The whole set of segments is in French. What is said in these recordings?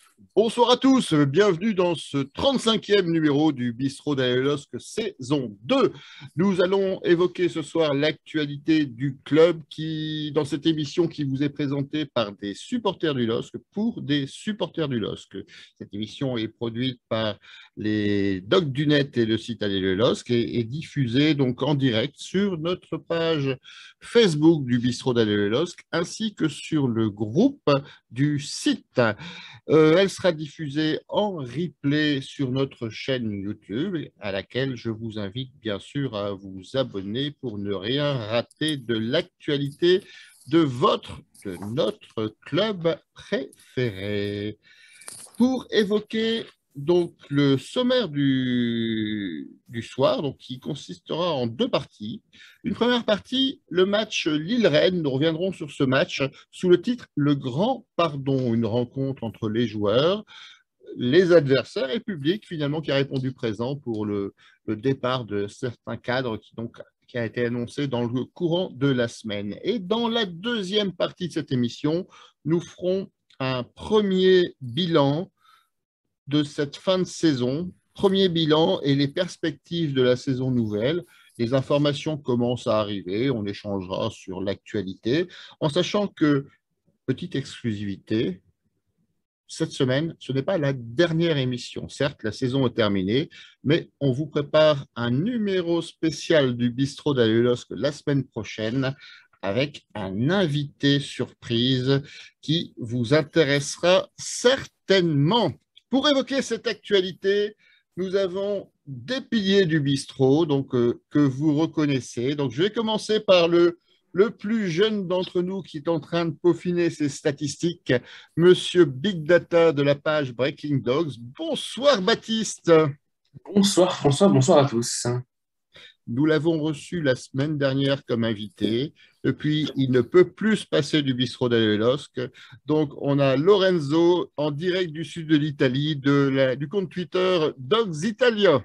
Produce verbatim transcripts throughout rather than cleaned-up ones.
Bonsoir à tous, bienvenue dans ce trente-cinquième numéro du Bistrot d'Aléosque saison deux. Nous allons évoquer ce soir l'actualité du club qui, dans cette émission qui vous est présentée par des supporters du LOSC pour des supporters du LOSC. Cette émission est produite par les Docs du Net et le site Aléosque et est diffusée donc en direct sur notre page Facebook du Bistrot d'Aléosque ainsi que sur le groupe du site. Euh, elle sera diffusée en replay sur notre chaîne YouTube, à laquelle je vous invite bien sûr à vous abonner pour ne rien rater de l'actualité de votre, de notre club préféré. Pour évoquer donc le sommaire du, du soir, donc, qui consistera en deux parties. Une première partie, le match Lille-Rennes. Nous reviendrons sur ce match sous le titre Le Grand Pardon, une rencontre entre les joueurs, les adversaires et le public finalement qui a répondu présent pour le, le départ de certains cadres qui donc qui a été annoncé dans le courant de la semaine. Et dans la deuxième partie de cette émission, nous ferons un premier bilan de cette fin de saison, premier bilan et les perspectives de la saison nouvelle. Les informations commencent à arriver, on échangera sur l'actualité, en sachant que, petite exclusivité, cette semaine, ce n'est pas la dernière émission. Certes, la saison est terminée, mais on vous prépare un numéro spécial du Bistrot d'Aléosque la semaine prochaine avec un invité surprise qui vous intéressera certainement. Pour évoquer cette actualité, nous avons des piliers du bistrot donc, euh, que vous reconnaissez. Donc, je vais commencer par le, le plus jeune d'entre nous qui est en train de peaufiner ses statistiques, Monsieur Big Data de la page Breaking Dogs. Bonsoir Baptiste. Bonsoir François, bonsoir à tous. Nous l'avons reçu la semaine dernière comme invité. Depuis, il ne peut plus se passer du bistrot d'Aléosque. Donc, on a Lorenzo en direct du sud de l'Italie, de la, du compte Twitter Dogs Italia.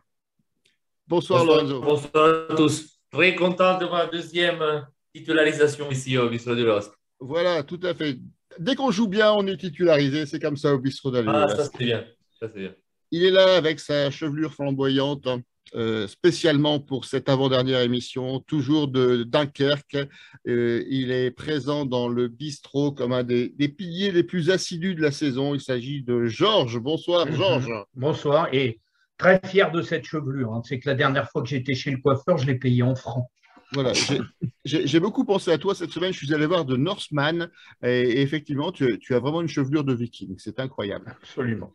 Bonsoir Bonsoir, Lorenzo. bonsoir à tous. Très content de ma deuxième titularisation ici au Bistrot de l'Osc. Voilà, tout à fait. Dès qu'on joue bien, on est titularisé. C'est comme ça au bistrot Ah, ça d'Aléosque. c'est bien. Ça, c'est bien. Il est là avec sa chevelure flamboyante. Euh, spécialement pour cette avant-dernière émission, toujours de Dunkerque. Euh, il est présent dans le bistrot comme un des, des piliers les plus assidus de la saison. Il s'agit de Georges. Bonsoir, Georges. Mmh. Bonsoir, et très fier de cette chevelure. Hein. C'est que la dernière fois que j'étais chez le coiffeur, je l'ai payé en francs. Voilà, j'ai beaucoup pensé à toi cette semaine. Je suis allé voir de Northman et, et effectivement, tu, tu as vraiment une chevelure de viking. C'est incroyable. Absolument.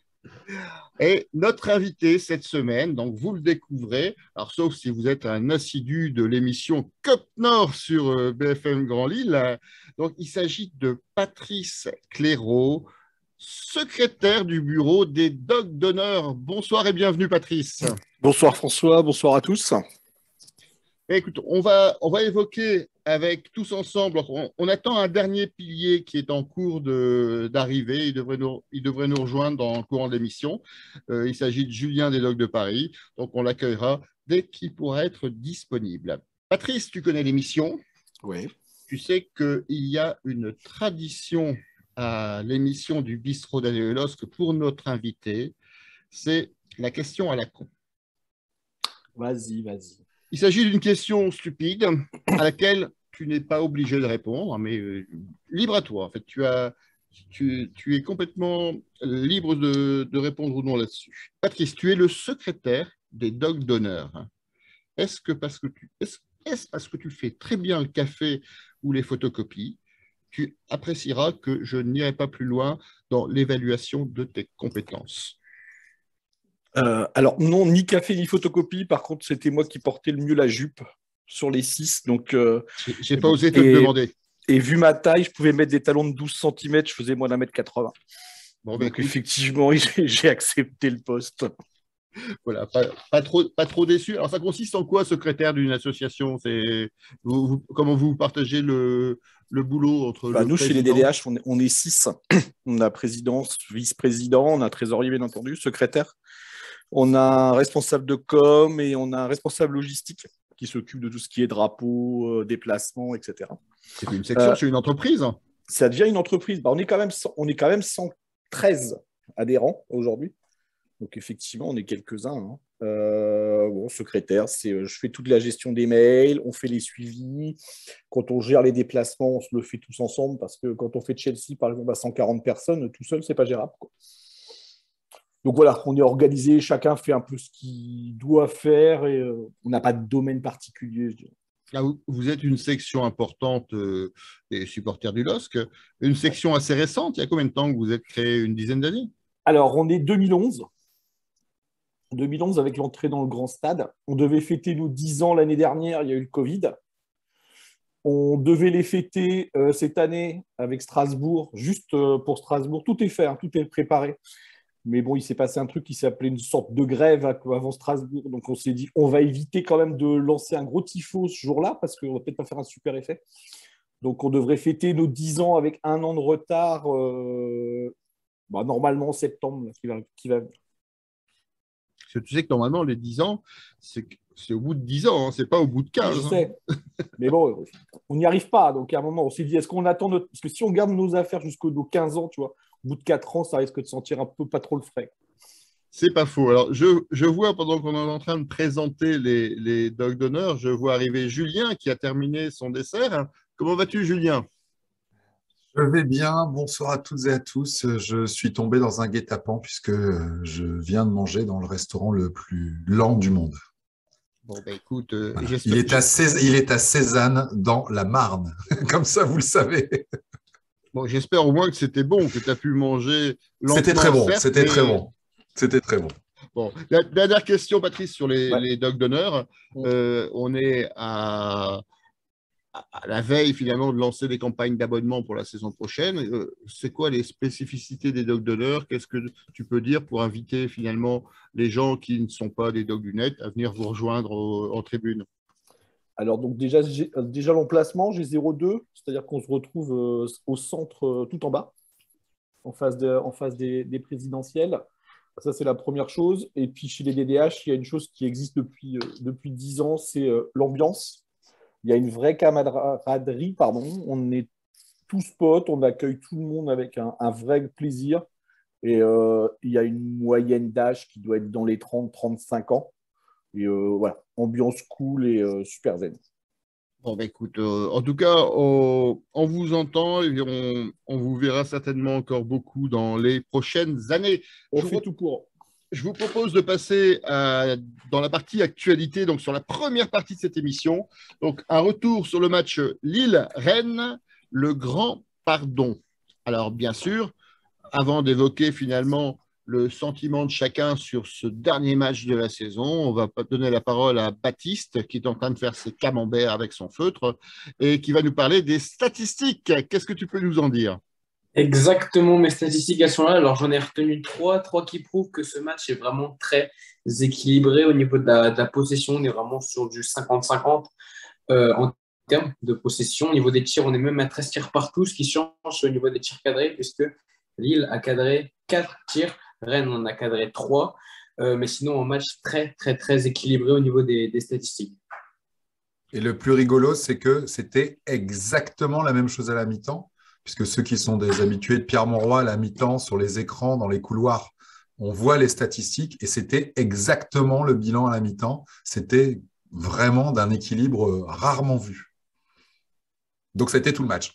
Et notre invité cette semaine, donc vous le découvrez, alors sauf si vous êtes un assidu de l'émission Cop Nord sur B F M Grand Lille, donc il s'agit de Patrice Clairaut, secrétaire du bureau des Dogs d'honneur. Bonsoir et bienvenue Patrice. Bonsoir François, bonsoir à tous. Et écoute, on va, on va évoquer avec tous ensemble, on, on attend un dernier pilier qui est en cours d'arrivée, il, devrait nous, il devrait nous rejoindre dans le courant de l'émission. Euh, il s'agit de Julien des Dogs de Paris, donc on l'accueillera dès qu'il pourra être disponible. Patrice, tu connais l'émission. Oui. Tu sais qu'il y a une tradition à l'émission du Bistrot d'Aléosque pour notre invité, c'est la question à la con. Vas-y, vas-y. Il s'agit d'une question stupide à laquelle tu n'es pas obligé de répondre, mais euh, libre à toi. En fait, tu, as, tu, tu es complètement libre de, de répondre ou non là-dessus. Patrice, tu es le secrétaire des Dogs d'honneur. Est-ce que parce que tu est-ce, est-ce parce que tu fais très bien le café ou les photocopies, tu apprécieras que je n'irai pas plus loin dans l'évaluation de tes compétences? Euh, alors non, ni café ni photocopie. Par contre, c'était moi qui portais le mieux la jupe sur les six. Donc, euh, j'ai pas osé te le demander. Et vu ma taille, je pouvais mettre des talons de douze centimètres. Je faisais moins d'un mètre quatre-vingts. Bon, donc écoute, effectivement, j'ai accepté le poste. Voilà, pas, pas, trop, pas trop déçu. Alors, ça consiste en quoi, secrétaire d'une association? C'est vous, vous, comment vous partagez le, le boulot entre bah, le nous, président... chez les D D H, on est, on est six. On a président, vice-président, on a trésorier, bien entendu, secrétaire. On a un responsable de com et on a un responsable logistique qui s'occupe de tout ce qui est drapeau, euh, déplacement, et cetera. C'est une section, euh, c'est une entreprise. Ça devient une entreprise. Bah, on est quand même, on est quand même cent treize adhérents aujourd'hui. Donc, effectivement, on est quelques-uns. Hein. Euh, bon, secrétaire, c'est, euh, je fais toute la gestion des mails, on fait les suivis. Quand on gère les déplacements, on se le fait tous ensemble parce que quand on fait Chelsea, par exemple, à cent quarante personnes, tout seul, c'est pas gérable, quoi. Donc voilà, on est organisé, chacun fait un peu ce qu'il doit faire et euh, on n'a pas de domaine particulier, je dirais. Là, vous, vous êtes une section importante euh, des supporters du L O S C, une section assez récente. Il y a combien de temps que vous êtes créé? Une dizaine d'années? Alors, on est deux mille onze. deux mille onze avec l'entrée dans le grand stade. On devait fêter nos dix ans l'année dernière, il y a eu le Covid. On devait les fêter euh, cette année avec Strasbourg, juste euh, pour Strasbourg. Tout est fait, hein, tout est préparé. Mais bon, il s'est passé un truc qui s'appelait une sorte de grève avant Strasbourg. Donc, on s'est dit, on va éviter quand même de lancer un gros tifo ce jour-là parce qu'on va peut-être pas faire un super effet. Donc, on devrait fêter nos dix ans avec un an de retard, euh, bah, normalement en septembre, là, qui va, qui va venir. Parce que tu sais que normalement, les dix ans, c'est, c'est au bout de dix ans, hein, c'est pas au bout de quinze. Je sais. Mais bon, on n'y arrive pas. Donc, à un moment, on s'est dit, est-ce qu'on attend notre... Parce que si on garde nos affaires jusqu'aux quinze ans, tu vois, au bout de quatre ans, ça risque de sentir un peu pas trop le frais. C'est pas faux. Alors, je, je vois, pendant qu'on est en train de présenter les, les dogs d'honneur, je vois arriver Julien qui a terminé son dessert. Comment vas-tu, Julien? Je vais bien, bonsoir à toutes et à tous. Je suis tombé dans un guet-apens puisque je viens de manger dans le restaurant le plus lent du monde. Bon, ben écoute, euh, Voilà. j'espère Il est, que- à Céz- il est à Cézanne, dans la Marne. Comme ça, vous le savez. bon, j'espère au moins que c'était bon, que tu as pu manger lentement. C'était très bon, certes, c'était mais- très bon. C'était très bon. Bon, la dernière question, Patrice, sur les, Ouais. les dogs d'honneur. Euh, on est à, à la veille, finalement, de lancer des campagnes d'abonnement pour la saison prochaine. Euh, c'est quoi les spécificités des dogs d'honneur? Qu'est-ce que tu peux dire pour inviter, finalement, les gens qui ne sont pas des dogs du net à venir vous rejoindre au- en tribune? Alors, donc déjà, j'ai- euh, déjà l'emplacement, j'ai zéro deux, c'est-à-dire qu'on se retrouve euh, au centre, euh, tout en bas, en face, de, en face des, des présidentielles. Ça, c'est la première chose. Et puis, chez les D D H, il y a une chose qui existe depuis, euh, depuis dix ans, c'est euh, l'ambiance. Il y a une vraie camaraderie, pardon. On est tous potes, on accueille tout le monde avec un, un vrai plaisir. Et euh, il y a une moyenne d'âge qui doit être dans les trente à trente-cinq ans. Et euh, voilà, ambiance cool et euh, super zen. Bon, ben écoute, euh, en tout cas, on, on vous entend et on, on vous verra certainement encore beaucoup dans les prochaines années. On Je fait vous- tout pour. Je vous propose de passer à- dans la partie actualité, donc sur la première partie de cette émission. Donc, un retour sur le match Lille-Rennes, le grand pardon. Alors, bien sûr, avant d'évoquer finalement le sentiment de chacun sur ce dernier match de la saison, on va donner la parole à Baptiste, qui est en train de faire ses camemberts avec son feutre et qui va nous parler des statistiques. Qu'est-ce que tu peux nous en dire? Exactement, mes statistiques, elles sont là. Alors, j'en ai retenu trois, trois qui prouvent que ce match est vraiment très équilibré au niveau de la, de la possession. On est vraiment sur du cinquante cinquante euh, en termes de possession. Au niveau des tirs, on est même à treize tirs partout, ce qui change au niveau des tirs cadrés, puisque Lille a cadré quatre tirs, Rennes en a cadré trois. Euh, mais sinon, un match très, très, très équilibré au niveau des, des statistiques. Et le plus rigolo, c'est que c'était exactement la même chose à la mi-temps, puisque ceux qui sont des habitués de Pierre Monroy à la mi-temps, sur les écrans, dans les couloirs, on voit les statistiques et c'était exactement le bilan à la mi-temps. C'était vraiment d'un équilibre rarement vu. Donc, c'était tout le match.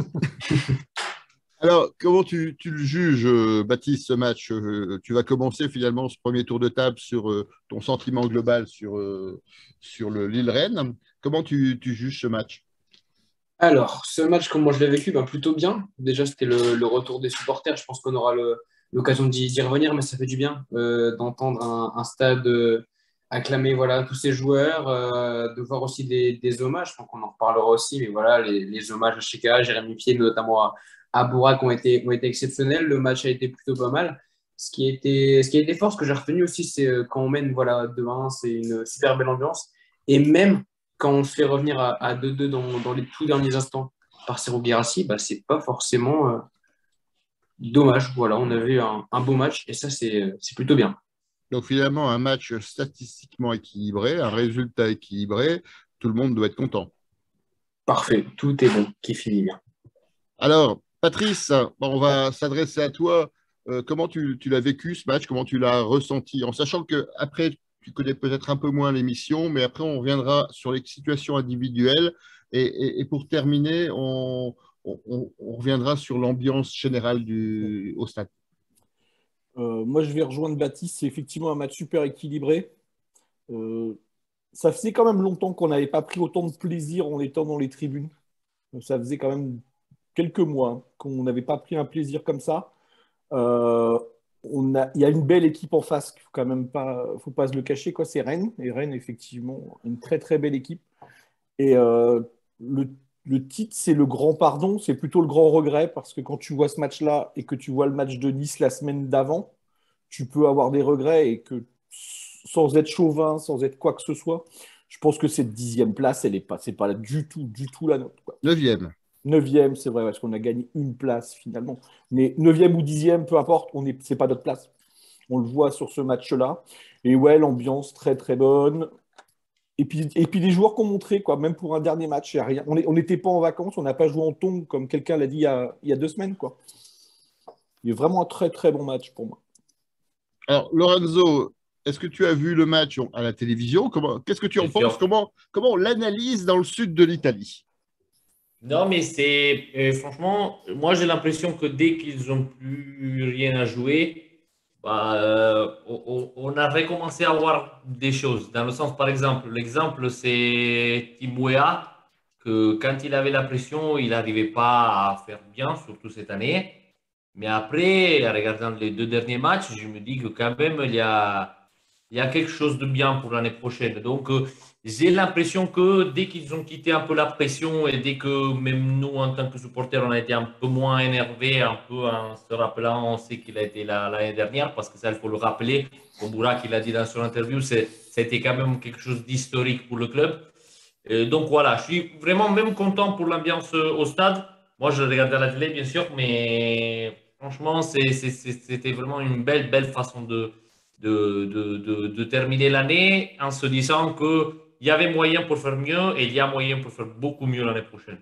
Alors, comment tu, tu le juges, euh, Baptiste, ce match? Euh, Tu vas commencer finalement ce premier tour de table sur euh, ton sentiment global sur, euh, sur le Lille-Rennes. Comment tu, tu juges ce match? Alors, ce match, comment je l'ai vécu, ben, plutôt bien. Déjà, c'était le, le retour des supporters. Je pense qu'on aura le- l'occasion d'y d'y revenir, mais ça fait du bien euh, d'entendre un, un stade euh, acclamer voilà, tous ces joueurs, euh, de voir aussi des, des hommages. Je pense qu'on en reparlera aussi, mais voilà, les, les hommages à Cheka, Jérémy Pied, notamment à, à Bourak, ont été, ont été exceptionnels. Le match a été plutôt pas mal. Ce qui a été, ce qui a été fort, ce que j'ai retenu aussi, c'est euh, quand on mène voilà, deux un, c'est une super belle ambiance. Et même quand on se fait revenir à, à deux deux dans, dans les tout derniers instants par Serhou Guirassy, bah, c'est pas forcément euh, dommage. Voilà, on avait un, un beau match et ça, c'est c'est plutôt bien. Donc finalement, un match statistiquement équilibré, un résultat équilibré, tout le monde doit être content. Parfait, tout est bon, qui finit bien. Alors, Patrice, bon, on va s'adresser à toi. Euh, comment tu, tu l'as vécu ce match? Comment tu l'as ressenti? En sachant que après, tu connais peut-être un peu moins l'émission, mais après, on reviendra sur les situations individuelles. Et, et- et pour terminer, on, on- on- on reviendra sur l'ambiance générale du, au stade. Euh, moi, je vais rejoindre Baptiste. C'est effectivement un match super équilibré. Euh, Ça faisait quand même longtemps qu'on n'avait pas pris autant de plaisir en étant dans les tribunes. Donc, ça faisait quand même quelques mois hein, qu'on n'avait pas pris un plaisir comme ça. Euh, on a, il y a une belle équipe en face, il faut quand même pas, faut pas se le cacher, quoi. C'est Rennes. Et Rennes, effectivement, une très très belle équipe. Et euh, le, le titre, c'est le grand pardon, c'est plutôt le grand regret, parce que quand tu vois ce match-là et que tu vois le match de Nice la semaine d'avant, tu peux avoir des regrets et que sans être chauvin, sans être quoi que ce soit, je pense que cette dixième place, elle est pas, c'est pas du tout, du tout la nôtre, quoi. Neuvième. Neuvième, c'est vrai, parce qu'on a gagné une place finalement. Mais neuvième ou dixième, peu importe, on est, c'est pas notre place. On le voit sur ce match-là. Et ouais, l'ambiance très très bonne. Et puis, et puis les joueurs qu'on montré, quoi, même pour un dernier match, y a rien. On n'était pas en vacances, on n'a pas joué en tongs comme quelqu'un l'a dit il y, a, il y a deux semaines, quoi. Il y a vraiment un très très bon match pour moi. Alors, Lorenzo, est-ce que tu as vu le match à la télévision? Comment, qu'est-ce que tu en Bien penses? sûr. Comment, comment on l'analyse dans le sud de l'Italie? Non, mais c'est euh, franchement, moi j'ai l'impression que dès qu'ils ont plus rien à jouer, bah, euh, on, on- on a recommencé à voir des choses. Dans le sens, par exemple, l'exemple c'est Tim Weah, que quand il avait la pression, il n'arrivait pas à faire bien, surtout cette année. Mais après, en regardant les deux derniers matchs, je me dis que quand même, il y a, il y a quelque chose de bien pour l'année prochaine. Donc, euh, j'ai l'impression que dès qu'ils ont quitté un peu la pression et dès que même nous, en tant que supporters, on a été un peu moins énervés, un peu en se rappelant, on sait qu'il a été là l'année dernière, parce que ça, il faut le rappeler, comme Burak il a dit dans son interview, c'est, c'était quand même quelque chose d'historique pour le club. Euh, donc voilà, je suis vraiment même content pour l'ambiance euh, au stade. Moi, je le regardais à la télé, bien sûr, mais franchement, c'est- c'est- c'est- c'était vraiment une belle, belle façon de, de, de, de, de terminer l'année en se disant qu'il y avait moyen pour faire mieux et il y a moyen pour faire beaucoup mieux l'année prochaine.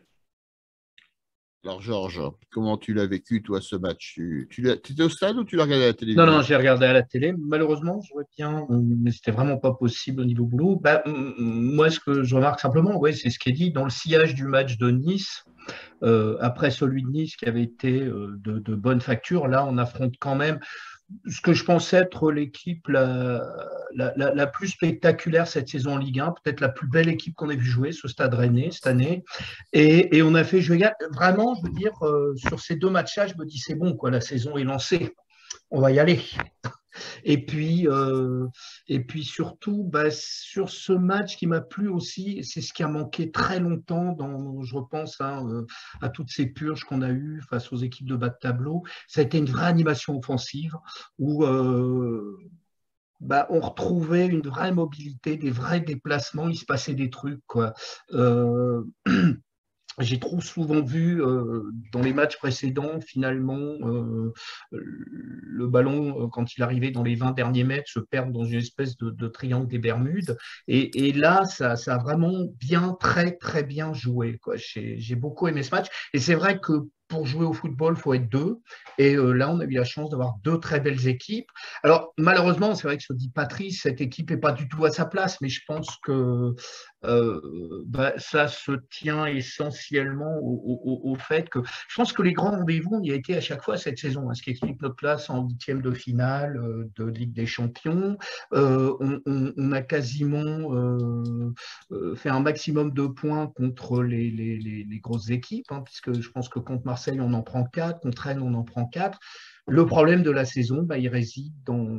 Alors, Georges, comment tu l'as vécu, toi, ce match? Tu, tu l'as- étais au stade ou tu l'as regardé à la Non, non, télévision? j'ai regardé à la télé. Malheureusement, je vois bien, euh, mais c'était vraiment pas possible au niveau boulot. Bah, m- m- moi, ce que je remarque simplement, ouais, c'est ce qui est dit dans le sillage du match de Nice. Euh, après celui de Nice qui avait été euh, de, de bonne facture, là, on affronte quand même ce que je pense être l'équipe la, la, la- la plus spectaculaire cette saison en Ligue un, peut-être la plus belle équipe qu'on ait vu jouer, ce Stade Rennais cette année. Et, et on a fait, je regarde, vraiment, je veux dire, euh, sur ces deux matchs-là, je me dis, c'est bon, quoi, la saison est lancée, on va y aller. Et puis, euh, et puis surtout, bah, sur ce match qui m'a plu aussi, c'est ce qui a manqué très longtemps, dans, je repense hein, euh, à toutes ces purges qu'on a eues face aux équipes de bas de tableau, ça a été une vraie animation offensive où euh, bah, on retrouvait une vraie mobilité, des vrais déplacements, il se passait des trucs, quoi. Euh, j'ai trop souvent vu euh, dans les matchs précédents, finalement, euh, le ballon, euh, quand il arrivait dans les vingt derniers mètres, se perdre dans une espèce de, de triangle des Bermudes. Et, et là, ça, ça a vraiment bien, très, très bien joué, quoi. J'ai, j'ai beaucoup aimé ce match. Et c'est vrai que pour jouer au football, il faut être deux. Et euh, là, on a eu la chance d'avoir deux très belles équipes. Alors, malheureusement, c'est vrai que ce dit Patrice, cette équipe n'est pas du tout à sa place, mais je pense que euh, bah, ça se tient essentiellement au, au- au fait que je pense que les grands rendez-vous, on y a été à chaque fois cette saison, hein, ce qui explique notre place en huitième de finale euh, de Ligue des Champions. Euh, on, on- on a quasiment euh, euh, fait un maximum de points contre les, les- les- les grosses équipes, hein, puisque je pense que contre Marseille, on en prend quatre, contre Rennes, on en prend quatre. Le problème de la saison, bah, il réside dans,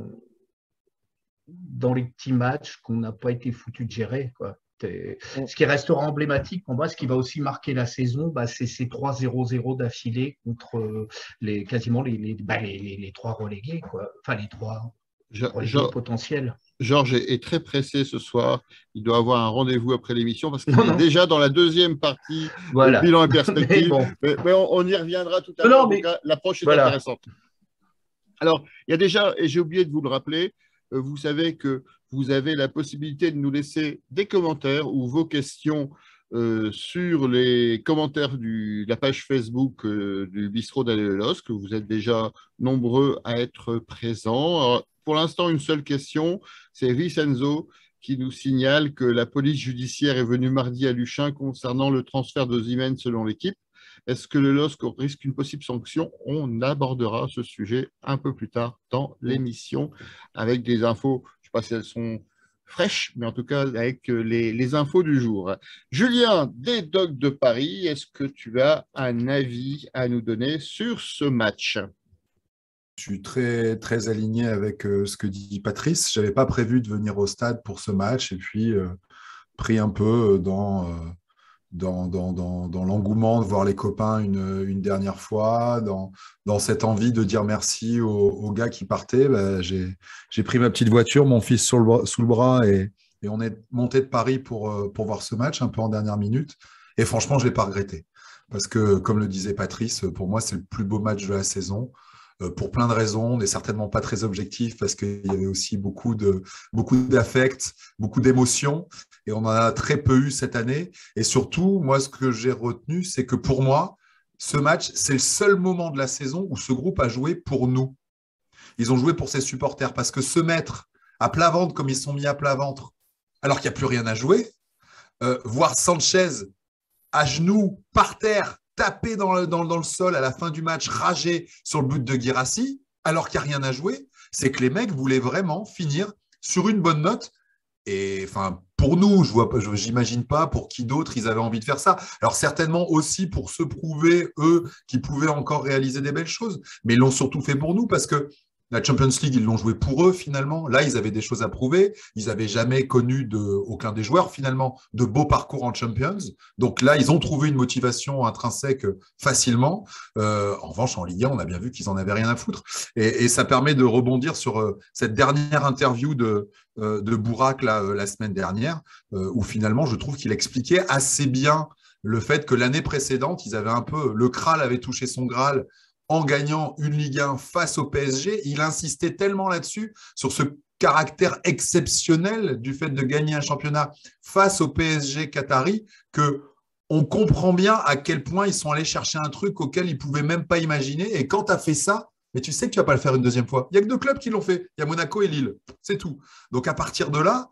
dans les petits matchs qu'on n'a pas été foutu de gérer, quoi. Ce qui restera emblématique pour moi, ce qui va aussi marquer la saison, bah, c'est ces trois zéro zéro d'affilée contre les, quasiment les, les, bah, les, les, les trois relégués, quoi. Enfin, les trois Je- relégués je- potentiels. Georges est, est très pressé ce soir. Il doit avoir un rendez-vous après l'émission parce qu'il Non, est non, déjà dans la deuxième partie, le voilà. bilan et Mais perspective. bon, Mais, mais on, on y reviendra tout à non, l'heure. non, En tout mais cas, l'approche est voilà. intéressante. Alors, il y a déjà, et j'ai oublié de vous le rappeler, euh, vous savez que vous avez la possibilité de nous laisser des commentaires ou vos questions euh, sur les commentaires de la page Facebook euh, du Bistrot d'Aléolos, que vous êtes déjà nombreux à être présents. Alors, pour l'instant, une seule question, c'est Vincenzo qui nous signale que la police judiciaire est venue mardi à Luchin concernant le transfert de Osimhen selon l'équipe. Est-ce que le L O S C risque une possible sanction? On abordera ce sujet un peu plus tard dans l'émission avec des infos, je ne sais pas si elles sont fraîches, mais en tout cas avec les, les infos du jour. Julien, des Dogs de Paris, est-ce que tu as un avis à nous donner sur ce match? Je suis très, très aligné avec euh, ce que dit Patrice. Je n'avais pas prévu de venir au stade pour ce match et puis euh, pris un peu dans, euh, dans, dans, dans, dans l'engouement de voir les copains une, une dernière fois, dans, dans cette envie de dire merci aux, aux gars qui partaient. Bah, j'ai, j'ai pris ma petite voiture, mon fils sur le bras, sous le bras et, et on est monté de Paris pour, euh, pour voir ce match un peu en dernière minute. Et franchement, je ne l'ai pas regretté. Parce que, comme le disait Patrice, pour moi, c'est le plus beau match de la saison. Pour plein de raisons, on n'est certainement pas très objectif parce qu'il y avait aussi beaucoup de, beaucoup d'affect, beaucoup d'émotions et on en a très peu eu cette année. Et surtout, moi, ce que j'ai retenu, c'est que pour moi, ce match, c'est le seul moment de la saison où ce groupe a joué pour nous. Ils ont joué pour ses supporters parce que se mettre à plat ventre comme ils sont mis à plat ventre alors qu'il n'y a plus rien à jouer, euh, voir Sanchez à genoux, par terre, taper dans le, dans, dans le sol à la fin du match, rager sur le but de Guirassy, alors qu'il n'y a rien à jouer, c'est que les mecs voulaient vraiment finir sur une bonne note. Et enfin, pour nous, je vois pas, je, j'imagine pas pour qui d'autre ils avaient envie de faire ça. Alors certainement aussi pour se prouver, eux, qu'ils pouvaient encore réaliser des belles choses. Mais ils l'ont surtout fait pour nous parce que la Champions League, ils l'ont joué pour eux finalement. Là, ils avaient des choses à prouver. Ils n'avaient jamais connu de, aucun des joueurs finalement de beaux parcours en Champions. Donc là, ils ont trouvé une motivation intrinsèque facilement. Euh, en revanche, en Ligue un, on a bien vu qu'ils en avaient rien à foutre. Et, et ça permet de rebondir sur euh, cette dernière interview de, euh, de Bourak là, euh, la semaine dernière, euh, où finalement, je trouve qu'il expliquait assez bien le fait que l'année précédente, ils avaient un peu, le Kral avait touché son Graal en gagnant une Ligue un face au P S G. Il insistait tellement là-dessus, sur ce caractère exceptionnel du fait de gagner un championnat face au P S G qatari, qu'on comprend bien à quel point ils sont allés chercher un truc auquel ils ne pouvaient même pas imaginer. Et quand tu as fait ça, mais tu sais que tu ne vas pas le faire une deuxième fois. Il n'y a que deux clubs qui l'ont fait. Il y a Monaco et Lille. C'est tout. Donc à partir de là,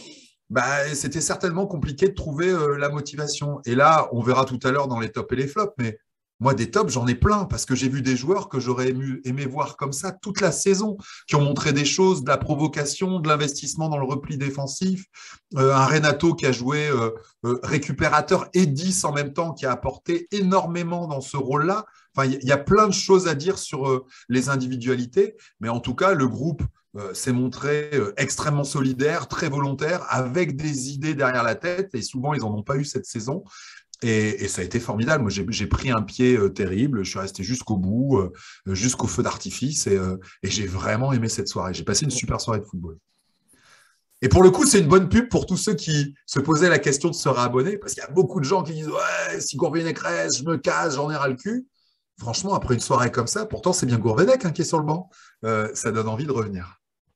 bah, c'était certainement compliqué de trouver euh, la motivation. Et là, on verra tout à l'heure dans les tops et les flops, mais moi, des tops, j'en ai plein parce que j'ai vu des joueurs que j'aurais aimé, aimé voir comme ça toute la saison, qui ont montré des choses, de la provocation, de l'investissement dans le repli défensif. Euh, un Renato qui a joué euh, euh, récupérateur et dix en même temps, qui a apporté énormément dans ce rôle-là. Enfin, il y, y a plein de choses à dire sur euh, les individualités, mais en tout cas, le groupe euh, s'est montré euh, extrêmement solidaire, très volontaire, avec des idées derrière la tête, et souvent, ils n'en ont pas eu cette saison. Et, et ça a été formidable. Moi, j'ai, j'ai pris un pied euh, terrible. Je suis resté jusqu'au bout, euh, jusqu'au feu d'artifice. Et, euh, et j'ai vraiment aimé cette soirée. J'ai passé une super soirée de football. Et pour le coup, c'est une bonne pub pour tous ceux qui se posaient la question de se réabonner. Parce qu'il y a beaucoup de gens qui disent « Ouais, si Gourvenec reste, je me casse, j'en ai ras le cul. » Franchement, après une soirée comme ça, pourtant, c'est bien Gourvenec hein, qui est sur le banc. Euh, ça donne envie de revenir.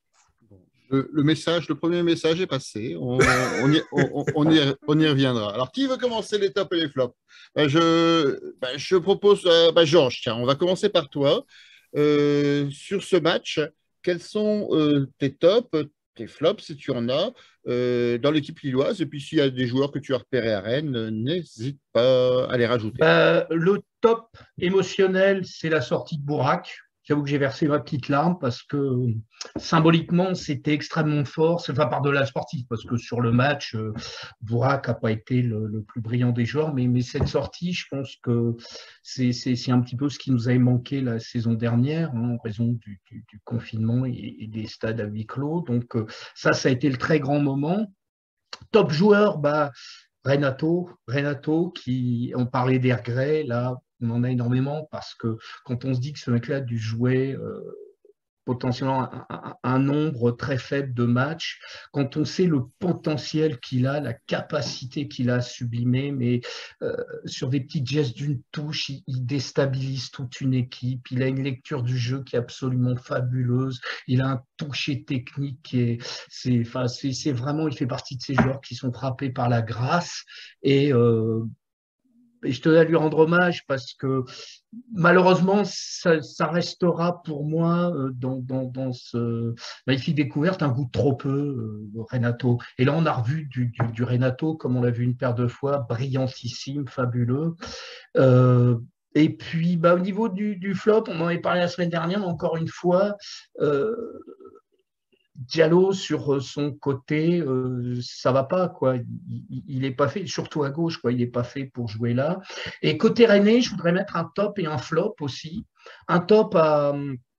Le, le message, le premier message est passé. On, on, y, on, on, y, on y reviendra. Alors, qui veut commencer les tops et les flops? ben, je, ben, je propose, euh, ben, Georges, tiens, on va commencer par toi. Euh, sur ce match, quels sont euh, tes tops, tes flops, si tu en as, euh, dans l'équipe lilloise? Et puis, s'il y a des joueurs que tu as repérés à Rennes, n'hésite pas à les rajouter. Bah, le top émotionnel, c'est la sortie de Bourak. J'avoue que j'ai versé ma petite larme parce que symboliquement, c'était extrêmement fort. C'est enfin par-delà sportif, parce que sur le match, euh, Bourak n'a pas été le, le plus brillant des joueurs, mais, mais cette sortie, je pense que c'est, c'est, c'est un petit peu ce qui nous avait manqué la saison dernière, hein, en raison du, du, du confinement et, et des stades à huis clos. Donc euh, ça, ça a été le très grand moment. Top joueur, bah, Renato, Renato, qui, on parlait d'Air Gray, là, on en a énormément parce que quand on se dit que ce mec-là a dû jouer euh, potentiellement un, un, un nombre très faible de matchs, quand on sait le potentiel qu'il a, la capacité qu'il a à sublimer, mais euh, sur des petits gestes d'une touche, il, il déstabilise toute une équipe, il a une lecture du jeu qui est absolument fabuleuse, il a un toucher technique qui est, c'est, enfin, c'est, c'est vraiment, il fait partie de ces joueurs qui sont frappés par la grâce et euh, et je tenais à lui rendre hommage parce que malheureusement, ça, ça restera pour moi euh, dans, dans, dans ce magnifique découverte un goût de trop peu, euh, Renato. Et là, on a revu du, du, du Renato, comme on l'a vu une paire de fois, brillantissime, fabuleux. Euh, et puis, bah, au niveau du, du flop, on en avait parlé la semaine dernière, mais encore une fois, euh, Diallo sur son côté, euh, ça va pas quoi. Il n'est pas fait, surtout à gauche quoi. Il n'est pas fait pour jouer là. Et côté Rennais, je voudrais mettre un top et un flop aussi. Un top à,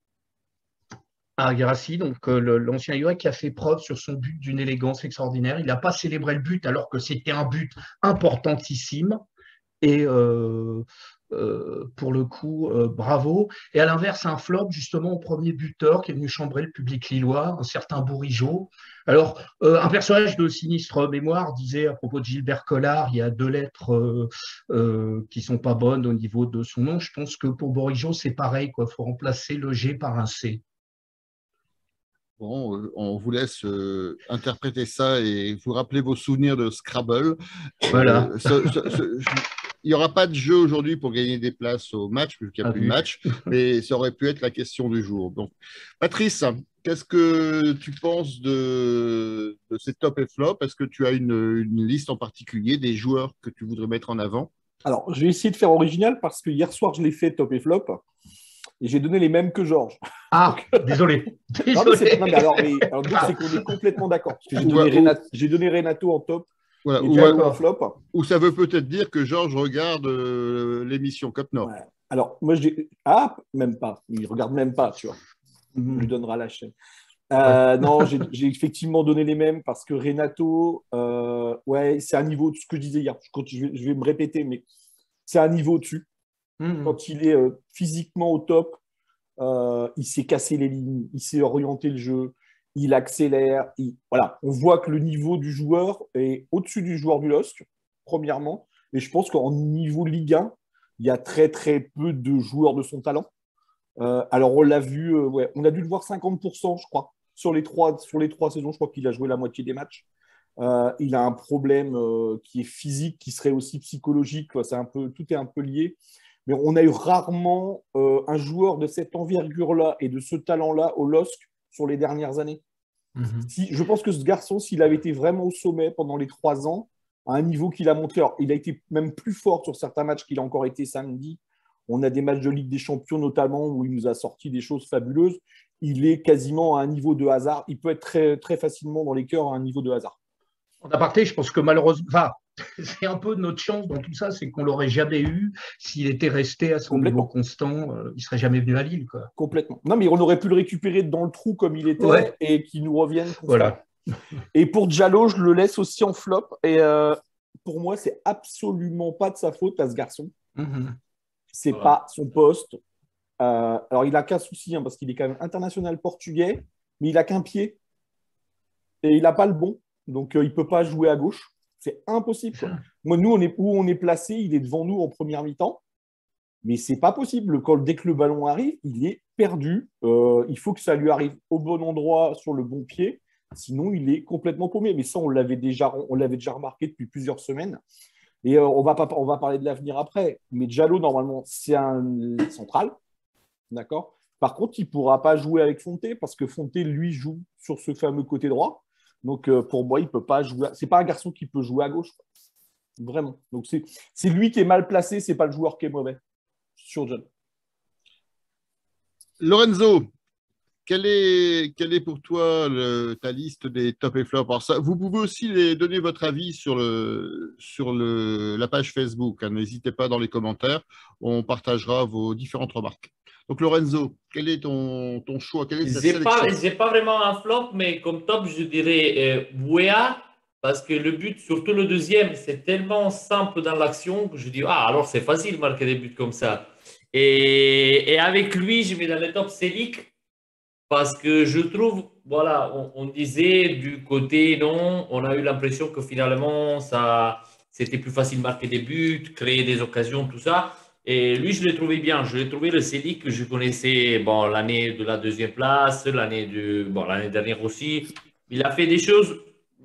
à Guirassy, donc euh, le, l'ancien U A qui a fait preuve sur son but d'une élégance extraordinaire. Il n'a pas célébré le but alors que c'était un but importantissime. Et euh, euh, pour le coup, euh, bravo. Et à l'inverse, un flop justement au premier buteur qui est venu chambrer le public lillois, un certain Bourigeaud. Alors, euh, un personnage de sinistre mémoire disait à propos de Gilbert Collard, il y a deux lettres euh, euh, qui sont pas bonnes au niveau de son nom. Je pense que pour Bourigeaud, c'est pareil, quoi. Il faut remplacer le G par un C. Bon, euh, on vous laisse euh, interpréter ça et vous rappeler vos souvenirs de Scrabble. Voilà. Euh, ce, ce, ce, je, il n'y aura pas de jeu aujourd'hui pour gagner des places au match, puisqu'il n'y a ah, plus oui. de match, mais ça aurait pu être la question du jour. Donc, Patrice, qu'est-ce que tu penses de, de ces top et flop? Est-ce que tu as une, une liste en particulier des joueurs que tu voudrais mettre en avant? Alors, je vais essayer de faire original parce que hier soir, je l'ai fait top et flop. Et j'ai donné les mêmes que Georges. Ah, désolé. désolé. Non, mais c'est, non, mais alors, mais, alors donc, c'est qu'on est complètement d'accord. Parce que j'ai donné, ouais, Renato, j'ai donné Renato en top. Voilà, ou, en flop. Ou ça veut peut-être dire que Georges regarde euh, l'émission Cup Nord. Ouais. Alors, moi, j'ai. Ah, même pas. Il ne regarde même pas, tu vois. Mm-hmm. On lui donnera la chaîne. Euh, ouais. Non, j'ai, j'ai effectivement donné les mêmes parce que Renato, euh, ouais, c'est un niveau de ce que je disais hier. Je vais, je vais me répéter, mais c'est un niveau au-dessus. Mm-hmm. Quand il est euh, physiquement au top, euh, il s'est cassé les lignes, il s'est orienté le jeu. Il accélère. Il... Voilà. On voit que le niveau du joueur est au-dessus du joueur du L O S C, premièrement. Et je pense qu'en niveau Ligue un, il y a très, très peu de joueurs de son talent. Euh, alors, on l'a vu, euh, ouais, on a dû le voir cinquante pour cent, je crois. Sur les trois, sur les trois saisons, je crois qu'il a joué la moitié des matchs. Euh, il a un problème euh, qui est physique, qui serait aussi psychologique. Quoi. C'est un peu, tout est un peu lié. Mais on a eu rarement euh, un joueur de cette envergure-là et de ce talent-là au L O S C sur les dernières années. Mm-hmm. Si, je pense que ce garçon, s'il avait été vraiment au sommet pendant les trois ans, à un niveau qu'il a montré, alors, il a été même plus fort sur certains matchs qu'il a encore été samedi. On a des matchs de Ligue des Champions notamment où il nous a sorti des choses fabuleuses. Il est quasiment à un niveau de hasard. Il peut être très, très facilement dans les cœurs à un niveau de hasard. En aparté, je pense que malheureusement, enfin, c'est un peu notre chance dans tout ça, c'est qu'on ne l'aurait jamais eu s'il était resté à son niveau constant. Euh, il ne serait jamais venu à Lille. Quoi. Complètement. Non, mais on aurait pu le récupérer dans le trou comme il était ouais. et qu'il nous revienne. Voilà. Et pour Diallo, je le laisse aussi en flop. Et euh, pour moi, c'est absolument pas de sa faute à ce garçon. Mm-hmm. C'est voilà. Pas son poste. Euh, alors, il n'a qu'un souci hein, parce qu'il est quand même international portugais, mais il n'a qu'un pied et il n'a pas le bon. Donc, euh, il ne peut pas jouer à gauche. C'est impossible. Quoi. Moi, nous, on est, où on est placé, il est devant nous en première mi-temps. Mais ce n'est pas possible. Quand, dès que le ballon arrive, il est perdu. Euh, il faut que ça lui arrive au bon endroit, sur le bon pied. Sinon, il est complètement paumé. Mais ça, on l'avait déjà, on l'avait déjà remarqué depuis plusieurs semaines. Et euh, on, va pas, on va parler de l'avenir après. Mais Diallo, normalement, c'est un central. D'accord ? Par contre, il ne pourra pas jouer avec Fonté parce que Fonté, lui, joue sur ce fameux côté droit. Donc, euh, pour moi, il peut pas jouer. Ce n'est pas un garçon qui peut jouer à gauche. Quoi. Vraiment. Donc, c'est, c'est lui qui est mal placé, ce n'est pas le joueur qui est mauvais. Sur John. Lorenzo, quelle est, quelle est pour toi le, ta liste des top et flop? Alors ça, vous pouvez aussi les donner votre avis sur, le, sur le, la page Facebook. Hein. N'hésitez pas dans les commentaires. On partagera vos différentes remarques. Donc, Lorenzo, quel est ton, ton choix? Quelle est ta sélection? Pas, j'ai pas vraiment un flop, mais comme top, je dirais euh, Bouéa, parce que le but, surtout le deuxième, c'est tellement simple dans l'action que je dis, ah, alors c'est facile de marquer des buts comme ça. Et, et avec lui, je mets dans le top Selic, Parce que je trouve, voilà, on, on disait du côté non, on a eu l'impression que finalement, ça, c'était plus facile de marquer des buts, créer des occasions, tout ça. Et lui, je l'ai trouvé bien. Je l'ai trouvé le Cédric que je connaissais bon, l'année de la deuxième place, l'année de, bon, l'année dernière aussi. Il a fait des choses,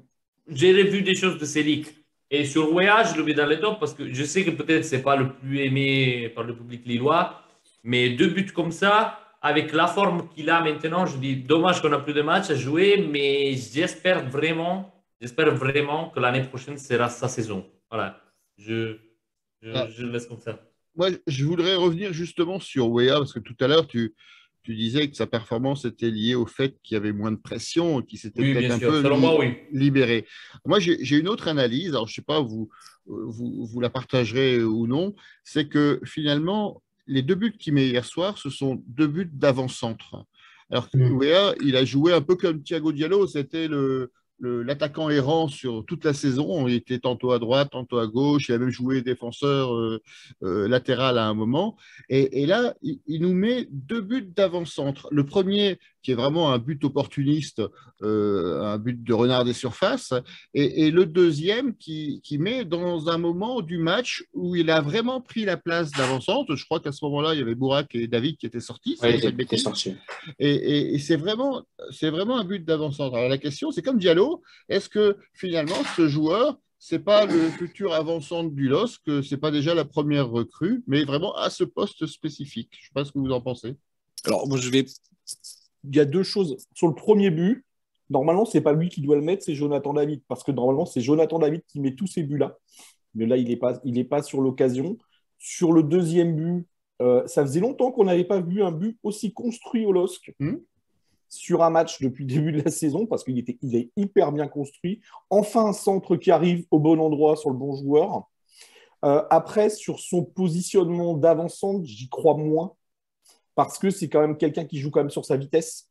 j'ai revu des choses de Cédric. Et sur Wea, je le mets dans les tops parce que je sais que peut-être c'est pas le plus aimé par le public lillois, mais deux buts comme ça, avec la forme qu'il a maintenant, je dis dommage qu'on n'a plus de matchs à jouer, mais j'espère vraiment, j'espère vraiment que l'année prochaine sera sa saison. Voilà, je, je, Ah, je le laisse comme ça. moi, je voudrais revenir justement sur Wea, parce que tout à l'heure, tu, tu disais que sa performance était liée au fait qu'il y avait moins de pression, qu'il s'était Oui, peut-être bien un sûr. peu Selon li- moi, oui. libéré. Moi, j'ai j'ai une autre analyse, alors je ne sais pas, vous, vous, vous la partagerez ou non, c'est que finalement, les deux buts qu'il met hier soir, ce sont deux buts d'avant-centre. Alors que Mm. Wea, il a joué un peu comme Thiago Diallo, c'était le, le- l'attaquant errant sur toute la saison. Il était tantôt à droite, tantôt à gauche. Il a même joué défenseur euh, euh, latéral à un moment. Et, et là, il, il nous met deux buts d'avant-centre. Le premier, qui est vraiment un but opportuniste, euh, un but de renard des surfaces, et, et le deuxième qui, qui met dans un moment du match où il a vraiment pris la place d'avant-centre. Je crois qu'à ce moment-là, il y avait Bourak et David qui étaient sortis, si Ouais, je il dis pas était, de il était bêtises. sorti. Et, et- et c'est vraiment, c'est vraiment un but d'avant-centre. Alors la question, c'est comme Diallo, est-ce que finalement ce joueur, c'est pas le futur avant-centre du L O S, que c'est pas déjà la première recrue, mais vraiment à ce poste spécifique? Je sais pas ce que vous en pensez. Alors, moi, je vais. Il y a deux choses. Sur le premier but, normalement, c'est pas lui qui doit le mettre, c'est Jonathan David. Parce que normalement, c'est Jonathan David qui met tous ces buts-là. Mais là, il n'est pas, il est pas sur l'occasion. Sur le deuxième but, euh, ça faisait longtemps qu'on n'avait pas vu un but aussi construit au L O S C Hmm. sur un match depuis le début de la saison, parce qu'il était, il est hyper bien construit. Enfin, un centre qui arrive au bon endroit sur le bon joueur. Euh, après, sur son positionnement d'avant-centre, j'y crois moins, parce que c'est quand même quelqu'un qui joue quand même sur sa vitesse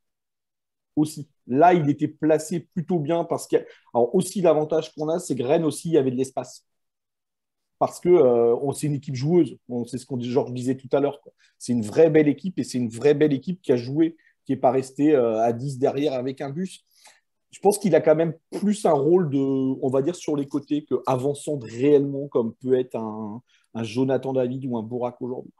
aussi. Là, il était placé plutôt bien, parce que, alors aussi l'avantage qu'on a, c'est que Rennes aussi, il y avait de l'espace. Parce que euh, on, c'est une équipe joueuse. On, c'est ce qu'on Georges disait tout à l'heure, quoi. C'est une vraie belle équipe, et c'est une vraie belle équipe qui a joué, qui n'est pas restée euh, à dix derrière avec un bus. Je pense qu'il a quand même plus un rôle de, on va dire, sur les côtés, qu'avançant réellement, comme peut être un, un Jonathan David ou un Bourak aujourd'hui.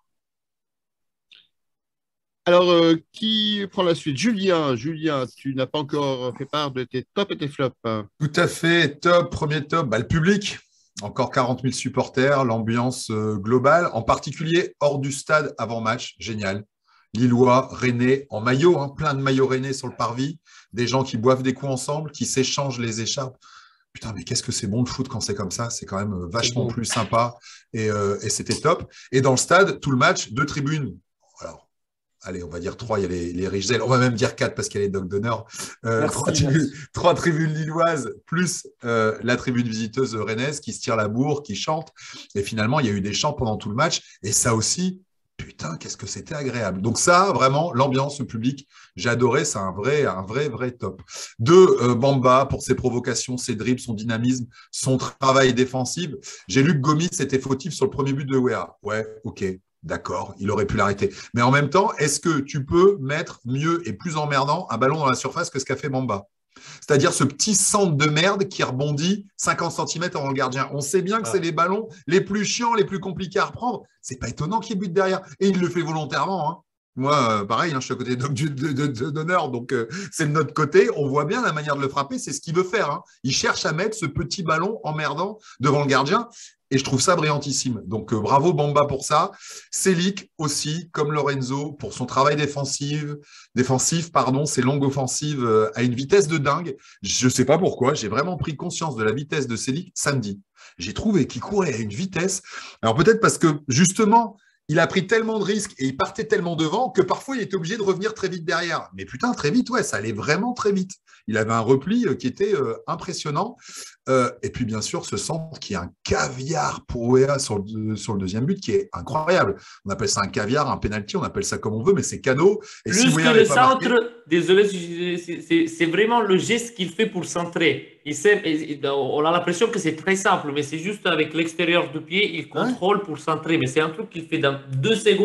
Alors, euh, qui prend la suite? Julien, Julien, tu n'as pas encore fait part de tes tops et tes flops. Tout à fait, top, premier top, bah, le public. Encore quarante mille supporters, l'ambiance euh, globale, en particulier hors du stade avant match, génial. Lillois, Rennais, en maillot, hein, plein de maillots Rennais sur le parvis, des gens qui boivent des coups ensemble, qui s'échangent les écharpes. Putain, mais qu'est-ce que c'est bon le foot quand c'est comme ça, c'est quand même euh, vachement bon. plus sympa, et, euh, et c'était top. Et dans le stade, tout le match, deux tribunes. Alors, allez, on va dire trois, il y a les, les riches ailes. On va même dire quatre parce qu'il y a les dogs d'honneur. Euh, Merci, trois, tribunes, merci. trois tribunes lilloises, plus euh, la tribune visiteuse rennaise qui se tire la bourre, qui chante. Et finalement, il y a eu des chants pendant tout le match. Et ça aussi, putain, qu'est-ce que c'était agréable. Donc ça, vraiment, l'ambiance, le public, j'ai adoré. C'est un vrai, un vrai, vrai top. Deux, euh, Bamba, pour ses provocations, ses dribbles, son dynamisme, son travail défensif. J'ai lu que Gomis était fautif sur le premier but de Wea. Ouais, ok. D'accord, il aurait pu l'arrêter. Mais en même temps, est-ce que tu peux mettre mieux et plus emmerdant un ballon dans la surface que ce qu'a fait Bamba? C'est-à-dire ce petit centre de merde qui rebondit cinquante centimètres avant le gardien. On sait bien que Ah. c'est les ballons les plus chiants, les plus compliqués à reprendre. C'est pas étonnant qu'il y ait but derrière. Et il le fait volontairement. Hein. Moi, euh, pareil, hein, je suis à côté de- de- de- de- d'honneur, donc euh, c'est de notre côté. On voit bien la manière de le frapper, c'est ce qu'il veut faire. Hein. Il cherche à mettre ce petit ballon emmerdant devant le gardien. Et je trouve ça brillantissime. Donc, euh, bravo Bamba pour ça. Selic aussi, comme Lorenzo, pour son travail défensif, défensif pardon, ses longues offensives euh, à une vitesse de dingue. Je ne sais pas pourquoi, j'ai vraiment pris conscience de la vitesse de Selic samedi. J'ai trouvé qu'il courait à une vitesse. Alors, peut-être parce que, justement, il a pris tellement de risques et il partait tellement devant que parfois, il était obligé de revenir très vite derrière. Mais putain, très vite, ouais, ça allait vraiment très vite. Il avait un repli qui était euh, impressionnant. Euh, et puis, bien sûr, ce centre qui est un caviar pour Wea sur le, sur le deuxième but, qui est incroyable. On appelle ça un caviar, un penalty, on appelle ça comme on veut, mais c'est cadeau. Et Plus si que Wea le n'avait pas marqué, centre, désolé, c'est- c'est c'est vraiment le geste qu'il fait pour centrer. Il sait, et- et- on a l'impression que c'est très simple, mais c'est juste avec l'extérieur du pied, il contrôle pour centrer. Mais c'est un truc qu'il fait dans deux secondes.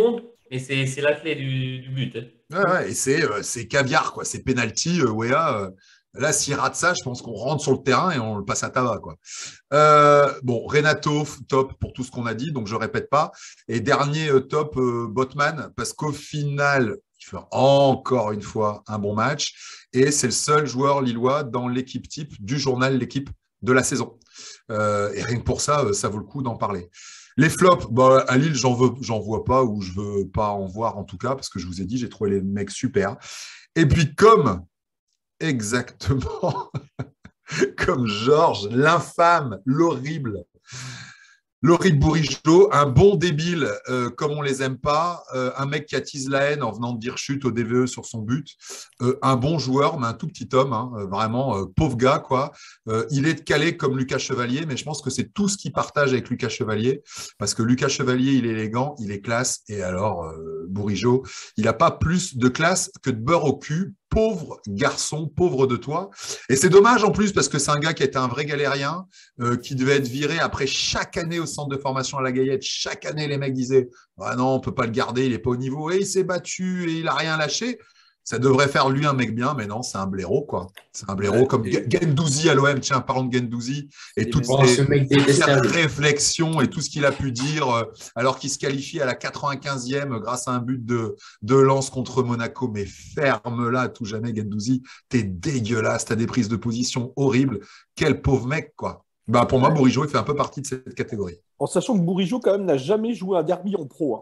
Et c'est c'est la clé du, du but. Hein. Ouais, ouais, et c'est euh, c'est caviar, quoi. C'est penalty, euh, Wea. euh, là, s'il rate ça, je pense qu'on rentre sur le terrain et on le passe à tabac, quoi. Euh, bon, Renato, f- top pour tout ce qu'on a dit, donc je répète pas. Et dernier euh, top, euh, Botman, parce qu'au final, il fait encore une fois un bon match. Et c'est le seul joueur lillois dans l'équipe type du journal L'équipe de la saison. Euh, et rien que pour ça, euh, ça vaut le coup d'en parler. Les flops, bah, à Lille, j'en veux, j'en vois pas, ou je veux pas en voir en tout cas, parce que je vous ai dit, j'ai trouvé les mecs super. Et puis, comme exactement comme Georges, l'infâme, l'horrible, l'horrible Bourigeaud, un bon débile euh, comme on les aime pas, euh, un mec qui attise la haine en venant de dire chute au D V E sur son but, euh, un bon joueur, mais un tout petit homme, hein, euh, vraiment euh, pauvre gars, quoi. Euh, il est de Calais comme Lucas Chevalier, mais je pense que c'est tout ce qu'il partage avec Lucas Chevalier, parce que Lucas Chevalier, il est élégant, il est classe, et alors euh, Bourigeaud, il n'a pas plus de classe que de beurre au cul. Pauvre garçon, pauvre de toi. Et c'est dommage en plus parce que c'est un gars qui était un vrai galérien, euh, qui devait être viré après chaque année au centre de formation à la Gaillette. Chaque année, les mecs disaient ah non, on peut pas le garder, il est pas au niveau. Et il s'est battu et il a rien lâché. Ça devrait faire lui un mec bien, mais non, c'est un blaireau, quoi. C'est un blaireau Ouais, comme et- Gendouzi à l'O M. Tiens, parlons de Gendouzi et Et toutes même- Oh, ces ce mec ces détestable. réflexions et tout ce qu'il a pu dire euh, alors qu'il se qualifie à la quatre-vingt-quinzième grâce à un but de, de Lens contre Monaco. Mais ferme-la à tout jamais, Gendouzi. T'es dégueulasse, t'as des prises de position horribles. Quel pauvre mec, quoi. Bah, pour moi, Ouais. Bourigeaud, il fait un peu partie de cette catégorie. En sachant que Bourigeaud, quand même, n'a jamais joué un derby en pro. Hein.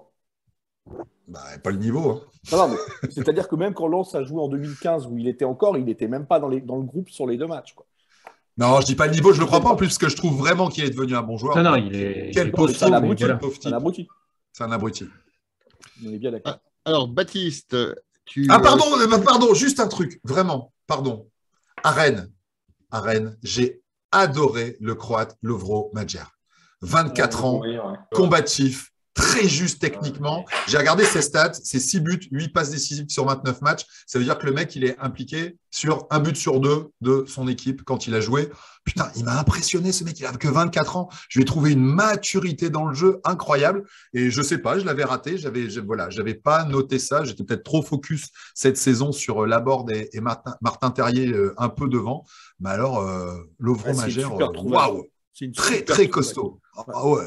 Bah, pas le niveau, hein. Non, non, mais c'est-à-dire que même quand Lens a joué en deux mille quinze, où il était encore, il n'était même pas dans, les, dans le groupe sur les deux matchs. Quoi. Non, je dis pas le niveau, je le crois pas en plus, parce que je trouve vraiment qu'il est devenu un bon joueur. Non, non, Mais il est. il quel est Non, pauvre mais c'est un costaud, type, abruti. mais voilà. quel pauvre C'est un type. abruti. C'est un abruti. On est bien d'accord. Alors, Baptiste, tu. Ah, as pardon, aussi- euh, pardon, juste un truc, vraiment, pardon. À Rennes, à Rennes, j'ai adoré le Croate Lovro Madjer. vingt-quatre ans, Ouais, ouais. combatif, très juste techniquement. J'ai regardé ses stats, c'est six buts, huit passes décisives sur vingt-neuf matchs. Ça veut dire que le mec, il est impliqué sur un but sur deux de son équipe quand il a joué. Putain, il m'a impressionné ce mec, il a que vingt-quatre ans. Je lui ai trouvé une maturité dans le jeu incroyable. Et je sais pas, je l'avais raté, j'avais je- voilà, j'avais pas noté ça. J'étais peut-être trop focus cette saison sur euh, Laborde et, et Martin, Martin Terrier euh, un peu devant. Mais alors, euh, Lovro Ouais, c'est une Madjer, super euh, trouvaille. waouh, C'est une très super très trouvaille. costaud. Ah ouais.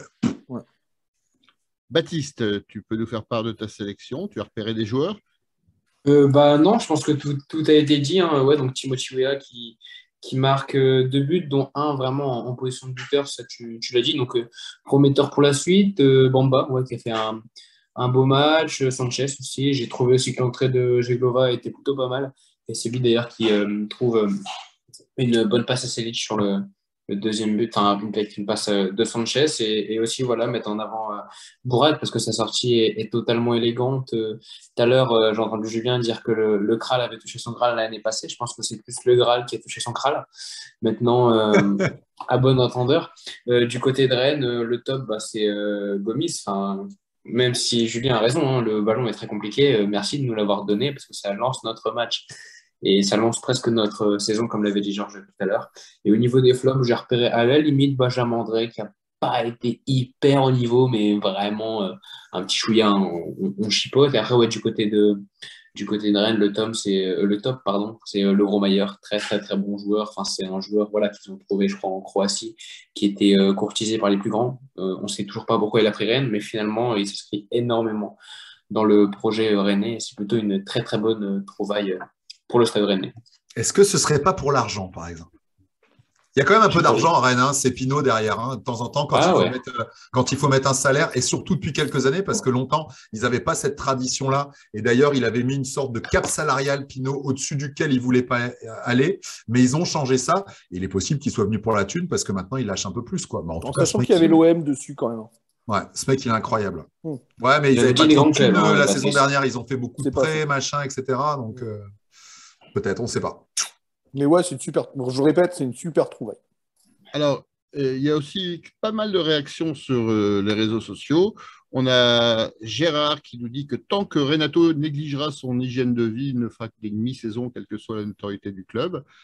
Baptiste, tu peux nous faire part de ta sélection. Tu as repéré des joueurs. Euh, bah non, je pense que tout, tout a été dit. Hein. Ouais, donc Timothy Weah qui, qui marque euh, deux buts, dont un vraiment en, en position de buteur, ça tu, tu l'as dit. Donc euh, prometteur pour la suite. Euh, Bamba, ouais, qui a fait un, un beau match. Euh, Sanchez aussi. J'ai trouvé aussi que l'entrée de Jeglova était plutôt pas mal. Et c'est lui d'ailleurs qui euh, trouve euh, une bonne passe à Selic sur le, le deuxième but, enfin, avec une passe euh, de Sanchez et, et aussi voilà, mettre en avant euh, Bourad parce que sa sortie est, est totalement élégante. Euh, Tout à l'heure, euh, j'ai entendu Julien dire que le, le Kral avait touché son Graal l'année passée. Je pense que c'est plus le Graal qui a touché son Kral. Maintenant, euh, à bon entendeur. Euh, du côté de Rennes, euh, le top, bah, c'est euh, Gomis. Enfin, même si Julien a raison, hein, le ballon est très compliqué. Euh, merci de nous l'avoir donné parce que ça lance notre match. Et ça lance presque notre saison, comme l'avait dit Georges tout à l'heure. Et au niveau des flops, j'ai repéré à la limite Benjamin André, qui n'a pas été hyper au niveau, mais vraiment euh, un petit chouïa, hein, on, on chipote. Et après, ouais, du côté de, du côté de Rennes, le, top, c'est, euh, le top, pardon, c'est euh, Levro Mayer, très très très bon joueur. Enfin, c'est un joueur voilà, qu'ils ont trouvé, je crois, en Croatie, qui était euh, courtisé par les plus grands. Euh, on ne sait toujours pas pourquoi il a pris Rennes, mais finalement, il s'inscrit énormément dans le projet euh, rennais. C'est plutôt une très très bonne euh, trouvaille euh, pour le Stade Rennais. Est-ce que ce serait pas pour l'argent, par exemple? Il y a quand même un peu d'argent à Rennes, hein, c'est Pinot derrière, hein, de temps en temps, quand, Ah il faut ouais. mettre, euh, quand il faut mettre un salaire, et surtout depuis quelques années, parce que longtemps, ils n'avaient pas cette tradition-là. Et d'ailleurs, il avait mis une sorte de cap salarial, Pinot, au-dessus duquel il ne voulait pas aller, mais ils ont changé ça. Et il est possible qu'il soit venu pour la thune, parce que maintenant, il lâche un peu plus, quoi. Mais en tout En cas, ce sachant mec, qu'il y avait il- l'O M dessus quand même. ouais, ce mec, il est incroyable. Hmm. Ouais, mais ils Il n'avaient avait pas dit des trop de grands clubs, thunes, hein, euh, la Baptiste. saison dernière, ils ont fait beaucoup de C'est pas prêts, faux. machin, et cetera. Donc, euh, peut-être, on ne sait pas. Mais ouais, c'est une super. Bon, je répète, c'est une super trouvaille. Alors, euh, il y a aussi pas mal de réactions sur euh, les réseaux sociaux. On a Gérard qui nous dit que tant que Renato négligera son hygiène de vie, il ne fera qu'une mi-saison, quelle que soit la notoriété du club.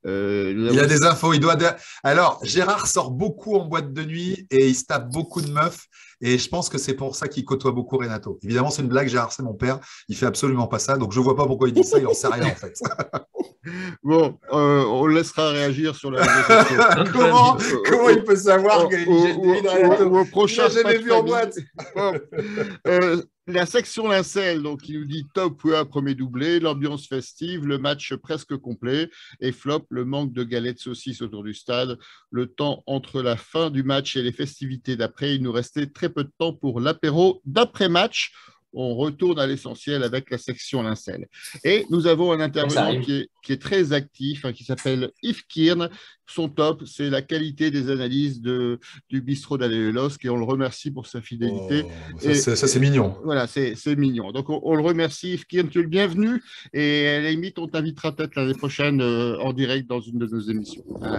Euh, il a des infos. Il doit. De... Alors, Gérard sort beaucoup en boîte de nuit et il se tape beaucoup de meufs. Et je pense que c'est pour ça qu'il côtoie beaucoup Renato. Évidemment, c'est une blague. Gérard, c'est mon père. Il fait absolument pas ça. Donc, je vois pas pourquoi il dit ça. Il en sait rien, en fait. Bon, euh, on laissera réagir sur la réseau sociaux. comment, comment il peut savoir qu'il y a une hygiène de vie de Renato ? Au prochain il n'a jamais vu en boîte. Bon. euh, La section Lincel, donc, il nous dit top, ouais, premier doublé, l'ambiance festive, le match presque complet, et flop, le manque de galettes saucisses autour du stade. Le temps entre la fin du match et les festivités d'après, il nous restait très peu de temps pour l'apéro d'après-match. On retourne à l'essentiel avec la section Lincel. Et nous avons un intervenant qui est, qui est très actif, hein, qui s'appelle Yves Kirn. Son top, c'est la qualité des analyses de, du bistrot d'Allé-le-Losc et on le remercie pour sa fidélité. Oh, ça, c'est, ça, c'est mignon. Voilà, c'est, c'est mignon. Donc, on, on le remercie, Yves Kirn, tu es le bienvenu. Et à la limite, on t'invitera peut-être l'année prochaine euh, en direct dans une de nos émissions. Euh,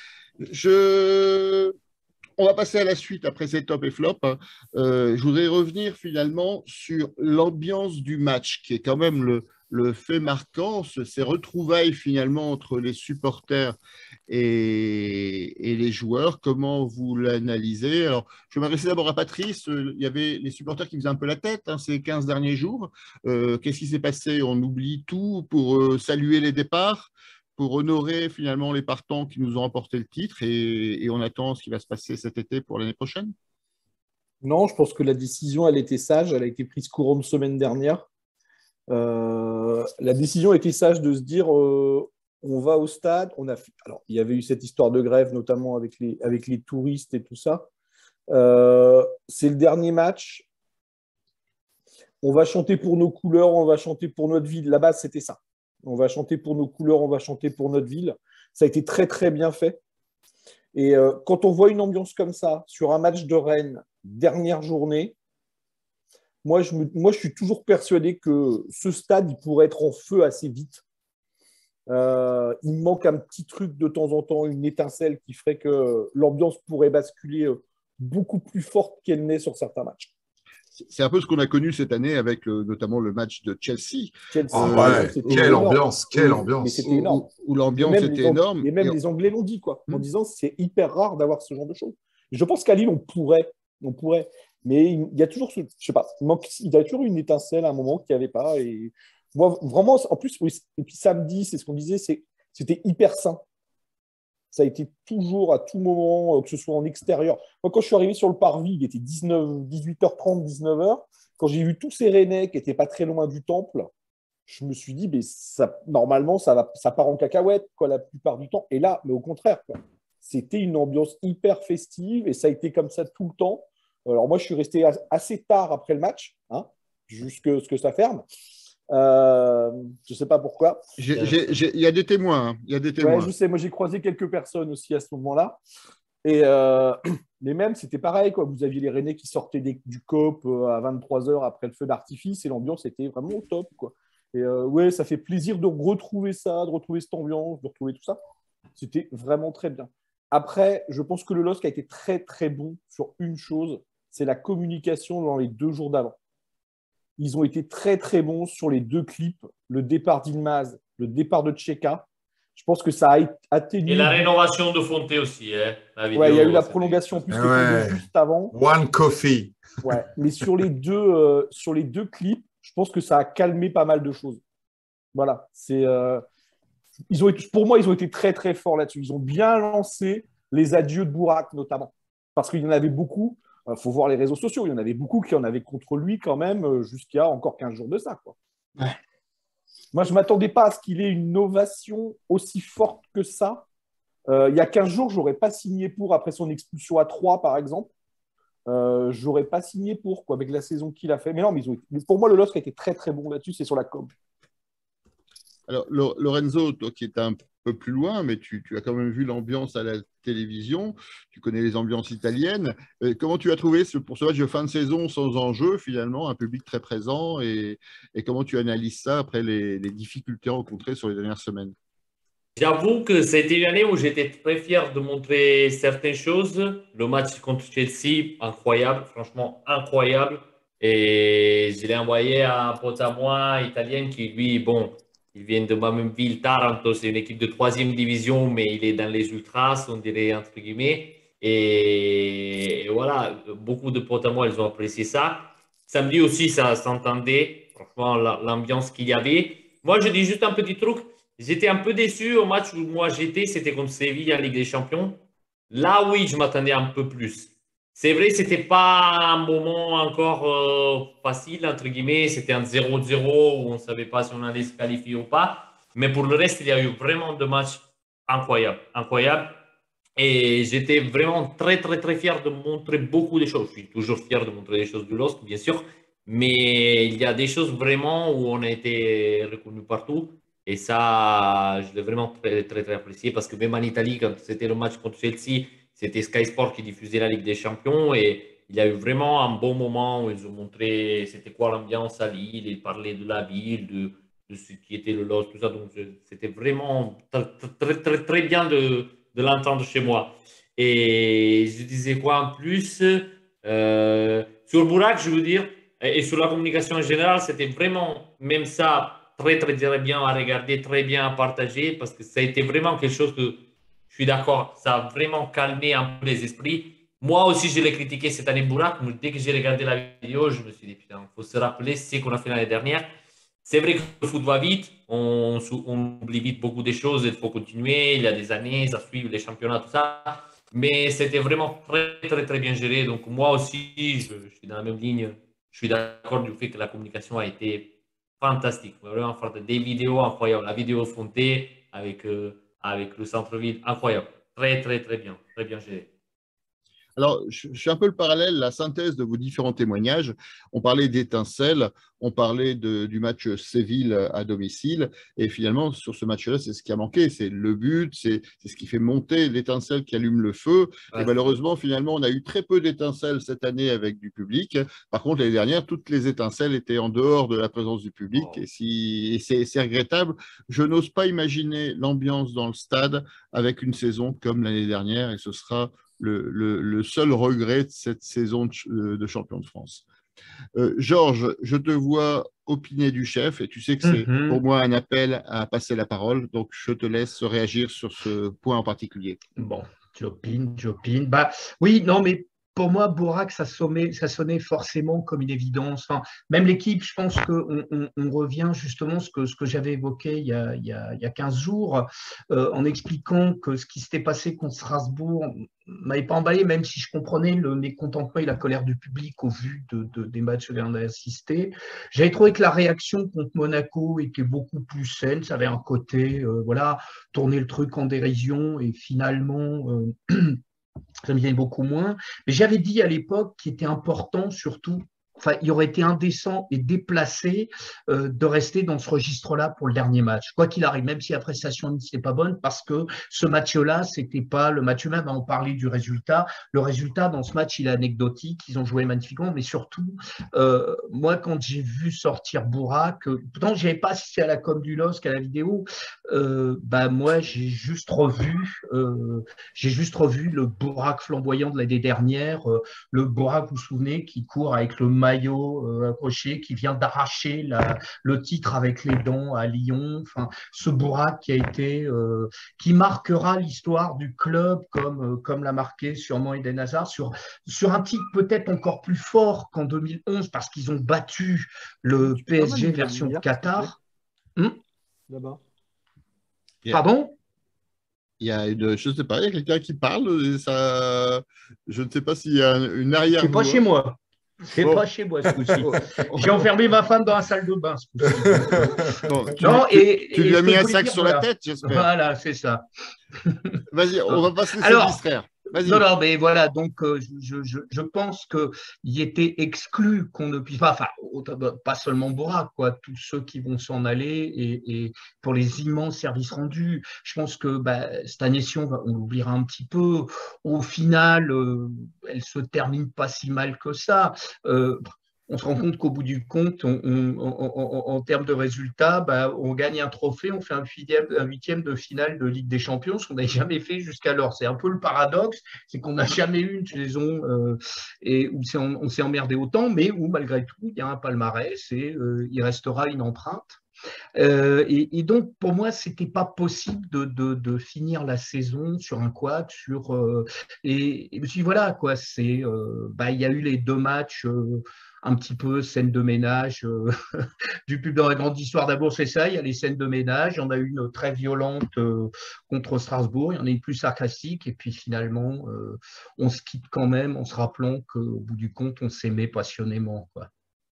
je... On va passer à la suite après ces top et flop. Euh, je voudrais revenir finalement sur l'ambiance du match, qui est quand même le, le fait marquant, ces retrouvailles finalement entre les supporters et, et les joueurs. Comment vous l'analysez? Alors, je vais m'adresser d'abord à Patrice. Il y avait les supporters qui faisaient un peu la tête hein, ces quinze derniers jours. Euh, qu'est-ce qui s'est passé? On oublie tout pour euh, saluer les départs, pour honorer finalement les partants qui nous ont apporté le titre et, et on attend ce qui va se passer cet été pour l'année prochaine? Non, je pense que la décision, elle était sage. Elle a été prise courant de semaine dernière. Euh, la décision a été sage de se dire euh, on va au stade. On a... Alors, il y avait eu cette histoire de grève, notamment avec les, avec les touristes et tout ça. Euh, c'est le dernier match. On va chanter pour nos couleurs, on va chanter pour notre ville. Là-bas, c'était ça. On va chanter pour nos couleurs, on va chanter pour notre ville. Ça a été très, très bien fait. Et euh, quand on voit une ambiance comme ça, sur un match de Rennes, dernière journée, moi je, me, moi, je suis toujours persuadé que ce stade, il pourrait être en feu assez vite. Euh, il manque un petit truc de temps en temps, une étincelle qui ferait que l'ambiance pourrait basculer beaucoup plus forte qu'elle n'est sur certains matchs. C'est un peu ce qu'on a connu cette année avec le, notamment le match de Chelsea. Chelsea oh, ouais. Exemple, quelle énorme. ambiance, quelle ambiance. Mais c'était énorme. Où, où l'ambiance était les, énorme. Et même et les Anglais l'ont dit, quoi, en hmm. disant que c'est hyper rare d'avoir ce genre de choses. Je pense qu'à Lille, on pourrait, on pourrait. Mais il y a toujours, ce, je sais pas, il, manque, il y a toujours une étincelle à un moment qu'il n'y avait pas. Et moi, vraiment, en plus, et puis samedi, c'est ce qu'on disait, c'est, c'était hyper sain. Ça a été toujours, à tout moment, que ce soit en extérieur. Moi, quand je suis arrivé sur le parvis, il était dix-neuf, dix-huit heures trente, dix-neuf heures. Quand j'ai vu tous ces Rennais qui n'étaient pas très loin du temple, je me suis dit, mais ça, normalement, ça, va, ça part en cacahuète quoi, la plupart du temps. Et là, mais au contraire, quoi. C'était une ambiance hyper festive et ça a été comme ça tout le temps. Alors moi, je suis resté assez tard après le match, hein, jusqu'à ce que ça ferme. Euh, je ne sais pas pourquoi. Il y a des témoins. Hein. Y a des témoins. Ouais, je sais, moi j'ai croisé quelques personnes aussi à ce moment-là. Et euh, mais même, c'était pareil. Quoi. Vous aviez les Rennais qui sortaient des, du C O P à vingt-trois heures après le feu d'artifice et l'ambiance était vraiment au top. Quoi. Et euh, ouais, ça fait plaisir de retrouver ça, de retrouver cette ambiance, de retrouver tout ça. C'était vraiment très bien. Après, je pense que le L O S C a été très très bon sur une chose, c'est la communication dans les deux jours d'avant. Ils ont été très, très bons sur les deux clips, le départ d'Ilmaz, le départ de Tcheka. Je pense que ça a atténué. Et la rénovation de Fonté aussi. Hein, la vidéo, ouais, il y a eu la prolongation en plus ouais. juste avant. One coffee. Ouais, mais sur les, deux, euh, sur les deux clips, je pense que ça a calmé pas mal de choses. Voilà. C'est, euh, ils ont été, pour moi, ils ont été très, très forts là-dessus. Ils ont bien lancé les adieux de Bourak, notamment. Parce qu'il y en avait beaucoup. Il faut voir les réseaux sociaux. Il y en avait beaucoup qui en avaient contre lui quand même jusqu'à encore quinze jours de ça. Quoi. Ouais. Moi, je ne m'attendais pas à ce qu'il ait une ovation aussi forte que ça. Euh, il y a quinze jours, je n'aurais pas signé pour, après son expulsion à Troyes, par exemple. Euh, je n'aurais pas signé pour, quoi, avec la saison qu'il a fait. Mais non, mais, ils ont... mais pour moi, le L O S C a été très, très bon là-dessus, c'est sur la com. Alors, Lorenzo, toi qui es un peu plus loin, mais tu, tu as quand même vu l'ambiance à la télévision, tu connais les ambiances italiennes. Euh, comment tu as trouvé ce, pour ce match de fin de saison sans enjeu, finalement, un public très présent et, et comment tu analyses ça après les, les difficultés rencontrées sur les dernières semaines? J'avoue que c'était une année où j'étais très fier de montrer certaines choses. Le match contre Chelsea, incroyable, franchement incroyable. Et je l'ai envoyé à un pote à moi, italien, qui lui, bon, Ils viennent de ma même ville, Taranto, c'est une équipe de troisième division, mais il est dans les ultras, on dirait, entre guillemets. Et, et voilà, beaucoup de potes à moi, ils ont apprécié ça. Samedi aussi, ça s'entendait, franchement, l'ambiance qu'il y avait. Moi, je dis juste un petit truc. J'étais un peu déçu au match où moi j'étais, c'était contre Séville en Ligue des Champions. Là, oui, je m'attendais un peu plus. C'est vrai, c'était pas un moment encore euh, facile, entre guillemets. C'était un zéro zéro où on ne savait pas si on allait se qualifier ou pas. Mais pour le reste, il y a eu vraiment deux matchs incroyables. incroyables. Et j'étais vraiment très, très, très fier de montrer beaucoup de choses. Je suis toujours fier de montrer des choses du L O S C, bien sûr. Mais il y a des choses vraiment où on a été reconnu partout. Et ça, je l'ai vraiment très, très, très apprécié parce que même en Italie, quand c'était le match contre Chelsea, c'était Sky Sport qui diffusait la Ligue des Champions et il y a eu vraiment un bon moment où ils ont montré c'était quoi l'ambiance à Lille, ils parlaient de la ville, de, de ce qui était le L O S C, tout ça. Donc c'était vraiment très, très, très, très bien de, de l'entendre chez moi. Et je disais quoi en plus euh, sur Burak, je veux dire, et sur la communication en général, c'était vraiment même ça très, très, très bien à regarder, très bien à partager, parce que ça a été vraiment quelque chose que, je suis d'accord, ça a vraiment calmé un peu les esprits. Moi aussi, je l'ai critiqué cette année, Burak, mais dès que j'ai regardé la vidéo, je me suis dit, putain, il faut se rappeler ce qu'on a fait l'année dernière. C'est vrai que le foot va vite, on, on oublie vite beaucoup de choses, il faut continuer, il y a des années, ça suit les championnats, tout ça. Mais c'était vraiment très, très, très bien géré. Donc, moi aussi, je, je suis dans la même ligne. Je suis d'accord du fait que la communication a été fantastique, vraiment des vidéos incroyables, la vidéo Fonté avec, euh, avec le centre-ville, incroyable, très très très bien, très bien géré. Alors, je, je fais un peu le parallèle, la synthèse de vos différents témoignages. On parlait d'étincelles, on parlait de, du match Séville à domicile, et finalement, sur ce match-là, c'est ce qui a manqué, c'est le but, c'est ce qui fait monter l'étincelle qui allume le feu. Ouais. Et malheureusement, finalement, on a eu très peu d'étincelles cette année avec du public. Par contre, l'année dernière, toutes les étincelles étaient en dehors de la présence du public, oh. et, si, et c'est regrettable. Je n'ose pas imaginer l'ambiance dans le stade avec une saison comme l'année dernière, et ce sera Le, le, le seul regret de cette saison de, de champion de France. Euh, Georges, je te vois opiner du chef et tu sais que c'est mm-hmm. pour moi un appel à passer la parole, donc je te laisse réagir sur ce point en particulier. Bon, tu opines, tu opines. Bah, oui, non, mais pour moi, Burak, ça sonnait, ça sonnait forcément comme une évidence. Enfin, même l'équipe, je pense qu'on on, on revient justement à ce que, ce que j'avais évoqué il y a, il y a, il y a quinze jours, euh, en expliquant que ce qui s'était passé contre Strasbourg ne m'avait pas emballé, même si je comprenais le mécontentement et la colère du public au vu de, de, des matchs que j'en ai assisté. J'avais trouvé que la réaction contre Monaco était beaucoup plus saine. Ça avait un côté, euh, voilà, tourner le truc en dérision et finalement... Euh, ça me vient beaucoup moins. Mais j'avais dit à l'époque qu'il était important, surtout, enfin, il aurait été indécent et déplacé euh, de rester dans ce registre-là pour le dernier match. Quoi qu'il arrive, même si la prestation n'était pas bonne, parce que ce match-là, c'était pas le match même. On parlait du résultat. Le résultat dans ce match, il est anecdotique. Ils ont joué magnifiquement, mais surtout, euh, moi, quand j'ai vu sortir Burak, pourtant, je n'avais pas assisté à la com du L O S C, à la vidéo. Euh, bah moi, j'ai juste revu, euh, j'ai juste revu le Burak flamboyant de l'année dernière, euh, le Burak, vous vous souvenez, qui court avec le maillot euh, accroché, qui vient d'arracher le titre avec les dents à Lyon. Enfin, ce Burak qui a été, euh, qui marquera l'histoire du club comme, euh, comme l'a marqué sûrement Eden Hazard, sur, sur un titre peut-être encore plus fort qu'en deux mille onze parce qu'ils ont battu le P S G version Qatar. Hmm Là-bas. Pardon? Il y a une, je ne sais pas, il y a quelqu'un qui parle et ça, je ne sais pas s'il y a une arrière. C'est pas chez moi. C'est bon. Pas chez moi ce coup-ci. J'ai enfermé ma femme dans la salle de bain ce coup-ci. Bon, tu, non, tu, et, tu et lui as mis un sac dire, sur voilà. la tête, j'espère. Voilà, c'est ça. Vas-y, on va pas se laisser Alors, distraire. Non, non, mais voilà, donc euh, je, je, je pense qu'il était exclu qu'on ne puisse pas, enfin, pas seulement Burak, quoi, tous ceux qui vont s'en aller et, et pour les immenses services rendus. Je pense que bah, cette année-ci, on, on l'oubliera un petit peu. Au final, euh, elle se termine pas si mal que ça. Euh, on se rend compte qu'au bout du compte, on, on, on, on, en termes de résultats, bah, on gagne un trophée, on fait un huitième, un huitième de finale de Ligue des Champions, ce qu'on n'avait jamais fait jusqu'alors. C'est un peu le paradoxe, c'est qu'on n'a jamais eu une saison euh, et où on, on s'est emmerdé autant, mais où malgré tout, il y a un palmarès et euh, il restera une empreinte. Euh, et, et donc, pour moi, c'était pas possible de, de, de finir la saison sur un quad. Sur, euh, et, et je me suis dit, voilà, quoi, c'est, euh, bah, il y a eu les deux matchs, euh, un petit peu scène de ménage euh, du pub dans la grande histoire d'abord, c'est ça. Il y a les scènes de ménage. Il y en a eu une très violente euh, contre Strasbourg. Il y en a une plus sarcastique. Et puis finalement, euh, on se quitte quand même en se rappelant qu'au bout du compte, on s'aimait passionnément, quoi.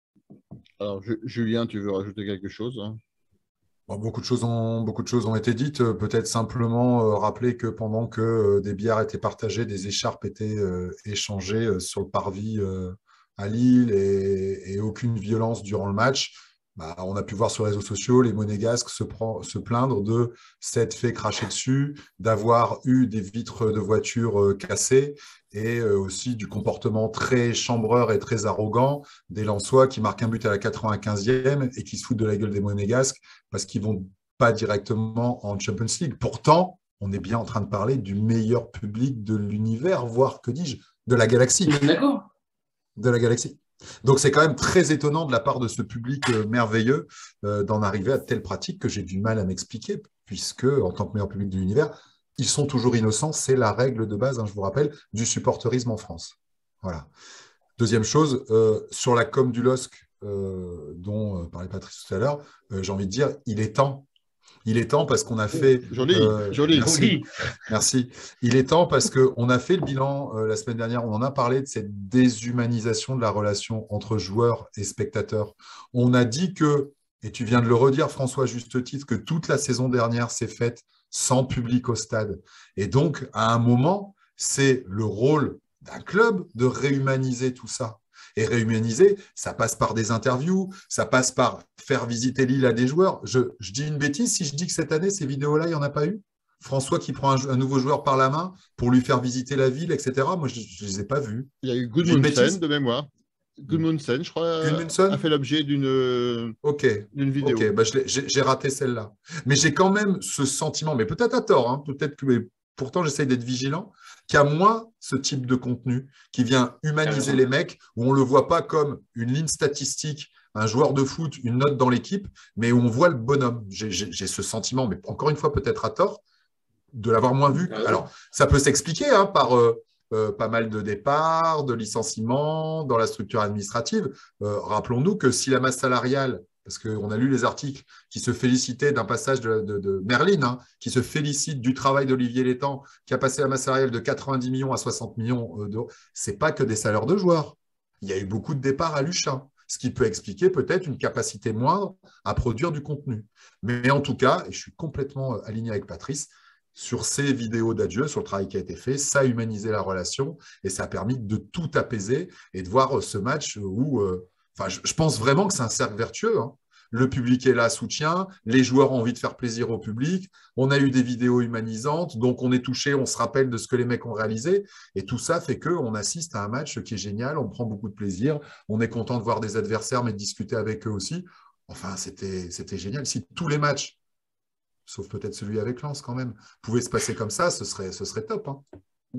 Alors, je- Julien, tu veux rajouter quelque chose, hein? Bon, beaucoup de choses ont, beaucoup de choses ont été dites. Euh, Peut-être simplement euh, rappeler que pendant que euh, des bières étaient partagées, des écharpes étaient euh, échangées euh, sur le parvis euh, à Lille et, et aucune violence durant le match. Bah, on a pu voir sur les réseaux sociaux les Monégasques se, prend- se plaindre de s'être fait cracher dessus, d'avoir eu des vitres de voiture euh, cassées et euh, aussi du comportement très chambreur et très arrogant des Lensois qui marquent un but à la quatre-vingt-quinzième et qui se foutent de la gueule des Monégasques parce qu'ils ne vont pas directement en Champions League. Pourtant, on est bien en train de parler du meilleur public de l'univers, voire, que dis-je, de la galaxie. D'accord. De la galaxie. Donc, c'est quand même très étonnant de la part de ce public euh, merveilleux euh, d'en arriver à de telles pratiques que j'ai du mal à m'expliquer, puisque, en tant que meilleur public de l'univers, ils sont toujours innocents. C'est la règle de base, hein, je vous rappelle, du supporterisme en France. Voilà. Deuxième chose, euh, sur la com du L O S C, euh, dont euh, parlait Patrice tout à l'heure, euh, j'ai envie de dire, il est temps. Il est temps parce qu'on a fait… Joli, euh, joli. Merci, Joli. merci. Il est temps parce qu'on a fait le bilan euh, la semaine dernière, on en a parlé de cette déshumanisation de la relation entre joueurs et spectateurs. On a dit que, et tu viens de le redire François à juste titre, que toute la saison dernière s'est faite sans public au stade. Et donc, à un moment, c'est le rôle d'un club de réhumaniser tout ça. Et réhumaniser, ça passe par des interviews, ça passe par faire visiter Lille à des joueurs. Je, je dis une bêtise si je dis que cette année, ces vidéos-là, il n'y en a pas eu. François qui prend un, un nouveau joueur par la main pour lui faire visiter la ville, et cetera. Moi, je ne les ai pas vus. Il y a eu J'ai une Gudmundsen bêtise de mémoire. Gudmundsen, je crois, Gudmundsson a fait l'objet d'une Ok, d'une vidéo. ok, bah, je l'ai- j'ai j'ai raté celle-là. Mais j'ai quand même ce sentiment, mais peut-être à tort, hein, peut-être que, mais pourtant j'essaye d'être vigilant, qu'il y a moins ce type de contenu qui vient humaniser les mecs, où on ne le voit pas comme une ligne statistique, un joueur de foot, une note dans l'équipe, mais où on voit le bonhomme. J'ai j'ai- j'ai ce sentiment, mais encore une fois peut-être à tort, de l'avoir moins vu. Ah ouais. Alors, ça peut s'expliquer hein, par euh, euh, pas mal de départs, de licenciements dans la structure administrative. Euh, rappelons-nous que si la masse salariale, parce qu'on a lu les articles qui se félicitaient d'un passage de, de, de Merlin, hein, qui se félicite du travail d'Olivier Létang, qui a passé la masse salariale de quatre-vingt-dix millions à soixante millions d'euros, ce n'est pas que des salaires de joueurs. Il y a eu beaucoup de départs à Luchin, ce qui peut expliquer peut-être une capacité moindre à produire du contenu. Mais en tout cas, et je suis complètement aligné avec Patrice, sur ces vidéos d'adieu, sur le travail qui a été fait, ça a humanisé la relation et ça a permis de tout apaiser et de voir ce match où, euh, enfin, je, je pense vraiment que c'est un cercle vertueux. Hein. Le public est là, soutient, les joueurs ont envie de faire plaisir au public, on a eu des vidéos humanisantes, donc on est touché, on se rappelle de ce que les mecs ont réalisé et tout ça fait qu'on assiste à un match qui est génial, on prend beaucoup de plaisir, on est content de voir des adversaires mais de discuter avec eux aussi. Enfin, c'était, c'était génial. Si tous les matchs, sauf peut-être celui avec Lens quand même, pouvait se passer comme ça, ce serait, ce serait top. Hein.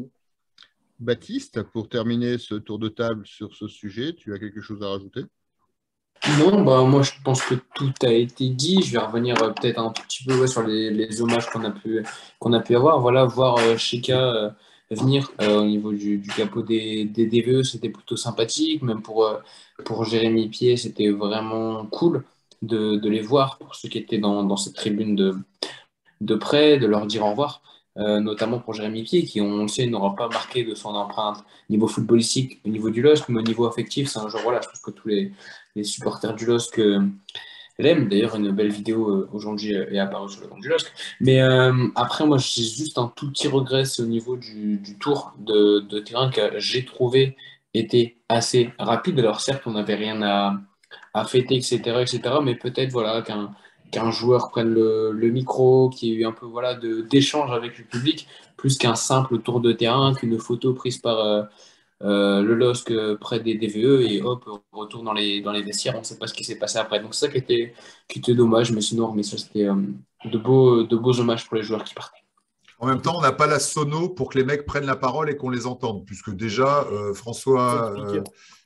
Baptiste, pour terminer ce tour de table sur ce sujet, tu as quelque chose à rajouter? Non, bah, moi je pense que tout a été dit. Je vais revenir euh, peut-être un tout petit peu ouais, sur les, les hommages qu'on a pu, qu'on a pu avoir. Voilà, voir euh, Cheka euh, venir euh, au niveau du, du capot des, des D V E, c'était plutôt sympathique. Même pour, euh, pour Jérémy Pied, c'était vraiment cool de, de les voir, pour ceux qui étaient dans, dans cette tribune de, de près, de leur dire au revoir. Euh, notamment pour Jérémy Pied, qui, on le sait, n'aura pas marqué de son empreinte au niveau footballistique, au niveau du L O S C, mais au niveau affectif, c'est un joueur, voilà, je pense que tous les, les supporters du L O S C euh, l'aiment. D'ailleurs, une belle vidéo euh, aujourd'hui euh, est apparue sur le compte du L O S C. Mais euh, après, moi, j'ai juste un tout petit regret, c'est au niveau du, du tour de, de terrain que j'ai trouvé était assez rapide. Alors certes, on n'avait rien à, à fêter, et cetera, et cetera, mais peut-être voilà, qu'un qu'un joueur prenne le, le micro, qu'il y ait eu un peu voilà, de, d'échange avec le public, plus qu'un simple tour de terrain, qu'une photo prise par euh, euh, le L O S C près des D V E et hop, retour dans les, dans les vestiaires, on ne sait pas ce qui s'est passé après. Donc c'est ça qui était, qui était dommage, mais sinon, mais ça c'était euh, de, beaux, de beaux hommages pour les joueurs qui partaient. En même temps, on n'a pas la sono pour que les mecs prennent la parole et qu'on les entende, puisque déjà, euh, François, euh,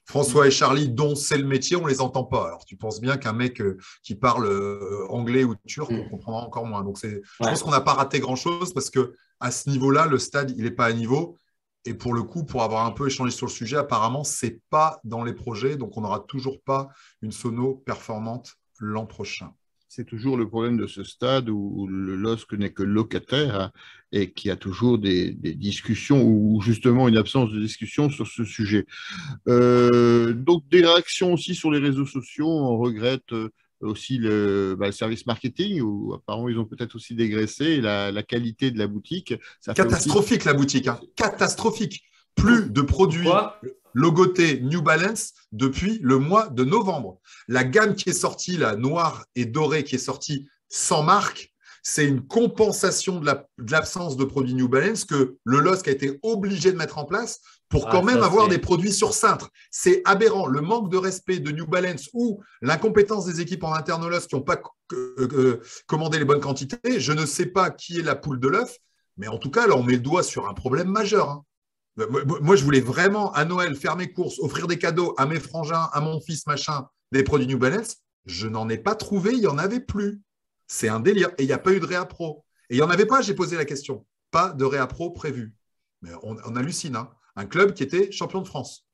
François et Charlie, dont c'est le métier, on ne les entend pas. Alors, tu penses bien qu'un mec euh, qui parle euh, anglais ou turc, on comprendra encore moins. Donc, c'est, je Ouais. pense qu'on n'a pas raté grand-chose parce qu'à ce niveau-là, le stade, il n'est pas à niveau. Et pour le coup, pour avoir un peu échangé sur le sujet, apparemment, ce n'est pas dans les projets. Donc, on n'aura toujours pas une sono performante l'an prochain. C'est toujours le problème de ce stade où le L O S C n'est que locataire, hein, et qui a toujours des, des discussions ou justement une absence de discussion sur ce sujet. Euh, donc des réactions aussi sur les réseaux sociaux. On regrette euh, aussi le, bah, le service marketing où apparemment ils ont peut-être aussi dégraissé la, la qualité de la boutique. Ça Catastrophique aussi... la boutique, hein. Catastrophique. Plus de produits Pourquoi logotés New Balance depuis le mois de novembre. La gamme qui est sortie, la noire et dorée qui est sortie sans marque, c'est une compensation de, la, de l'absence de produits New Balance que le L O S C a été obligé de mettre en place pour Ah, quand même ça, avoir c'est- des produits sur cintre. C'est aberrant. Le manque de respect de New Balance ou l'incompétence des équipes en interne au L O S C qui n'ont pas euh, euh, commandé les bonnes quantités. Je ne sais pas qui est la poule de l'œuf, mais en tout cas, là, on met le doigt sur un problème majeur, hein. Moi, je voulais vraiment, à Noël, faire mes courses, offrir des cadeaux à mes frangins, à mon fils, machin, des produits New Balance. Je n'en ai pas trouvé, il n'y en avait plus. C'est un délire. Et il n'y a pas eu de réa pro. Et il n'y en avait pas, j'ai posé la question. Pas de réa pro prévu. Mais on, on hallucine, hein. Un club qui était champion de France.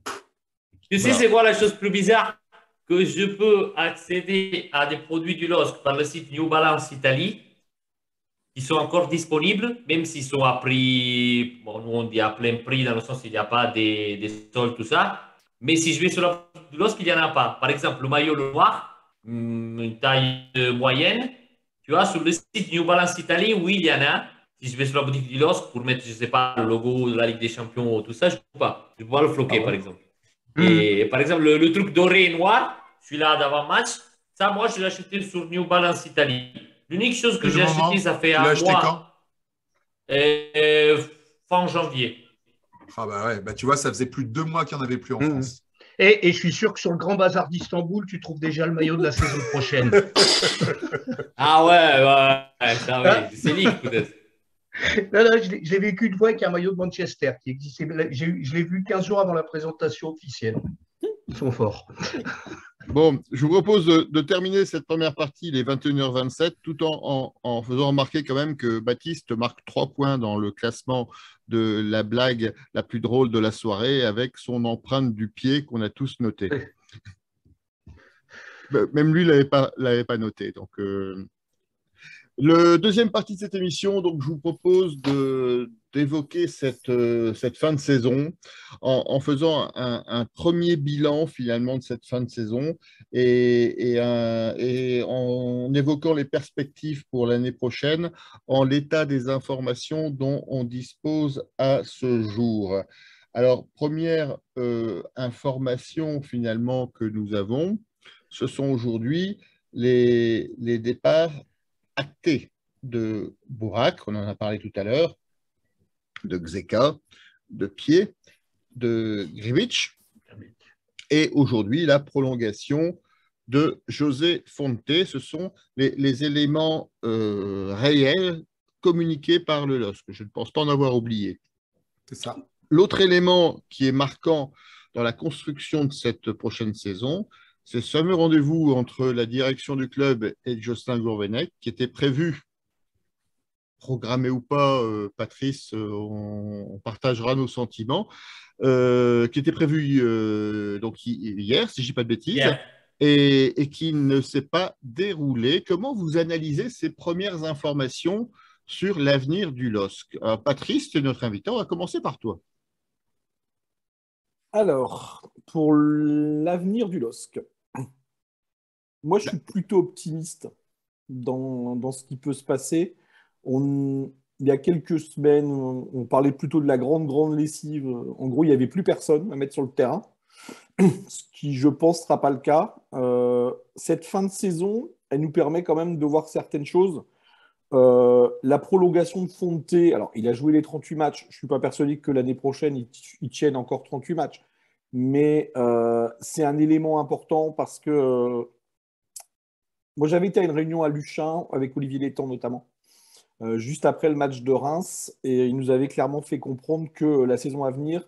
Tu sais, Voilà. c'est quoi la chose plus bizarre? Que je peux accéder à des produits du L O S C par le site New Balance Italie qui sont encore disponibles, même s'ils sont à prix, bon, nous on dit à plein prix, dans le sens qu'il n'y a pas des, des soldes, tout ça. Mais si je vais sur la boutique du L O S C, il n'y en a pas. Par exemple, le maillot le noir, hum, une taille euh, moyenne, tu vois, sur le site New Balance Italie, oui, il y en a. Si je vais sur la boutique du L O S C pour mettre, je ne sais pas, le logo de la Ligue des Champions, tout ça, je ne peux pas. Je peux pas le floquer, Ah ouais. par exemple. Mmh. Et par exemple, le, le truc doré et noir, celui-là d'avant-match, ça, moi, je l'ai acheté sur New Balance Italie. L'unique chose que Et j'ai le moment, acheté, ça fait tu l'as un acheté quand? mois, euh, fin janvier. Ah bah ouais, bah tu vois, ça faisait plus de deux mois qu'il n'y en avait plus en Mmh. France. Et, et je suis sûr que sur le Grand Bazar d'Istanbul, tu trouves déjà le maillot de la saison prochaine. Ah ouais, ouais, ça oui, c'est ligue peut-être. Non, non, je l'ai- je l'ai vécu une fois avec un maillot de Manchester qui existait. J'ai eu- Je l'ai vu quinze jours avant la présentation officielle. Ils sont forts. Bon, je vous propose de, de terminer cette première partie, les vingt et une heures vingt-sept, tout en, en, en faisant remarquer quand même que Baptiste marque trois points dans le classement de la blague la plus drôle de la soirée avec son empreinte du pied qu'on a tous notée. Même lui ne l'avait pas, l'avait pas noté. Donc, euh... le deuxième partie de cette émission, donc, je vous propose de, d'évoquer cette, euh, cette fin de saison en, en faisant un, un premier bilan finalement de cette fin de saison et, et, un, et en évoquant les perspectives pour l'année prochaine en l'état des informations dont on dispose à ce jour. Alors, première euh, information finalement que nous avons, ce sont aujourd'hui les, les départs actés de Bourak, on en a parlé tout à l'heure, de Xeka, de Pied, de Grivich, et aujourd'hui la prolongation de José Fonte. Ce sont les, les éléments euh, réels communiqués par le L O S C, que je ne pense pas en avoir oublié. C'est ça. L'autre élément qui est marquant dans la construction de cette prochaine saison, c'est ce fameux rendez-vous entre la direction du club et Jocelyn Gourvenec, qui était prévu, programmé ou pas, euh, Patrice, euh, on, on partagera nos sentiments, euh, qui était prévu euh, donc hier, si je ne dis pas de bêtises, Yeah. et, et qui ne s'est pas déroulé. Comment vous analysez ces premières informations sur l'avenir du L O S C? Alors, Patrice, tu es notre invité, on va commencer par toi. Alors, pour l'avenir du L O S C, moi je suis plutôt optimiste dans, dans ce qui peut se passer. On, il y a quelques semaines, on, on parlait plutôt de la grande, grande lessive. En gros, il n'y avait plus personne à mettre sur le terrain, ce qui, je pense, ne sera pas le cas. Euh, cette fin de saison, elle nous permet quand même de voir certaines choses. Euh, la prolongation de Fonte, alors il a joué les trente-huit matchs, je ne suis pas persuadé que l'année prochaine il, il tienne encore trente-huit matchs, mais euh, c'est un élément important parce que euh, moi j'avais été à une réunion à Luchin avec Olivier Létang notamment, euh, juste après le match de Reims, et il nous avait clairement fait comprendre que la saison à venir,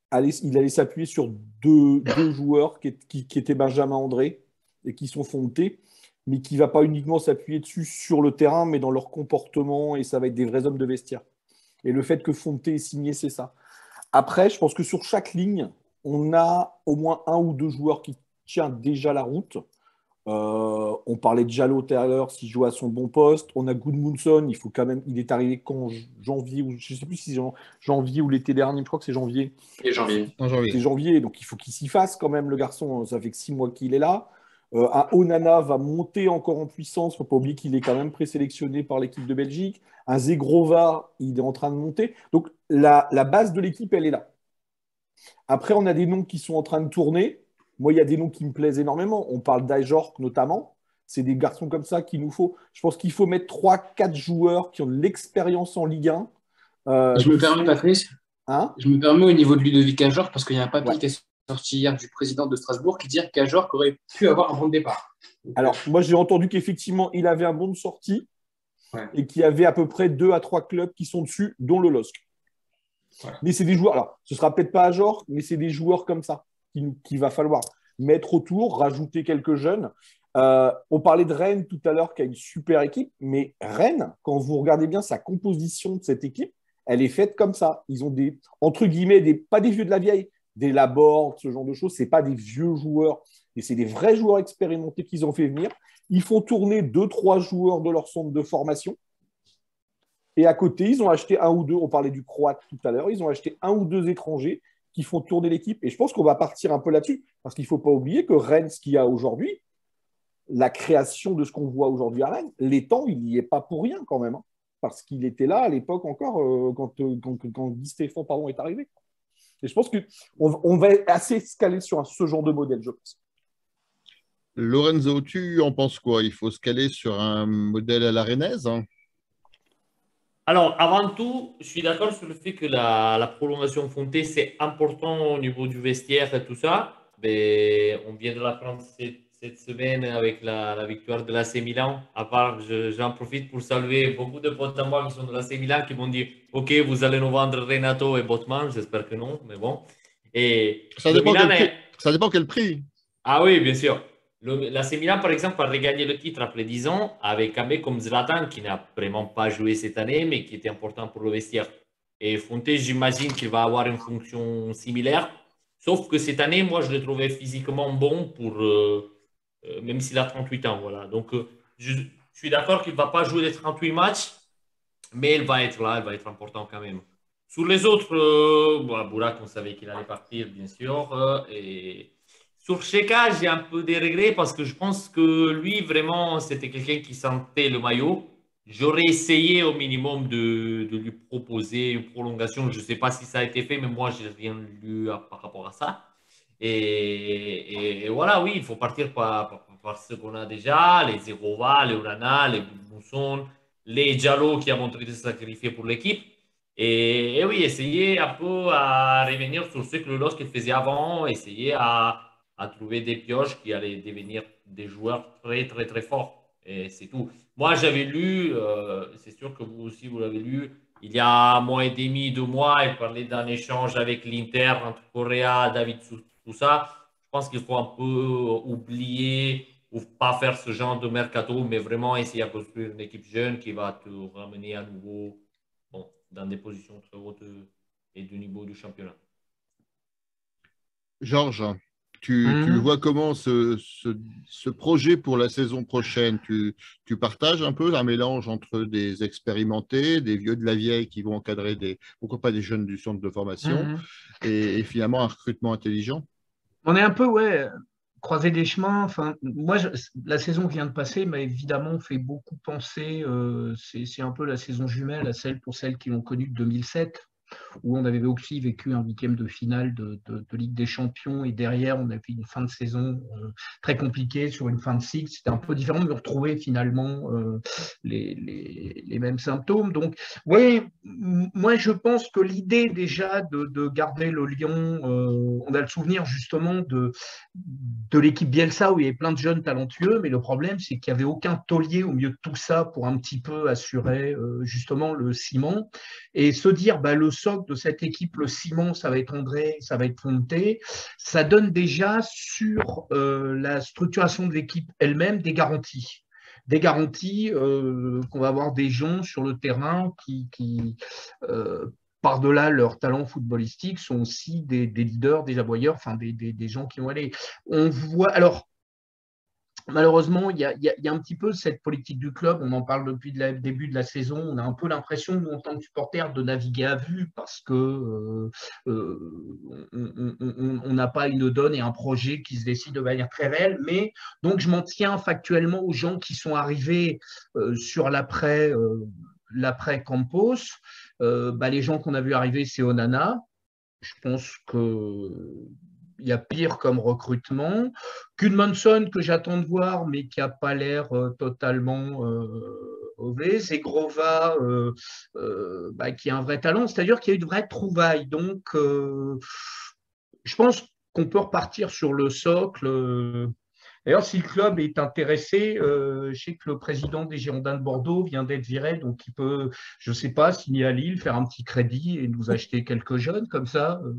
allait, il allait s'appuyer sur deux, deux joueurs qui, qui, qui étaient Benjamin André et qui sont Fonté, mais qui ne va pas uniquement s'appuyer dessus sur le terrain, mais dans leur comportement, et ça va être des vrais hommes de vestiaire. Et le fait que Fonté ait signé, c'est ça. Après, je pense que sur chaque ligne, on a au moins un ou deux joueurs qui tiennent déjà la route. Euh, on parlait de Jallo tout à l'heure, s'il joue à son bon poste. On a Gudmundsson, il faut quand même, il est arrivé quand janvier, ou je ne sais plus si c'est janvier ou l'été dernier, je crois que c'est janvier. Et janvier. En janvier. C'est janvier, donc il faut qu'il s'y fasse quand même, le garçon. Ça fait que six mois qu'il est là. Euh, un Onana va monter encore en puissance. Il ne faut pas oublier qu'il est quand même présélectionné par l'équipe de Belgique. Un Zegrova, il est en train de monter. Donc la, la base de l'équipe, elle est là. Après, on a des noms qui sont en train de tourner. Moi, il y a des noms qui me plaisent énormément. On parle d'Ajorc notamment. C'est des garçons comme ça qu'il nous faut. Je pense qu'il faut mettre trois quatre joueurs qui ont de l'expérience en Ligue un. Euh, Je me permets, Patrice, hein je me permets au niveau de Ludovic Ajorc, parce qu'il y a un papier Ouais. qui est sorti hier du président de Strasbourg qui dit qu'Ajorc aurait pu avoir un bon départ. Donc, Alors, moi, j'ai entendu qu'effectivement, il avait un bon de sortie Ouais. et qu'il y avait à peu près deux à trois clubs qui sont dessus, dont le L O S C. Ouais. Mais c'est des joueurs, alors, ce ne sera peut-être pas Ajorc, mais c'est des joueurs comme ça qu'il qu'il va falloir mettre autour, rajouter quelques jeunes. Euh, on parlait de Rennes tout à l'heure, qui a une super équipe, mais Rennes, quand vous regardez bien sa composition de cette équipe, elle est faite comme ça. Ils ont des, entre guillemets, des, pas des vieux de la vieille, des Laborde, ce genre de choses. Ce n'est pas des vieux joueurs, mais c'est des vrais joueurs expérimentés qu'ils ont fait venir. Ils font tourner deux, trois joueurs de leur centre de formation. Et à côté, ils ont acheté un ou deux, on parlait du Croate tout à l'heure, ils ont acheté un ou deux étrangers qui font tourner l'équipe. Et je pense qu'on va partir un peu là-dessus, parce qu'il ne faut pas oublier que Rennes, ce qu'il y a aujourd'hui, la création de ce qu'on voit aujourd'hui à Rennes, l'étang, il n'y est pas pour rien quand même, hein, parce qu'il était là à l'époque encore, euh, quand, euh, quand, quand Guy Stéphane pardon, est arrivé. Et je pense qu'on on va assez se caler sur un, ce genre de modèle, je pense. Lorenzo, tu en penses quoi? Il faut se caler sur un modèle à la rennaise, hein? Alors, avant tout, je suis d'accord sur le fait que la, la prolongation Fonté, c'est important au niveau du vestiaire et tout ça. Mais on vient de l'apprendre cette, cette semaine avec la, la victoire de l'A C Milan. À part, je- j'en profite pour saluer beaucoup de potes à moi qui sont de l'A C Milan qui m'ont dit « Ok, vous allez nous vendre Renato et Botman ». J'espère que non, mais bon. Et Ça le dépend Milan quel est- prix. Ça dépend quel prix. Ah oui, bien sûr. Le, l'A C Milan, par exemple, a regagné le titre après dix ans avec un mec comme Zlatan qui n'a vraiment pas joué cette année, mais qui était important pour le vestiaire. Et Fonté, j'imagine qu'il va avoir une fonction similaire. Sauf que cette année, moi, je le trouvais physiquement bon pour, euh, euh, même s'il a trente-huit ans. Voilà. Donc, euh, je, je suis d'accord qu'il ne va pas jouer les trente-huit matchs, mais il va être là, il va être important quand même. Sur les autres, euh, bon, Bourak, on savait qu'il allait partir, bien sûr. euh, et sur Cheka, j'ai un peu des regrets parce que je pense que lui, vraiment, c'était quelqu'un qui sentait le maillot. J'aurais essayé au minimum de, de lui proposer une prolongation. Je ne sais pas si ça a été fait, mais moi, je n'ai rien lu à- par rapport à ça. Et, et- et voilà, oui, il faut partir par, par- par ce qu'on a déjà, les Zerova, les Urana, les Mousson, les Diallo qui a montré de se sacrifier pour l'équipe. Et, et oui, essayer un peu à revenir sur ce que le L O S C faisait avant, essayer à, à trouver des pioches qui allaient devenir des joueurs très, très, très forts. Et c'est tout. Moi, j'avais lu, euh, c'est sûr que vous aussi, vous l'avez lu, il y a un mois et demi, deux mois, il parlait d'un échange avec l'Inter entre Correa, David, tout ça. Je pense qu'il faut un peu oublier ou pas faire ce genre de mercato, mais vraiment essayer à construire une équipe jeune qui va te ramener à nouveau bon, dans des positions très hautes et du niveau du championnat. Georges, tu, Mhm. tu le vois comment ce, ce, ce projet pour la saison prochaine? Tu, tu partages un peu un mélange entre des expérimentés, des vieux de la vieille qui vont encadrer des, pourquoi pas des jeunes du centre de formation, Mhm. et, et finalement un recrutement intelligent? On est un peu, ouais, croisé des chemins. Enfin, moi, je- la saison qui vient de passer m'a évidemment fait beaucoup penser. euh, c'est c'est un peu la saison jumelle à celle pour celles qui l'ont connue de deux mille sept, où on avait aussi vécu un huitième de finale de, de- de Ligue des Champions, et derrière, on avait une fin de saison euh, très compliquée sur une fin de cycle. C'était un peu différent de retrouver finalement euh, les, les- les mêmes symptômes. Donc, oui, moi, je pense que l'idée déjà de, de garder le Lyon, euh, on a le souvenir justement de, de l'équipe Bielsa où il y avait plein de jeunes talentueux, mais le problème, c'est qu'il n'y avait aucun taulier au milieu de tout ça pour un petit peu assurer euh, justement le ciment et se dire bah, le socle sûr, de cette équipe, le ciment, ça va être André, ça va être Fonte. Ça donne déjà sur euh, la structuration de l'équipe elle-même des garanties. Des garanties euh, qu'on va avoir des gens sur le terrain qui, qui euh, par-delà leur talent footballistique, sont aussi des, des leaders, des aboyeurs, enfin des, des, des gens qui vont aller. On voit, alors, malheureusement, il y, a, il y a un petit peu cette politique du club, on en parle depuis le début de la saison, on a un peu l'impression, nous, en tant que supporters, de naviguer à vue parce que euh, euh, on n'a pas une donne et un projet qui se décide de manière très réelle, mais donc je m'en tiens factuellement aux gens qui sont arrivés euh, sur l'après euh, l'après Campos. Euh, bah, les gens qu'on a vu arriver, c'est Onana. Je pense que il y a pire comme recrutement. Gudmundsson, que j'attends de voir, mais qui n'a pas l'air euh, totalement euh, mauvais. Zegrova, euh, euh, bah, qui a un vrai talent, c'est-à-dire qu'il y a eu de vraies trouvailles. Donc, euh, je pense qu'on peut repartir sur le socle. Euh. D'ailleurs, si le club est intéressé, euh, je sais que le président des Girondins de Bordeaux vient d'être viré, donc il peut, je ne sais pas, signer à Lille, faire un petit crédit et nous acheter quelques jeunes comme ça. Euh.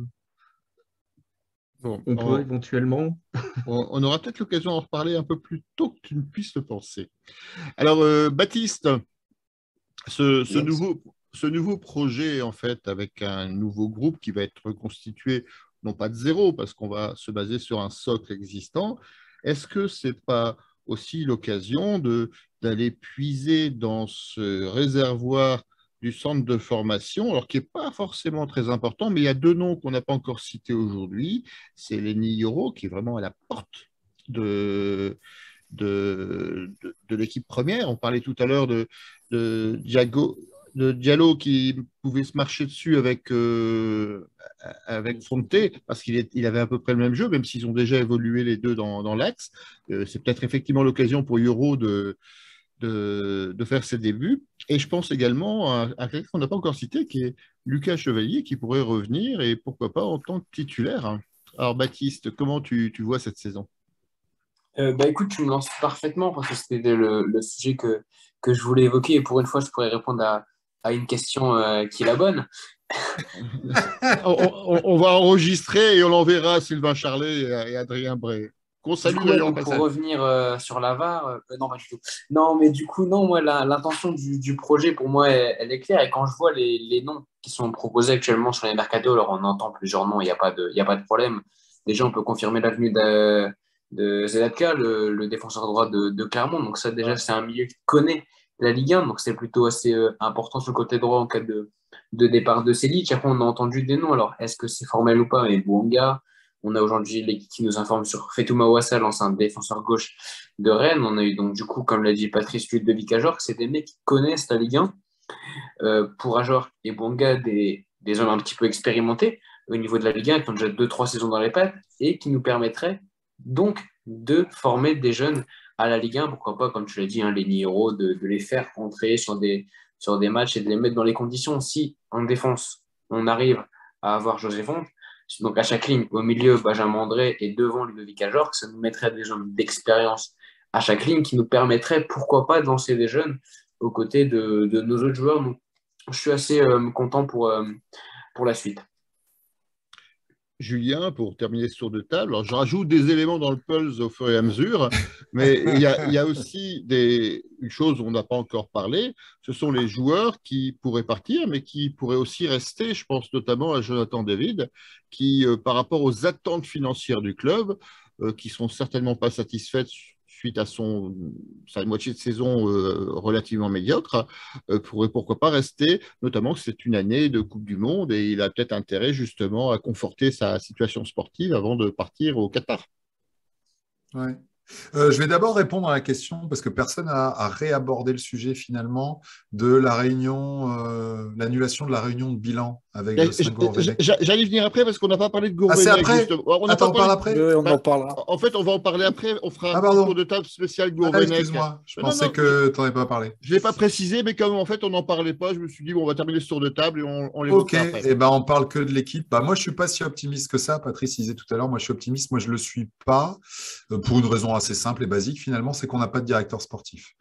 Bon, on peut on, éventuellement. On, on aura peut-être l'occasion d'en reparler un peu plus tôt que tu ne puisses le penser. Alors, euh, Baptiste, ce, ce, Yes. nouveau, ce nouveau projet, en fait, avec un nouveau groupe qui va être reconstitué, non pas de zéro, parce qu'on va se baser sur un socle existant, est-ce que ce n'est pas aussi l'occasion de, d'aller puiser dans ce réservoir du centre de formation, alors qui n'est pas forcément très important, mais il y a deux noms qu'on n'a pas encore cités aujourd'hui. C'est Lenny Yoro, qui est vraiment à la porte de, de, de, de l'équipe première. On parlait tout à l'heure de, de, Diago, de Diallo qui pouvait se marcher dessus avec, euh, avec Fonte, parce qu'il est, il avait à peu près le même jeu, même s'ils ont déjà évolué les deux dans, dans l'axe. Euh, c'est peut-être effectivement l'occasion pour Yoro de De, de faire ses débuts. Et je pense également à, à quelqu'un qu'on n'a pas encore cité, qui est Lucas Chevalier, qui pourrait revenir, et pourquoi pas en tant que titulaire. Alors Baptiste, comment tu, tu vois cette saison? Euh, bah écoute, tu me lances parfaitement parce que c'était le, le sujet que, que je voulais évoquer et pour une fois, je pourrais répondre à, à une question euh, qui est la bonne. on, on, on va enregistrer et on l'enverra à Sylvain Charlet et, à, et Adrien Bray. Qu'on salue Du coup, ouais, d'ailleurs au donc pour passage. revenir euh, sur la V A R, euh, non, pas du tout. Non, mais du coup, non, moi, la- l'intention du, du projet, pour moi, elle, elle est claire. Et quand je vois les, les noms qui sont proposés actuellement sur les mercatos, alors on entend plusieurs noms, il n'y a pas de, il y a pas de problème. Déjà, on peut confirmer l'avenue de, de Zelatka, le, le défenseur droit de, de Clermont. Donc ça, déjà, c'est un milieu qui connaît la Ligue un. Donc c'est plutôt assez euh, important sur le côté droit en cas de, de départ de Selic. Après, on a entendu des noms. Alors, est-ce que c'est formel ou pas? Mais Bouanga. On a aujourd'hui l'équipe qui nous informe sur Fetouma Ouassal, l'ancien défenseur gauche de Rennes. On a eu donc, du coup, comme l'a dit Patrice, Ludovic Ajorc, c'est des mecs qui connaissent la Ligue un. Euh, pour Ajorc et Bonga, des, des hommes un petit peu expérimentés au niveau de la Ligue un, qui ont déjà deux trois saisons dans les pattes et qui nous permettraient donc de former des jeunes à la Ligue un. Pourquoi pas, comme tu l'as dit, hein, les Niro, de, de les faire entrer sur des, sur des matchs et de les mettre dans les conditions. Si en défense, on arrive à avoir José Fonte, donc à chaque ligne, au milieu, Benjamin André et devant Ludovic Ajorc, ça nous mettrait des hommes d'expérience à chaque ligne qui nous permettraient, pourquoi pas, de lancer des jeunes aux côtés de, de nos autres joueurs. Donc, je suis assez euh, content pour, euh, pour la suite. Julien, pour terminer ce tour de table. Alors, je rajoute des éléments dans le pulse au fur et à mesure, mais il y a, il y a aussi des, une chose dont on n'a pas encore parlé, ce sont les joueurs qui pourraient partir, mais qui pourraient aussi rester. Je pense notamment à Jonathan David, qui, euh, par rapport aux attentes financières du club, euh, qui sont certainement pas satisfaites suite à son, sa moitié de saison euh, relativement médiocre, euh, pourrait pourquoi pas rester, notamment que c'est une année de Coupe du Monde et il a peut-être intérêt justement à conforter sa situation sportive avant de partir au Qatar. Ouais. Euh, je vais d'abord répondre à la question parce que personne n'a a réabordé le sujet finalement de la réunion, euh, l'annulation de la réunion de bilan avec Jocelyn Gourvenec. J'allais venir après parce qu'on n'a pas parlé de Gourvenec. Ah, c'est après justement. On Attends, on parlé... parle après euh, On bah, en parlera. En fait, on va en parler après. On fera ah, un tour de table spécial Gourvenec. Ah, excuse-moi, je non, pensais non, que tu n'en avais pas parlé. Je ne l'ai pas précisé, mais comme en fait on n'en parlait pas, je me suis dit bon, on va terminer ce tour de table et on, on l'évoquera après. Ok, et ben on parle que de l'équipe. Bah, moi, je ne suis pas si optimiste que ça. Patrice disait tout à l'heure, moi je suis optimiste, moi je ne le suis pas, pour une raison assez simple et basique finalement, c'est qu'on n'a pas de directeur sportif.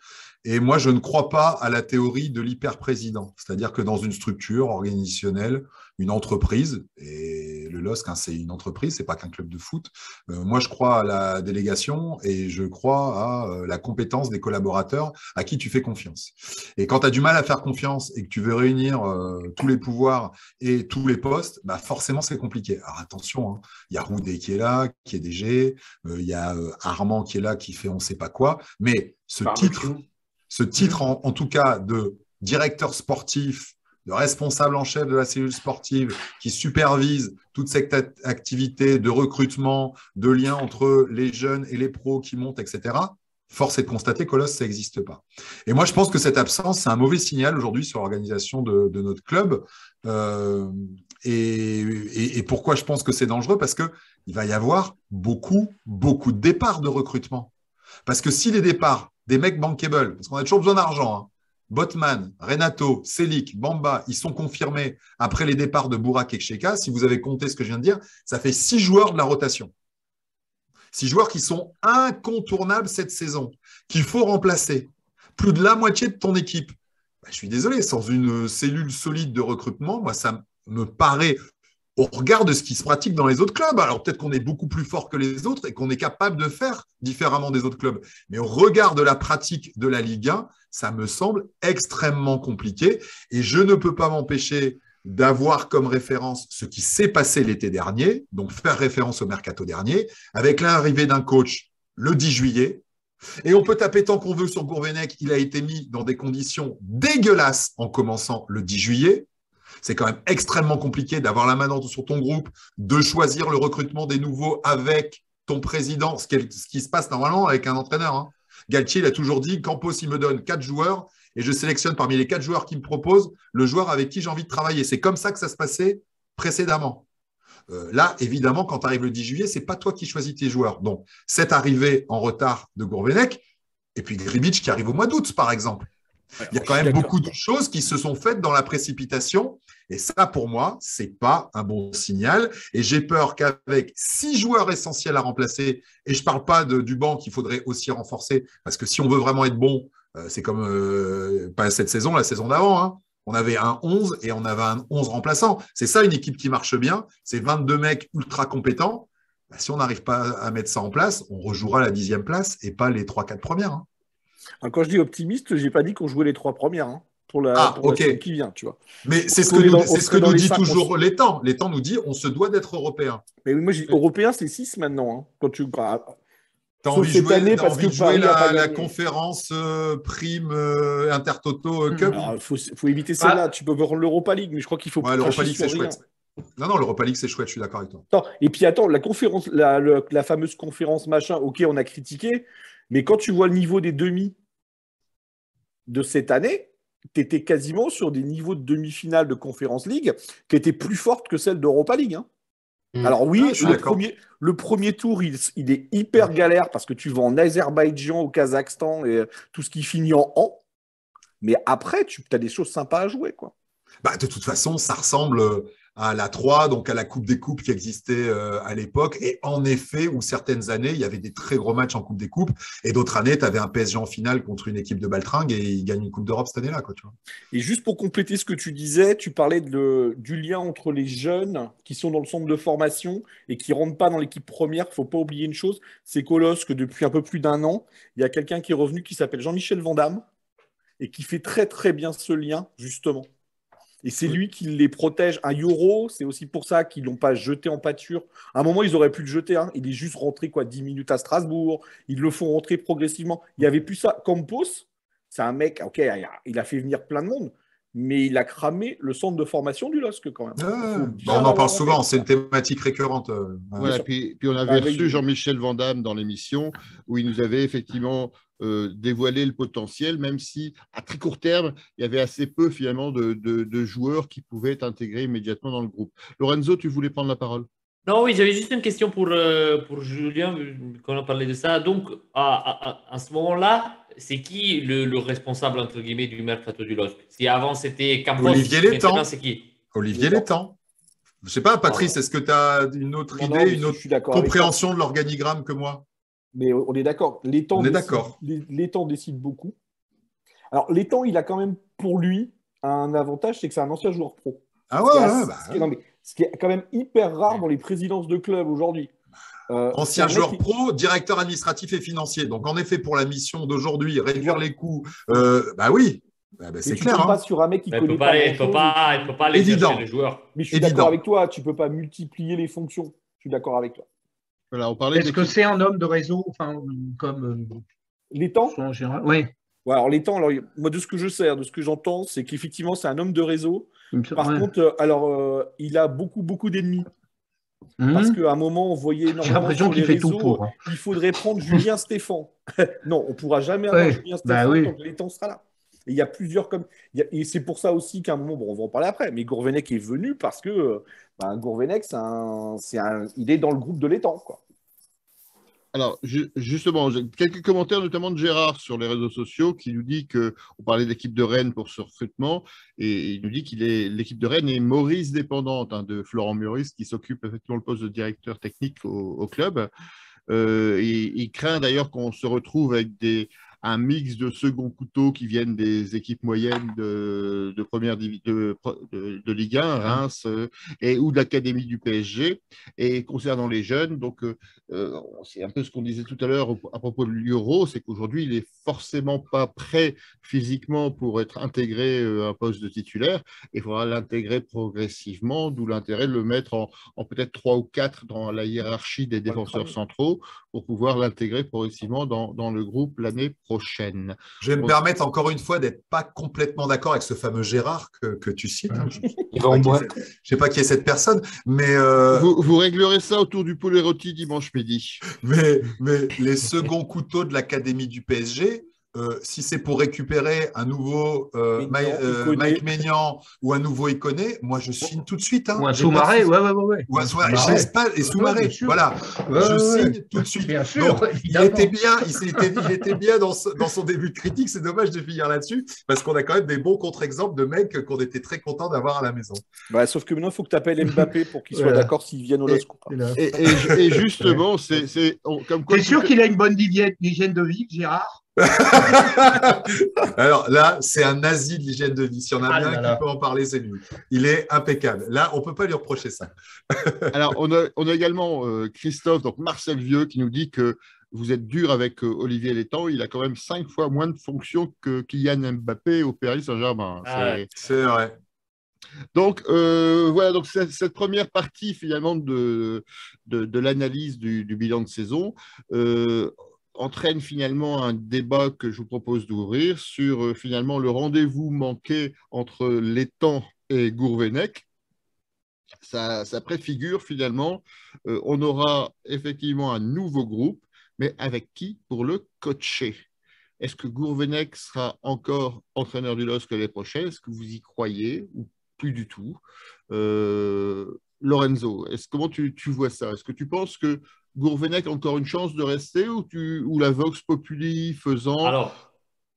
Et moi, je ne crois pas à la théorie de l'hyper-président. C'est-à-dire que dans une structure organisationnelle, une entreprise, et le L O S C, hein, c'est une entreprise, c'est pas qu'un club de foot. Euh, moi, je crois à la délégation et je crois à euh, la compétence des collaborateurs à qui tu fais confiance. Et quand tu as du mal à faire confiance et que tu veux réunir euh, tous les pouvoirs et tous les postes, bah forcément, c'est compliqué. Alors attention, hein, il y a Roudet qui est là, qui est D G, euh, il y a euh, Armand qui est là, qui fait on sait pas quoi, mais ce Barbecue. titre, ce titre en, en tout cas de directeur sportif, de responsable en chef de la cellule sportive qui supervise toute cette activité de recrutement, de lien entre les jeunes et les pros qui montent, et cetera, force est de constater qu'au L O S C, ça n'existe pas. Et moi, je pense que cette absence, c'est un mauvais signal aujourd'hui sur l'organisation de, de notre club. Euh, et, et, et pourquoi je pense que c'est dangereux? Parce qu'il va y avoir beaucoup, beaucoup de départs de recrutement. Parce que si les départs des mecs bankable, parce qu'on a toujours besoin d'argent, hein, Botman, Renato, Selic, Bamba, ils sont confirmés après les départs de Bourak et Cheka. Si vous avez compté ce que je viens de dire, ça fait six joueurs de la rotation. Six joueurs qui sont incontournables cette saison, qu'il faut remplacer. Plus de la moitié de ton équipe. Ben, je suis désolé, sans une cellule solide de recrutement, moi, ça me paraît, au regard de ce qui se pratique dans les autres clubs, alors peut-être qu'on est beaucoup plus fort que les autres et qu'on est capable de faire différemment des autres clubs. Mais au regard de la pratique de la Ligue un, ça me semble extrêmement compliqué. Et je ne peux pas m'empêcher d'avoir comme référence ce qui s'est passé l'été dernier, donc faire référence au mercato dernier, avec l'arrivée d'un coach le dix juillet. Et on peut taper tant qu'on veut sur Gourvenec, il a été mis dans des conditions dégueulasses en commençant le dix juillet. C'est quand même extrêmement compliqué d'avoir la main dans, sur ton groupe, de choisir le recrutement des nouveaux avec ton président, ce qui, est, ce qui se passe normalement avec un entraîneur. Hein. Galtier, il a toujours dit, Campos, il me donne quatre joueurs et je sélectionne parmi les quatre joueurs qu'il me propose le joueur avec qui j'ai envie de travailler. C'est comme ça que ça se passait précédemment. Euh, là, évidemment, quand tu arrives le dix juillet, ce n'est pas toi qui choisis tes joueurs. Donc, cette arrivée en retard de Gourvenec, et puis Gribic qui arrive au mois d'août, par exemple. Il y a quand même beaucoup de choses qui se sont faites dans la précipitation. Et ça, pour moi, ce n'est pas un bon signal. Et j'ai peur qu'avec six joueurs essentiels à remplacer, et je ne parle pas de, du banc qu'il faudrait aussi renforcer, parce que si on veut vraiment être bon, euh, c'est comme, euh, pas cette saison, la saison d'avant, hein. On avait un onze et on avait un onze remplaçant. C'est ça une équipe qui marche bien. C'est vingt-deux mecs ultra compétents. Bah, si on n'arrive pas à mettre ça en place, on rejouera la dixième place et pas les trois quatre premières. Hein. Alors, quand je dis optimiste, je n'ai pas dit qu'on jouait les trois premières hein, pour la, ah, pour okay. la qui vient. Tu vois. Mais c'est ce que nous, c'est ce que nous dit toujours les temps. Les temps nous dit on se doit d'être européen. Mais moi, j'ai européen, c'est six maintenant. Hein, quand tu... T'as envie de jouer, année, parce envie que de jouer la, la conférence euh, prime euh, Intertoto euh, Cup. Il faut, faut éviter celle-là. Ah. Tu peux voir l'Europa League, mais je crois qu'il faut ouais, l'Europa League, c'est chouette. Non, non, l'Europa League, c'est chouette, je suis d'accord avec toi. Attends, et puis attends, la conférence, la, la, la fameuse conférence machin, ok, on a critiqué, mais quand tu vois le niveau des demi de cette année, tu étais quasiment sur des niveaux de demi-finale de Conference League qui étaient plus fortes que celles d'Europa League. Hein. Alors oui, ah, le, premier, le premier tour, il, il est hyper galère parce que tu vas en Azerbaïdjan, au Kazakhstan et tout ce qui finit en an. Mais après, tu as des choses sympas à jouer, quoi. Bah, de toute façon, ça ressemble à la trois, donc à la Coupe des Coupes qui existait euh, à l'époque. Et en effet, où certaines années, il y avait des très gros matchs en Coupe des Coupes. Et d'autres années, tu avais un P S G en finale contre une équipe de Baltringue et ils gagnent une Coupe d'Europe cette année-là, quoi, tu vois. Et juste pour compléter ce que tu disais, tu parlais de le, du lien entre les jeunes qui sont dans le centre de formation et qui ne rentrent pas dans l'équipe première. Il ne faut pas oublier une chose, c'est qu'au L O S C, que depuis un peu plus d'un an, il y a quelqu'un qui est revenu qui s'appelle Jean-Michel Vandamme et qui fait très très bien ce lien, justement. Et c'est lui qui les protège. Un Euro, c'est aussi pour ça qu'ils ne l'ont pas jeté en pâture. À un moment, ils auraient pu le jeter. Hein. Il est juste rentré quoi, dix minutes à Strasbourg. Ils le font rentrer progressivement. Il n'y avait plus ça. Campos, c'est un mec, ok, il a fait venir plein de monde, mais il a cramé le centre de formation du L O S C quand même. Ah, bah on en parle souvent, c'est une thématique récurrente. Voilà, puis, puis on avait Avec... reçu Jean-Michel Vandamme dans l'émission où il nous avait effectivement euh, dévoilé le potentiel, même si à très court terme, il y avait assez peu finalement de, de, de joueurs qui pouvaient être intégrés immédiatement dans le groupe. Lorenzo, tu voulais prendre la parole? Non, oui, j'avais juste une question pour, euh, pour Julien, quand on a parlé de ça. Donc, à, à, à ce moment-là, c'est qui le, le responsable, entre guillemets, du mercato du L O S C? Si avant, c'était Campos, Olivier Létang. C'est qui? Olivier Létang. Je ne sais pas, Patrice, est-ce que tu as une autre non, idée, non, une autre compréhension de l'organigramme que moi? Mais on est d'accord. On est d'accord. Létang décide beaucoup. Alors, l'étang, il a quand même pour lui un avantage, c'est que c'est un ancien joueur pro. Ah ouais, Ce qui est ouais, assez- bah, ce qui est- non, mais ce qui est quand même hyper rare dans les présidences de clubs aujourd'hui. Euh, c'est ancien un mec joueur qui- pro, directeur administratif et financier. Donc, en effet, pour la mission d'aujourd'hui, réduire les coûts, euh, bah oui, bah, bah, Mais c'est tu clair. tombes pas Hein. sur un mec qui Mais il connaît peut pas pas, il peut grand-chose. pas, et il qui- peut pas aller Évident. chercher les joueurs. Mais je suis Évident. d'accord avec toi, tu peux pas multiplier les fonctions. Je suis d'accord avec toi. Voilà, on parlait Est-ce que d'équipe. c'est un homme de réseau, enfin, comme Les euh, temps en général? Oui. Ouais, alors les temps, alors, moi de ce que je sais, hein, de ce que j'entends, c'est qu'effectivement c'est un homme de réseau. Par Ouais. contre, euh, alors euh, il a beaucoup beaucoup d'ennemis. Parce Mmh. qu'à un moment, on voyait J'ai énormément l'impression sur les qu'il fait tout réseaux, pour. hein. il faudrait prendre Julien Stéphan. Non, on ne pourra jamais avoir Ouais, Julien bah Stéphan oui. tant que l'étang sera là. Et il y a plusieurs comme. il y a- Et c'est pour ça aussi qu'à un moment, bon, on va en parler après, mais Gourvenec est venu parce que euh, bah, Gourvenec, c'est un... c'est un... il est dans le groupe de l'étang, quoi. Alors, ju- justement, j'ai quelques commentaires, notamment de Gérard sur les réseaux sociaux, qui nous dit que on parlait de l'équipe de Rennes pour ce recrutement, et il nous dit qu'il est l'équipe de Rennes est Maurice dépendante hein, de Florent Maurice, qui s'occupe effectivement le poste de directeur technique au, au club. Euh, et il craint d'ailleurs qu'on se retrouve avec des, un mix de second couteau qui viennent des équipes moyennes de, de première divi- de, de, de Ligue un, Reims, euh, et, ou de l'Académie du P S G. Et concernant les jeunes, donc euh, euh, c'est un peu ce qu'on disait tout à l'heure à propos de l'Euro, c'est qu'aujourd'hui, il n'est forcément pas prêt physiquement pour être intégré euh, à un poste de titulaire. Il faudra l'intégrer progressivement, d'où l'intérêt de le mettre en, en peut-être trois ou quatre dans la hiérarchie des défenseurs centraux pour pouvoir l'intégrer progressivement dans, dans le groupe l'année prochaine. Je vais me Donc, permettre encore une fois d'être pas complètement d'accord avec ce fameux Gérard que, que tu cites. hein. Je ne sais, Il va en pas qui est boîte. cette- je sais pas qui est cette personne, mais, euh, vous, vous réglerez ça autour du poulet rôti dimanche midi. mais, mais les seconds couteaux de l'Académie du P S G, euh, si c'est pour récupérer un nouveau euh, Maignan, Ma- euh, Iconé. Mike Maignan ou un nouveau Iconé, moi je signe tout de suite. Hein. Ou un J'ai pas de sous-marin, souci. ouais, ouais, ouais. ouais. Ou un sous-marin. Sous-marin. J'espère- Et Ouais, bien sous-marin, sûr. voilà. Ouais, je ouais, signe ouais. tout de suite. Bien sûr, Donc, il évidemment. était bien, il, s'était- il était bien dans, ce- dans son début de critique. C'est dommage de finir là-dessus parce qu'on a quand même des bons contre-exemples de mecs qu'on était très contents d'avoir à la maison. Bah, sauf que maintenant, il faut que tu appelles Mbappé pour qu'il soit Voilà. d'accord s'il vienne au Et- L O S C. Et là. Et, et- et justement, c'est c'est- on- comme quoi. T'es sûr tout- qu'il a une bonne hygiène hygiène de vie, Gérard? Alors là, c'est un nazi de l'hygiène de vie. Si on a Ah bien là qui là. peut en parler, c'est lui. Il est impeccable. Là, on ne peut pas lui reprocher ça. Alors, on a, on a également euh, Christophe, donc Marcel Vieux, qui nous dit que vous êtes dur avec euh, Olivier Létang. Il a quand même cinq fois moins de fonctions que Kylian Mbappé au Paris Saint-Germain. Ah C'est- ouais. C'est vrai. Donc, euh, voilà, donc cette, cette première partie finalement de, de, de l'analyse du, du bilan de saison euh, entraîne finalement un débat que je vous propose d'ouvrir sur euh, finalement le rendez-vous manqué entre Létang et Gourvenec. Ça, ça préfigure finalement, euh, on aura effectivement un nouveau groupe, mais avec qui pour le coacher? Est-ce que Gourvenec sera encore entraîneur du L O S C l'année prochaine? Est-ce que vous y croyez ou plus du tout? euh, Lorenzo, est-ce, comment tu, tu vois ça? Est-ce que tu penses que Gourvenec a encore une chance de rester ou, tu, ou la Vox Populi faisant… Alors,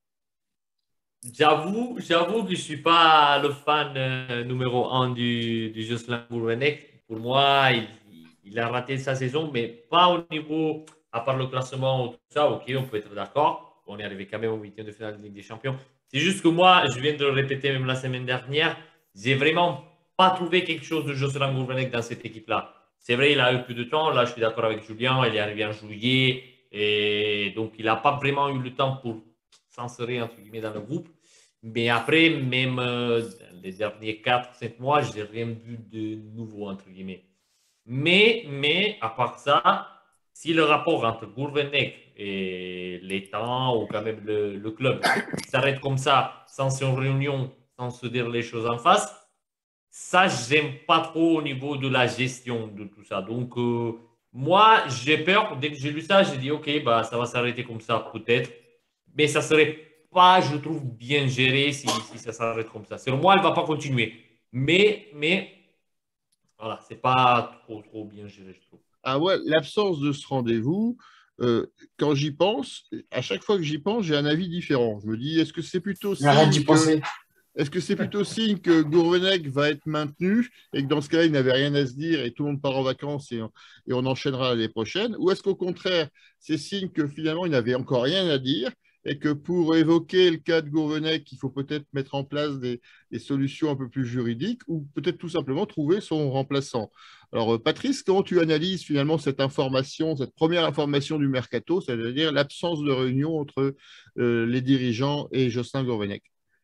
j'avoue, j'avoue que je ne suis pas le fan euh, numéro un du, du Jocelyn Gourvenec. Pour moi, il, il a raté sa saison, mais pas au niveau, à part le classement ou tout ça, ok, on peut être d'accord. On est arrivé quand même au huitième de finale de Ligue des Champions. C'est juste que moi, je viens de le répéter même la semaine dernière, j'ai vraiment pas trouvé quelque chose de Jocelyn Gourvenec dans cette équipe-là. C'est vrai, il a eu plus de temps. Là, je suis d'accord avec Julien. Il est arrivé en juillet. Et donc, il n'a pas vraiment eu le temps pour s'insérer, entre guillemets, dans le groupe. Mais après, même euh, les derniers quatre cinq mois, je n'ai rien vu de nouveau, entre guillemets. Mais, mais, à part ça, si le rapport entre Gourvenec et l'étang, ou quand même le, le club, s'arrête comme ça, sans une réunion, sans se dire les choses en face, ça, j'aime pas trop au niveau de la gestion de tout ça. Donc, euh, moi, j'ai peur. Dès que j'ai lu ça, j'ai dit, OK, bah, ça va s'arrêter comme ça, peut-être. Mais ça serait pas, je trouve, bien géré si, si ça s'arrête comme ça. Selon moi, elle va pas continuer. Mais, mais voilà, c'est pas trop, trop bien géré, je trouve. Ah ouais, l'absence de ce rendez-vous, euh, quand j'y pense, à chaque fois que j'y pense, j'ai un avis différent. Je me dis, est-ce que c'est plutôt Arrête d'y signe que, penser. est-ce que c'est plutôt signe que Gourvenec va être maintenu et que dans ce cas-là, il n'avait rien à se dire et tout le monde part en vacances et on, et on enchaînera l'année prochaine? Ou est-ce qu'au contraire, c'est signe que finalement, il n'avait encore rien à dire et que pour évoquer le cas de Gourvenec, il faut peut-être mettre en place des, des solutions un peu plus juridiques ou peut-être tout simplement trouver son remplaçant. Alors, euh, Patrice, comment tu analyses finalement cette information, cette première information du mercato, c'est-à-dire l'absence de réunion entre euh, les dirigeants et Jocelyn Gourvenec?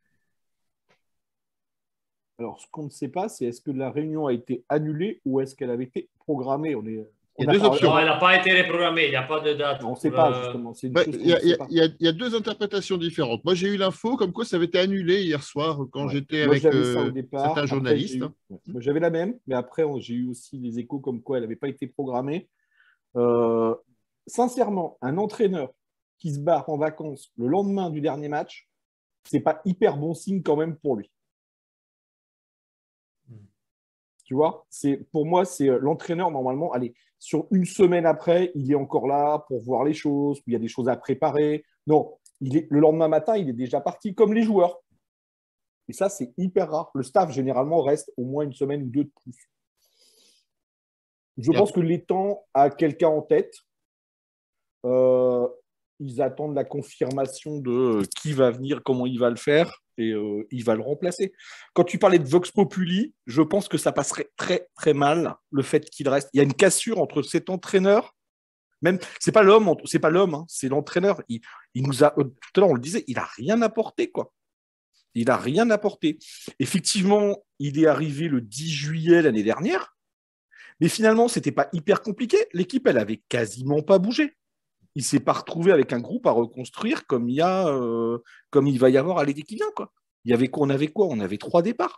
Alors, ce qu'on ne sait pas, c'est est-ce que la réunion a été annulée ou est-ce qu'elle avait été programmée? On est, il y a deux options. Non, elle n'a pas été reprogrammée, il n'y a pas de date. On ne sait pas, justement. Il ouais, y, y, y, y a deux interprétations différentes. Moi, j'ai eu l'info comme quoi ça avait été annulé hier soir quand ouais. j'étais avec euh, certains journalistes. Eu, ouais. J'avais la même, mais après, j'ai eu aussi les échos comme quoi elle n'avait pas été programmée. Euh, sincèrement, un entraîneur qui se barre en vacances le lendemain du dernier match, ce n'est pas hyper bon signe quand même pour lui. Tu vois, pour moi, c'est l'entraîneur, normalement, allez, sur une semaine après, il est encore là pour voir les choses, il y a des choses à préparer. Non, il est, le lendemain matin, il est déjà parti comme les joueurs. Et ça, c'est hyper rare. Le staff, généralement, reste au moins une semaine ou deux de plus. Je Bien. pense que l'étang a quelqu'un en tête. Euh, ils attendent la confirmation de qui va venir, comment il va le faire. Et euh, il va le remplacer. Quand tu parlais de Vox Populi, je pense que ça passerait très très mal le fait qu'il reste. Il y a une cassure entre cet entraîneur, même c'est pas l'homme, c'est pas l'homme, hein, c'est l'entraîneur. Il, il nous a, tout à l'heure on le disait, il a rien apporté quoi. Il a rien apporté. Effectivement, il est arrivé le dix juillet l'année dernière, mais finalement c'était pas hyper compliqué. L'équipe elle avait quasiment pas bougé. Il ne s'est pas retrouvé avec un groupe à reconstruire comme il, y a, euh, comme il va y avoir à l'été qui vient. Quoi. Il y avait quoi, on avait quoi On avait trois départs.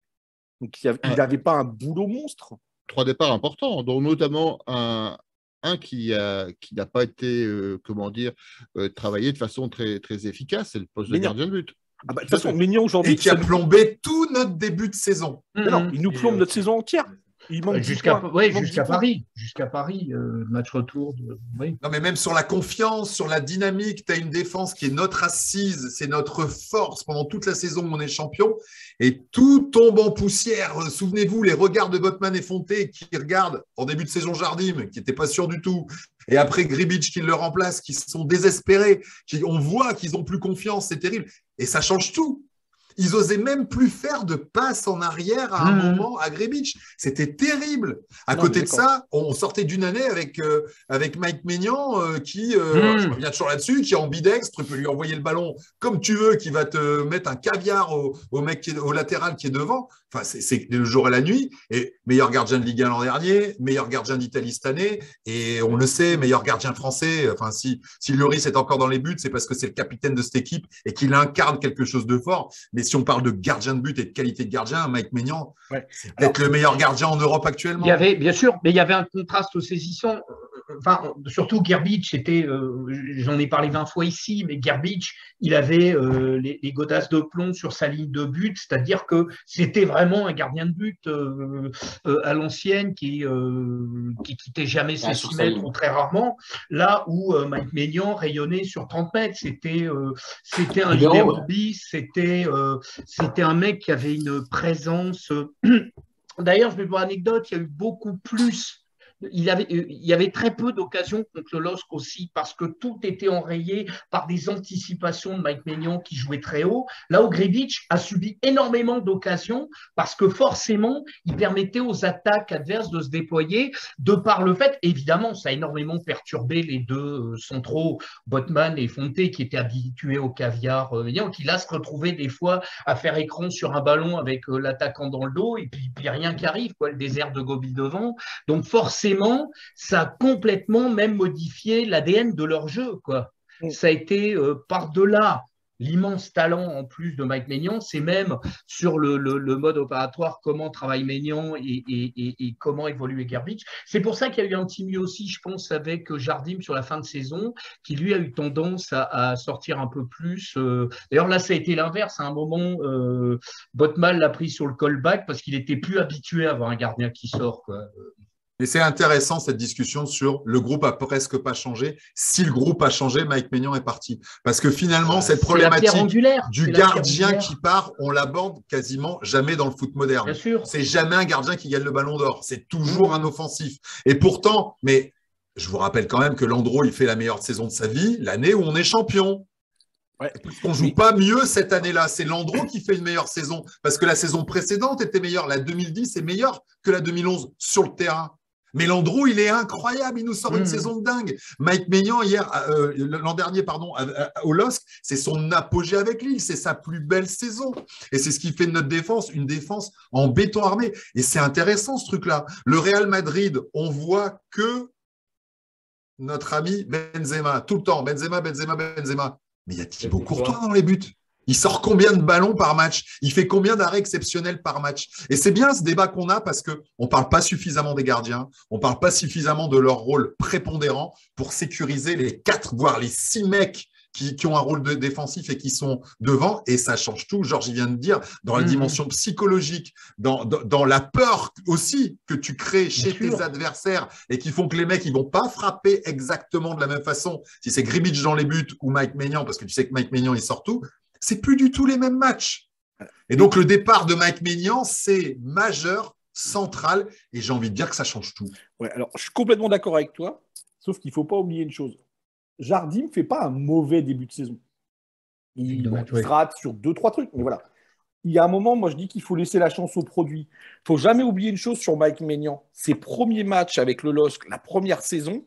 Donc, il n'avait pas un boulot monstre. Trois départs importants, dont notamment un, un qui n'a qui pas été euh, comment dire, euh, travaillé de façon très, très efficace, c'est le poste Ménion. de gardien de but. Ah bah, de toute façon, Ménion aujourd'hui. Et qui a plombé tout notre début de saison. Mmh. Non, il nous plombe euh, notre saison entière. Jusqu'à ouais, jusqu'à Paris, jusqu'à Paris, euh, match retour. De... Oui. Non, mais même sur la confiance, sur la dynamique, tu as une défense qui est notre assise, c'est notre force pendant toute la saison où on est champion, et tout tombe en poussière. Souvenez-vous, les regards de Botman et Fonté qui regardent en début de saison Jardim, qui n'étaient pas sûrs du tout, et après Gribic qui le remplace, qui sont désespérés, qui, on voit qu'ils n'ont plus confiance, c'est terrible, et ça change tout. Ils n'osaient même plus faire de passe en arrière à un mmh. moment à Gribic. C'était terrible. À non, côté de ça, on sortait d'une année avec, euh, avec Mike Maignan euh, qui, euh, mmh. je reviens toujours là-dessus, qui est ambidextre, tu peux lui envoyer le ballon comme tu veux, qui va te mettre un caviar au, au mec qui est, au latéral qui est devant. Enfin, c'est le jour et la nuit. Et meilleur gardien de Ligue un l'an dernier, meilleur gardien d'Italie cette année. Et on le sait, meilleur gardien français. Enfin, si, si Lloris est encore dans les buts, c'est parce que c'est le capitaine de cette équipe et qu'il incarne quelque chose de fort. Mais si on parle de gardien de but et de qualité de gardien, Mike Maignan, ouais. c'est peut-être le meilleur gardien en Europe actuellement. Il y avait, bien sûr, mais il y avait un contraste saisissant. Enfin, surtout Gerbic, c'était, euh, j'en ai parlé vingt fois ici, mais Gerbic, il avait euh, les, les godasses de plomb sur sa ligne de but, c'est-à-dire que c'était vraiment un gardien de but euh, euh, à l'ancienne qui euh, qui quittait jamais ses six mètres ou très rarement. Là où euh, Mike Maignan rayonnait sur trente mètres, c'était euh, c'était un libéro bis, c'était euh, c'était un mec qui avait une présence. D'ailleurs, je vais voir l'anecdote, il y a eu beaucoup plus. Il y avait, il y avait très peu d'occasions contre le L O S C aussi parce que tout était enrayé par des anticipations de Mike Maignan qui jouait très haut. Là où Gribic a subi énormément d'occasions parce que forcément, il permettait aux attaques adverses de se déployer de par le fait, évidemment, ça a énormément perturbé les deux centraux, Botman et Fonté, qui étaient habitués au caviar Maignan, qui là se retrouvaient des fois à faire écran sur un ballon avec l'attaquant dans le dos et puis, puis rien qui arrive, quoi, le désert de Gobi devant. Donc forcément, ça a complètement même modifié l'A D N de leur jeu, quoi. Mm. Ça a été euh, par-delà l'immense talent en plus de Mike Maignan, c'est même sur le, le, le mode opératoire, comment travaille Maignan et, et, et, et comment évolue Gerbic. C'est pour ça qu'il y a eu un petit mieux aussi, je pense, avec Jardim sur la fin de saison, qui lui a eu tendance à, à sortir un peu plus. Euh... D'ailleurs, là, ça a été l'inverse. À un moment, euh, Botman l'a pris sur le callback parce qu'il était plus habitué à avoir un gardien qui sort, quoi. Et c'est intéressant cette discussion sur le groupe a presque pas changé. Si le groupe a changé, Mike Maignan est parti. Parce que finalement, cette problématique du gardien qui part, on l'aborde quasiment jamais dans le foot moderne. C'est jamais un gardien qui gagne le ballon d'or. C'est toujours mmh. un offensif. Et pourtant, mais je vous rappelle quand même que Landreau, il fait la meilleure saison de sa vie l'année où on est champion. Ouais. Parce qu'on ne joue pas mieux cette année-là. C'est Landreau qui fait une meilleure saison. Parce que la saison précédente était meilleure. La deux mille dix est meilleure que la deux mille onze sur le terrain. Mais Landreau, il est incroyable. Il nous sort une Mmh. saison de dingue. Mike Maignan, hier, euh, l'an dernier, pardon, à, à, au L O S C, c'est son apogée avec Lille. C'est sa plus belle saison. Et c'est ce qui fait de notre défense une défense en béton armé. Et c'est intéressant, ce truc-là. Le Real Madrid, on voit que notre ami Benzema. Tout le temps. Benzema, Benzema, Benzema. Mais il y a Thibaut Courtois dans les buts. Il sort combien de ballons par match? Il fait combien d'arrêts exceptionnels par match? Et c'est bien ce débat qu'on a parce qu'on ne parle pas suffisamment des gardiens, on ne parle pas suffisamment de leur rôle prépondérant pour sécuriser les quatre, voire les six mecs qui, qui ont un rôle de défensif et qui sont devant. Et ça change tout, Georges vient de dire, dans la mmh. dimension psychologique, dans, dans, dans la peur aussi que tu crées chez bien tes sûr. adversaires et qui font que les mecs ils ne vont pas frapper exactement de la même façon. Si c'est Gribic dans les buts ou Mike Maignan, parce que tu sais que Mike Maignan, il sort tout, c'est plus du tout les mêmes matchs. Et donc, le départ de Mike Maignan, c'est majeur, central, et j'ai envie de dire que ça change tout. Ouais, alors, je suis complètement d'accord avec toi, sauf qu'il ne faut pas oublier une chose. Jardim ne fait pas un mauvais début de saison. Il, bon, il se rate sur deux, trois trucs, mais voilà. Il y a un moment, moi, je dis qu'il faut laisser la chance au produit. Il ne faut jamais oublier une chose sur Mike Maignan. Ses premiers matchs avec le L O S C, la première saison,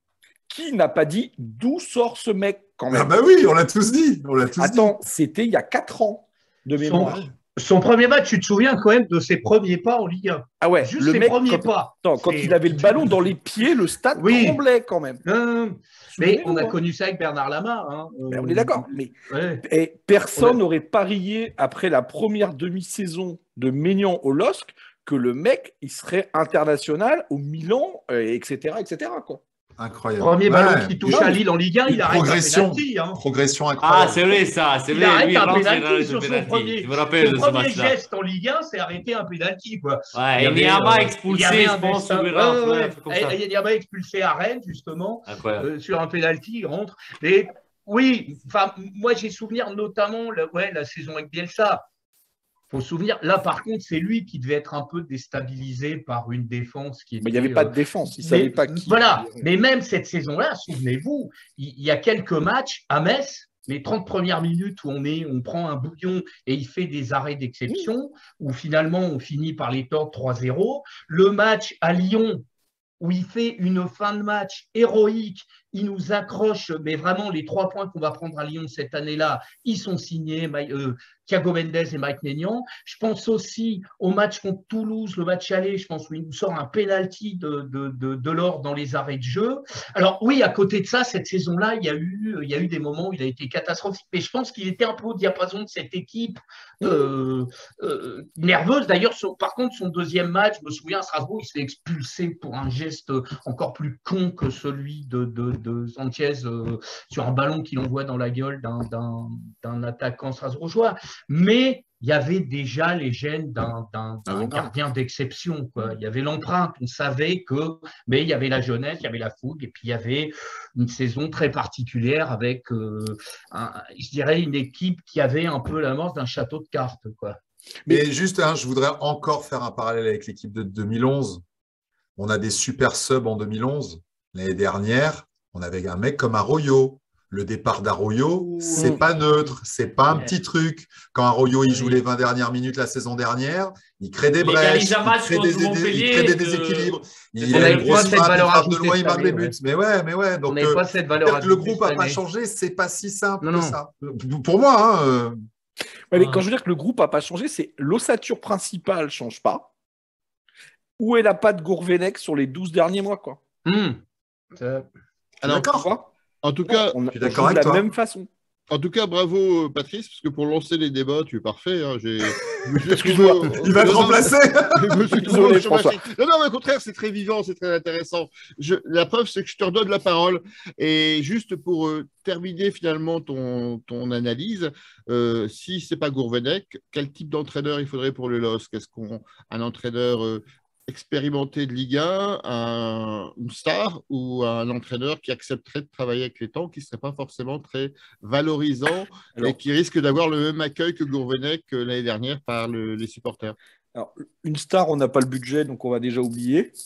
qui n'a pas dit d'où sort ce mec quand même? Ah bah oui, on l'a tous dit. On l'a tous Attends, dit. C'était il y a quatre ans de mémoire. Son, son premier match, tu te souviens quand même de ses premiers pas en Ligue un? Ah ouais, juste le ses mec, premiers quand, pas. Attends, quand il avait le ballon dans les pieds, le stade oui. tremblait quand même. Euh, mais on a hein. connu ça avec Bernard Lama. Hein. Mais on est d'accord. Mais ouais. et personne n'aurait a... parié après la première demi-saison de Maignan au L O S C que le mec il serait international au Milan, et cetera, et cetera quoi. Incroyable. Premier ballon ouais. qui touche non, à Lille en Ligue un, il arrête progression, un pénalty. Hein. Progression incroyable. Ah, c'est vrai ça. C'est il vrai. arrête lui, un pénalty sur son penalty. premier, je me rappelle son de ce premier match-là. geste en Ligue un, c'est arrêter un pénalty. Quoi. Ouais, et Niama expulsé, je pense. Ouais, ouais, ouais. Et Niama expulsé à Rennes, justement, euh, sur un pénalty, il rentre. Et oui, moi j'ai souvenir notamment la, ouais, la saison avec Bielsa. Il faut se souvenir, là par contre, c'est lui qui devait être un peu déstabilisé par une défense qui était. Mais il n'y avait pas de défense, il ne savait pas qui. Voilà, mais même cette saison-là, souvenez-vous, il y a quelques matchs à Metz, les trente premières minutes où on, est, on prend un bouillon et il fait des arrêts d'exception, où finalement on finit par les tordre trois zéro. Le match à Lyon, où il fait une fin de match héroïque, il nous accroche, mais vraiment les trois points qu'on va prendre à Lyon cette année-là, ils sont signés, euh, Thiago Mendes et Mike Maignan. Je pense aussi au match contre Toulouse, le match aller, je pense où il nous sort un penalty de, de, de, de l'or dans les arrêts de jeu. Alors oui, à côté de ça, cette saison-là, il y a eu, il y a eu des moments où il a été catastrophique, mais je pense qu'il était un peu au diapason de cette équipe euh, euh, nerveuse. D'ailleurs, par contre, son deuxième match, je me souviens à Strasbourg, il se fait expulser pour un geste encore plus con que celui de, de, de Sanchez euh, sur un ballon qu'il envoie dans la gueule d'un, d'un, d'un attaquant strasbourgeois. Mais il y avait déjà les gènes d'un, d'un, d'un gardien d'exception, quoi. Il y avait l'empreinte, on savait que, mais il y avait la jeunesse, il y avait la fougue, et puis il y avait une saison très particulière avec, euh, un, je dirais, une équipe qui avait un peu l'amorce d'un château de cartes, quoi. Mais juste, hein, je voudrais encore faire un parallèle avec l'équipe de deux mille onze. On a des super subs en deux mille onze. L'année dernière, on avait un mec comme Arroyo. Le départ d'Arroyo, c'est mmh. pas neutre, c'est pas un ouais. petit truc. Quand Arroyo il joue les vingt dernières minutes la saison dernière, il crée des brèches, il crée des, des, il crée des déséquilibres. De... Il a une grosse frappe, il frappe de loin, il marque les buts. Mais ouais, mais ouais. Donc, euh, pas cette valeur le groupe n'a pas changé, c'est pas si simple non, que non. ça. Pour moi, hein. Euh... Ouais, mais quand je veux dire que le groupe n'a pas changé, c'est l'ossature principale ne change pas. Où est la patte Gourvenec sur les douze derniers mois, quoi. Mmh. Euh... Alors, d'accord. En tout cas, on, je suis d'accord avec de la toi. même façon. En tout cas, bravo Patrice, parce que pour lancer les débats, tu es parfait. Hein, j'ai... Excuse-moi, il va te remplacer. Désolé, François. Non, non, mais au contraire, c'est très vivant, c'est très intéressant. Je... La preuve, c'est que je te redonne la parole. Et juste pour euh, terminer finalement ton, ton analyse, euh, si ce n'est pas Gourvenec, quel type d'entraîneur il faudrait pour le L O S C? Est-ce qu'un entraîneur euh, expérimenté de Ligue un, un, une star ou un entraîneur qui accepterait de travailler avec les temps, qui ne serait pas forcément très valorisant alors, et qui risque d'avoir le même accueil que Gourvenec l'année dernière par le, les supporters? Alors, une star, on n'a pas le budget, donc on va déjà oublier.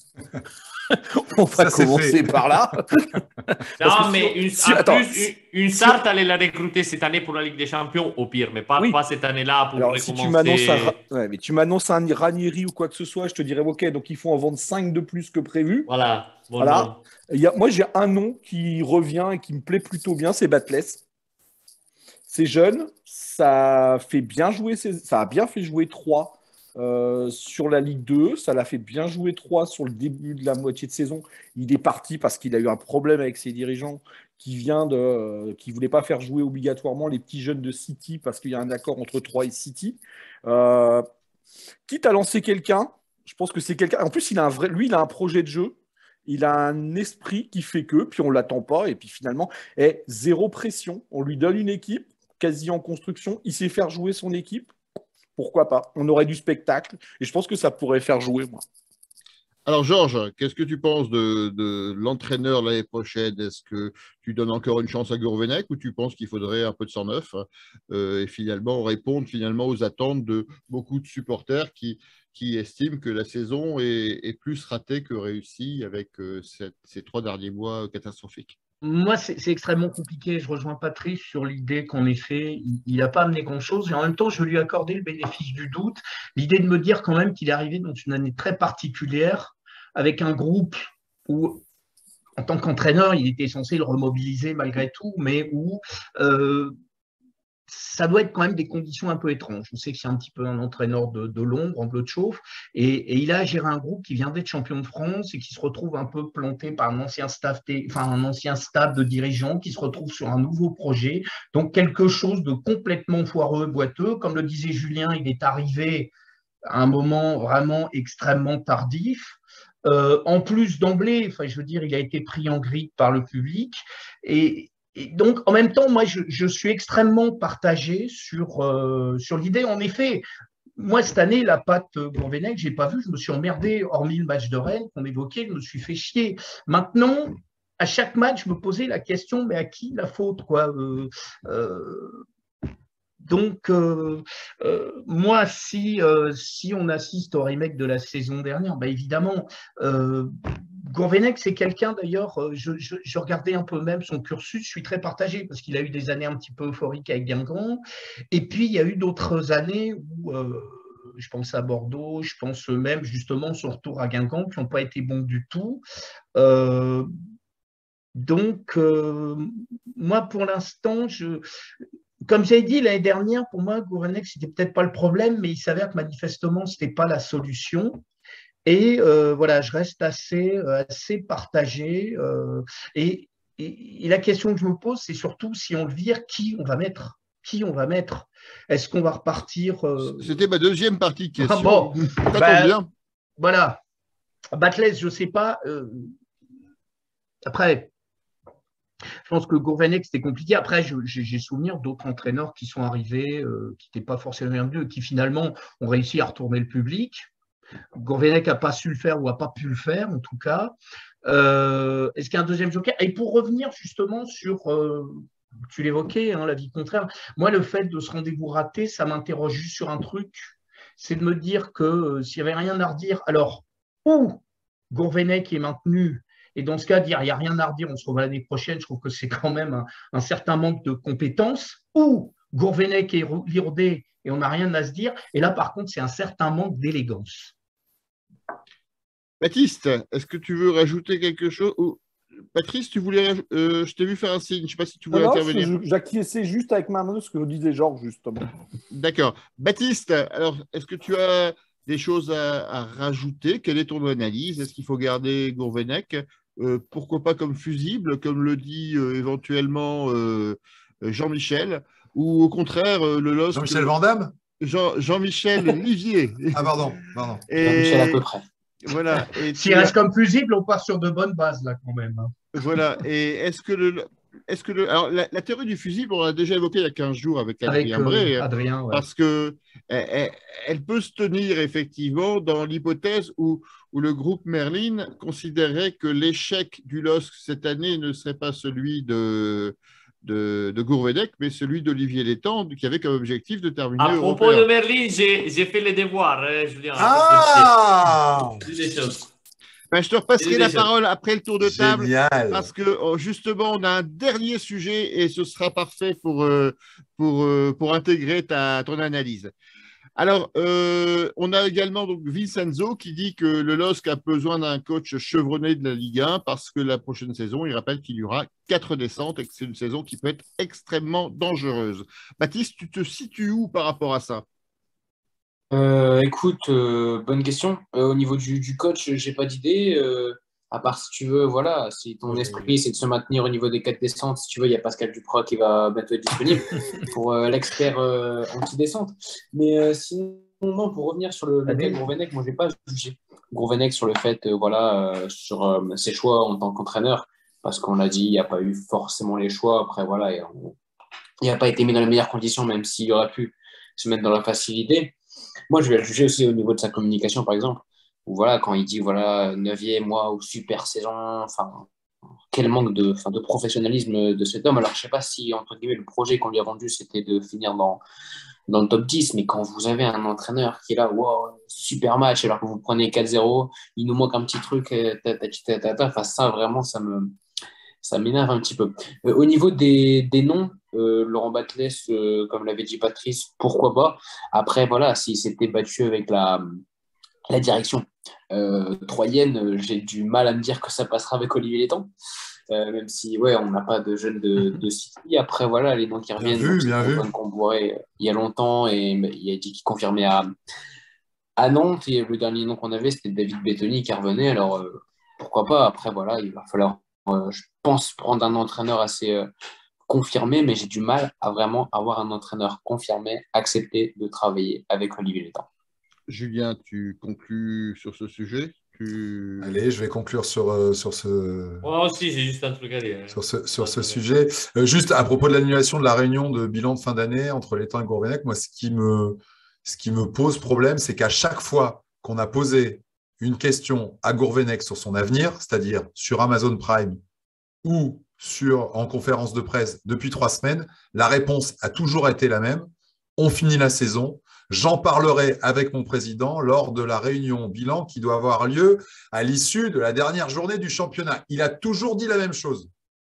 On va Ça, commencer fait. par là. Non, mais une, si, en attends, plus, si, une, une Sarthe allait la recruter cette année pour la Ligue des Champions, au pire, mais pas, oui. pas cette année-là pour Alors, si tu m'annonces un, ouais, mais tu m'annonces un Ranieri ou quoi que ce soit, je te dirais, OK, donc il faut en vendre cinq de plus que prévu. Voilà. Bon, voilà. Il y a, moi, j'ai un nom qui revient et qui me plaît plutôt bien, c'est Batles. C'est jeune, ça, fait bien jouer ses, ça a bien fait jouer trois euh, sur la Ligue deux, ça l'a fait bien jouer trois sur le début de la moitié de saison. Il est parti parce qu'il a eu un problème avec ses dirigeants qui vient de, euh, qui voulait pas faire jouer obligatoirement les petits jeunes de City parce qu'il y a un accord entre Troyes et City. Euh, quitte à lancer quelqu'un, je pense que c'est quelqu'un. En plus, il a un vrai, lui, il a un projet de jeu. Il a un esprit qui fait que, puis on l'attend pas, et puis finalement, est zéro pression. On lui donne une équipe quasi en construction. Il sait faire jouer son équipe. Pourquoi pas? On aurait du spectacle, et je pense que ça pourrait faire jouer, moi. Alors, Georges, qu'est-ce que tu penses de, de l'entraîneur l'année prochaine? Est-ce que tu donnes encore une chance à Gourvenec ou tu penses qu'il faudrait un peu de sang neuf euh, et finalement répondre finalement aux attentes de beaucoup de supporters qui, qui estiment que la saison est, est plus ratée que réussie avec euh, cette, ces trois derniers mois catastrophiques? Moi, c'est extrêmement compliqué. Je rejoins Patrice sur l'idée qu'en effet, il n'a pas amené grand-chose. Et en même temps, je lui ai accordé le bénéfice du doute. L'idée de me dire quand même qu'il est arrivé dans une année très particulière, avec un groupe où, en tant qu'entraîneur, il était censé le remobiliser malgré tout, mais où euh, ça doit être quand même des conditions un peu étranges. On sait que c'est un petit peu un entraîneur de, de l'ombre, en bleu de chauffe, et, et il a géré un groupe qui vient d'être champion de France et qui se retrouve un peu planté par un ancien staff, enfin un ancien staff de dirigeants qui se retrouve sur un nouveau projet. Donc quelque chose de complètement foireux, boiteux. Comme le disait Julien, il est arrivé à un moment vraiment extrêmement tardif. Euh, en plus d'emblée, enfin, je veux dire, il a été pris en grippe par le public. Et, et donc, en même temps, moi, je, je suis extrêmement partagé sur, euh, sur l'idée. En effet, moi, cette année, la patte Gourvenec, je n'ai pas vu, je me suis emmerdé, hormis le match de Rennes qu'on évoquait, je me suis fait chier. Maintenant, à chaque match, je me posais la question, mais à qui la faute, quoi euh, euh, Donc, euh, euh, moi, si, euh, si on assiste au remake de la saison dernière, bah évidemment, euh, Gourvenec, c'est quelqu'un d'ailleurs, je, je, je regardais un peu même son cursus, je suis très partagé parce qu'il a eu des années un petit peu euphoriques avec Guingamp, et puis il y a eu d'autres années où, euh, je pense à Bordeaux, je pense même justement son retour à Guingamp, qui n'ont pas été bons du tout. Euh, donc, euh, moi, pour l'instant, je... Comme j'ai dit l'année dernière, pour moi, Gourvenec, ce n'était peut-être pas le problème, mais il s'avère que manifestement, ce n'était pas la solution. Et euh, voilà, je reste assez, assez partagé. Euh, et, et, et la question que je me pose, c'est surtout si on le vire, qui on va mettre? Qui on va mettre? Est-ce qu'on va repartir euh... C'était ma deuxième partie de question. Ah bon, ça bah, tombe bien. Voilà. Batles, je ne sais pas. Euh... Après. Je pense que Gourvenec, c'était compliqué. Après, j'ai souvenir d'autres entraîneurs qui sont arrivés, euh, qui n'étaient pas forcément mieux, qui finalement ont réussi à retourner le public. Gourvenec n'a pas su le faire ou n'a pas pu le faire, en tout cas. Euh, Est-ce qu'il y a un deuxième joker? Et pour revenir justement sur, euh, tu l'évoquais, hein, l'avis contraire, moi, le fait de ce rendez-vous raté, ça m'interroge juste sur un truc, c'est de me dire que euh, s'il n'y avait rien à redire, alors, ou Gourvenec est maintenu, et dans ce cas, dire il n'y a rien à redire, on se revoit l'année prochaine, je trouve que c'est quand même un, un certain manque de compétences, ou Gourvenec est lirodé et on n'a rien à se dire, et là, par contre, c'est un certain manque d'élégance. Baptiste, est-ce que tu veux rajouter quelque chose? Patrice, tu voulais, euh, je t'ai vu faire un signe, je ne sais pas si tu voulais non, intervenir. Non, j'acquiesçais juste avec ma main ce que disait Georges, justement. D'accord. Baptiste, alors, est-ce que tu as des choses à, à rajouter? Quelle est ton analyse? Est-ce qu'il faut garder Gourvenec? euh, Pourquoi pas comme fusible, comme le dit euh, éventuellement euh, Jean-Michel? Ou au contraire, euh, le L O S C… Jean-Michel Van Damme Jean, Jean-Michel Livier. Ah, pardon. pardon. Et… Jean-Michel à peu près. Voilà. S'il reste as... comme fusible, on part sur de bonnes bases, là, quand même. Hein. Voilà. Et est-ce que le… Est-ce que le… Alors, la, la théorie du fusible, on l'a déjà évoqué il y a quinze jours avec Adrien avec, Bray. Euh, Adrien, ouais. Parce qu'elle elle, elle peut se tenir effectivement dans l'hypothèse où, où le groupe Merlin considérait que l'échec du L O S C cette année ne serait pas celui de, de, de Gourvenec, mais celui d'Olivier Létang, qui avait comme objectif de terminer à européen. À propos de Merlin, j'ai fait les devoirs, hein, Julien. Ah des choses. Ben, je te repasserai la Déjà. parole après le tour de table. Génial. Parce que oh, justement, on a un dernier sujet et ce sera parfait pour, euh, pour, euh, pour intégrer ta, ton analyse. Alors, euh, on a également donc Vincenzo qui dit que le L O S C a besoin d'un coach chevronné de la Ligue un parce que la prochaine saison, il rappelle qu'il y aura quatre descentes et que c'est une saison qui peut être extrêmement dangereuse. Baptiste, tu te situes où par rapport à ça? Euh, écoute, euh, bonne question. Euh, au niveau du, du coach, j'ai pas d'idée. Euh, à part si tu veux, voilà, si ton Ouais. esprit c'est de se maintenir au niveau des quatre descentes, si tu veux, il y a Pascal Duprat qui va bientôt être disponible pour euh, l'expert euh, anti-descente. Mais euh, sinon, non, pour revenir sur le, le Allez. cas Gourvenec, moi j'ai pas jugé Gourvenec sur le fait, euh, voilà, euh, sur euh, ses choix en tant qu'entraîneur, parce qu'on l'a dit, il n'y a pas eu forcément les choix. Après, voilà, et on- il n'a pas été mis dans les meilleures conditions, même s'il aurait pu se mettre dans la facilité. Moi, je vais le juger aussi au niveau de sa communication, par exemple. Où voilà, quand il dit voilà, neuvième mois ou super saison, enfin, quel manque de, enfin, de professionnalisme de cet homme. Alors, je sais pas si, entre guillemets, le projet qu'on lui a vendu, c'était de finir dans, dans le top dix, mais quand vous avez un entraîneur qui est là, wow, super match, alors que vous prenez quatre zéro, il nous manque un petit truc, euh, ta, ta, ta, ta, ta. Enfin, ça, vraiment, ça me, ça m'énerve un petit peu. Euh, au niveau des, des noms, euh, Laurent Batles, euh, comme l'avait dit Patrice, pourquoi pas. Après, voilà, s'il s'était battu avec la, la direction euh, troyenne, euh, j'ai du mal à me dire que ça passera avec Olivier Létang. Euh, même si, ouais, on n'a pas de jeunes de, de City. Après, voilà, les noms qui Bien reviennent, vu, donc c'est bien vu. Antoine Comboiré, euh, il y a longtemps, et il a dit qu'il confirmait à, à Nantes, et le dernier nom qu'on avait, c'était David Bettoni qui revenait. Alors, euh, pourquoi pas? Après, voilà, il va falloir, euh, je pense, prendre un entraîneur assez euh, confirmé, mais j'ai du mal à vraiment avoir un entraîneur confirmé, accepter de travailler avec Olivier Létang. Julien, tu conclus sur ce sujet? Tu... Allez, je vais conclure sur, euh, sur ce, Moi aussi, j'ai juste un truc à dire. sur ce, sur Un ce truc à sujet. Euh, juste à propos de l'annulation de la réunion de bilan de fin d'année entre l'Étang et Gourvenec, moi, ce qui me, ce qui me pose problème, c'est qu'à chaque fois qu'on a posé une question à Gourvenec sur son avenir, c'est-à-dire sur Amazon Prime ou sur, en conférence de presse depuis trois semaines, la réponse a toujours été la même. On finit la saison. J'en parlerai avec mon président lors de la réunion bilan qui doit avoir lieu à l'issue de la dernière journée du championnat. Il a toujours dit la même chose.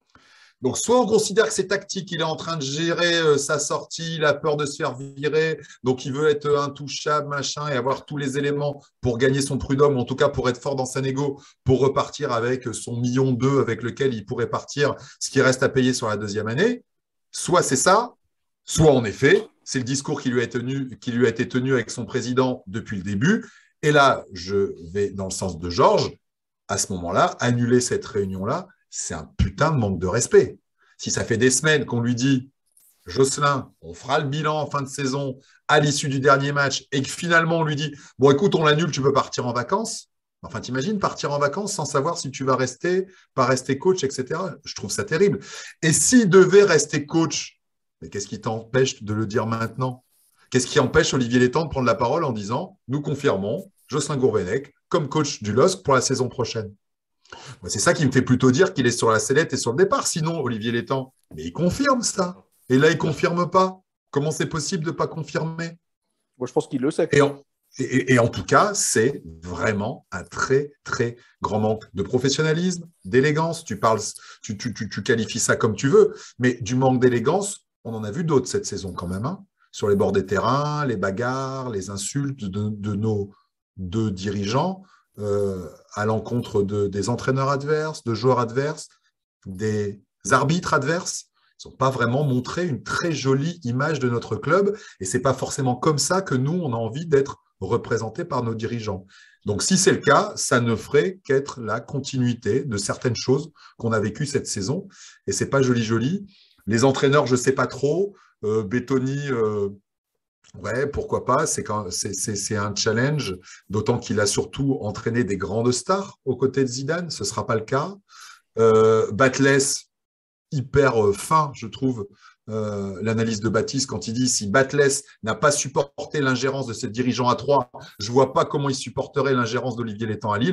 Donc, soit on considère que c'est tactique, il est en train de gérer euh, sa sortie, il a peur de se faire virer, donc il veut être intouchable, machin, et avoir tous les éléments pour gagner son prud'homme, ou en tout cas pour être fort dans sa négo, pour repartir avec son million deux avec lequel il pourrait partir, ce qui reste à payer sur la deuxième année. Soit c'est ça, soit en effet, c'est le discours qui lui, a tenu, qui lui a été tenu avec son président depuis le début. Et là, je vais dans le sens de Georges, à ce moment-là, annuler cette réunion-là, c'est un putain de manque de respect. Si ça fait des semaines qu'on lui dit « Jocelyn, on fera le bilan en fin de saison à l'issue du dernier match » et que finalement on lui dit « Bon, écoute, on l'annule, tu peux partir en vacances », enfin, t'imagines partir en vacances sans savoir si tu vas rester, pas rester coach, et cetera. Je trouve ça terrible. Et s'il devait rester coach, mais qu'est-ce qui t'empêche de le dire maintenant? Qu'est-ce qui empêche Olivier Létang de prendre la parole en disant « Nous confirmons Jocelyn Gourvenec comme coach du L O S C pour la saison prochaine ». C'est ça qui me fait plutôt dire qu'il est sur la sellette et sur le départ. Sinon, Olivier Létang, mais il confirme ça. Et là, il ne confirme pas. Comment c'est possible de ne pas confirmer? Moi, je pense qu'il le sait. Et en, et, et en tout cas, c'est vraiment un très, très grand manque de professionnalisme, d'élégance. Tu parles, tu, tu, tu, tu qualifies ça comme tu veux, mais du manque d'élégance, on en a vu d'autres cette saison quand même, hein, sur les bords des terrains, les bagarres, les insultes de, de nos deux dirigeants. Euh, à l'encontre de, des entraîneurs adverses, de joueurs adverses, des arbitres adverses. Ils n'ont pas vraiment montré une très jolie image de notre club et ce n'est pas forcément comme ça que nous, on a envie d'être représentés par nos dirigeants. Donc, si c'est le cas, ça ne ferait qu'être la continuité de certaines choses qu'on a vécues cette saison et ce n'est pas joli, joli. Les entraîneurs, je ne sais pas trop. Euh, Bettoni... Euh, Ouais, pourquoi pas, c'est, quand, c'est, c'est, c'est un challenge, d'autant qu'il a surtout entraîné des grandes stars aux côtés de Zidane, ce ne sera pas le cas. Euh, Batles, hyper euh, fin, je trouve, euh, l'analyse de Baptiste quand il dit si Batles n'a pas supporté l'ingérence de ses dirigeants à trois, je ne vois pas comment il supporterait l'ingérence d'Olivier Létang à Lille.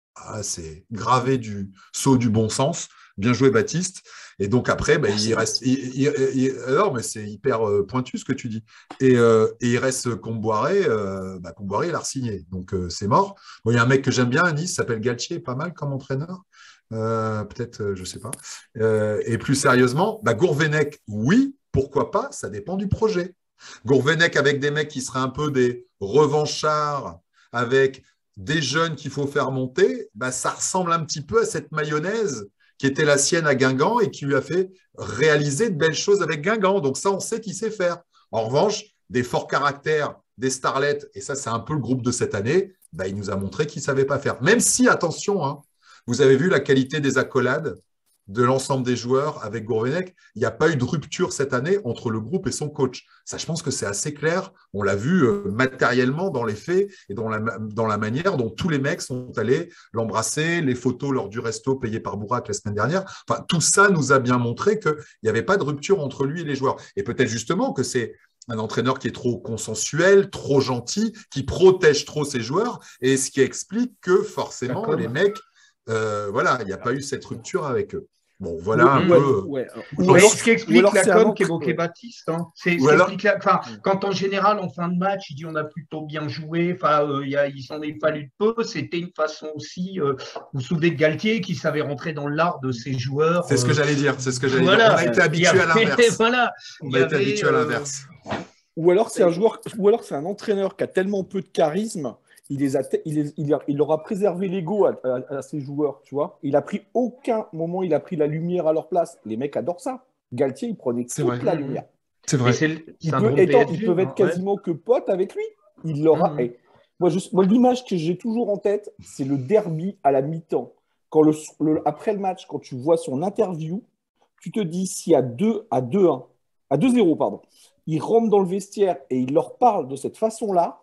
Ah, c'est gravé du sceau du bon sens. Bien joué, Baptiste. Et donc après, bah, il reste. Il, il, il, non, mais c'est hyper euh, pointu ce que tu dis. Et, euh, et il reste Comboiré. Euh, bah, Comboiré, il a re-signé. Donc euh, c'est mort. Bon, il y a un mec que j'aime bien à Nice, s'appelle Galtier, pas mal comme entraîneur. Euh, Peut-être, euh, je ne sais pas. Euh, et plus sérieusement, bah, Gourvenec, oui, pourquoi pas, ça dépend du projet. Gourvenec avec des mecs qui seraient un peu des revanchards, avec des jeunes qu'il faut faire monter, bah, ça ressemble un petit peu à cette mayonnaise qui était la sienne à Guingamp et qui lui a fait réaliser de belles choses avec Guingamp. Donc ça, on sait qu'il sait faire. En revanche, des forts caractères, des starlets, et ça, c'est un peu le groupe de cette année, bah, il nous a montré qu'il ne savait pas faire. Même si, attention, hein, vous avez vu la qualité des accolades de l'ensemble des joueurs avec Gourvenec. Il n'y a pas eu de rupture cette année entre le groupe et son coach. Ça, je pense que c'est assez clair. On l'a vu euh, matériellement dans les faits et dans la, dans la manière dont tous les mecs sont allés l'embrasser, les photos lors du resto payé par Bourak la semaine dernière. Enfin, tout ça nous a bien montré qu'il n'y avait pas de rupture entre lui et les joueurs. Et peut-être justement que c'est un entraîneur qui est trop consensuel, trop gentil, qui protège trop ses joueurs, et ce qui explique que forcément, D'accord. les mecs, euh, voilà, il n'y a pas eu cette rupture avec eux. Bon, voilà un ouais, peu. Ouais. Ou alors, ce qui explique la com qu'évoquait Baptiste. Hein. C'est, alors... la... enfin, quand en général, en fin de match, il dit on a plutôt bien joué, enfin, euh, y a, il s'en est fallu de peu. C'était une façon aussi. Euh, vous vous souvenez de Galtier qui savait rentrer dans l'art de ses joueurs. C'est euh... ce que j'allais dire. C'est ce que j'allais voilà. dire. On a été habitué avait... à l'inverse. voilà. On a été avait, habitué à l'inverse. Euh... Ou alors c'est un joueur, ou alors c'est un entraîneur qui a tellement peu de charisme. Il, les a, il, les, il, a, il leur a préservé l'ego à, à, à ses joueurs, tu vois. Il a pris aucun moment, il a pris la lumière à leur place. Les mecs adorent ça. Galtier, il prenait toute vrai. la lumière. C'est vrai. C'est il peut, étant, ils peuvent être quasiment ouais. que potes avec lui. Il leur a. Mmh. Hey, moi, je, moi, l'image que j'ai toujours en tête, c'est le derby à la mi-temps. Quand le, le, après le match, quand tu vois son interview, tu te dis si à deux à deux un, à deux zéro, pardon, il rentre dans le vestiaire et il leur parle de cette façon-là.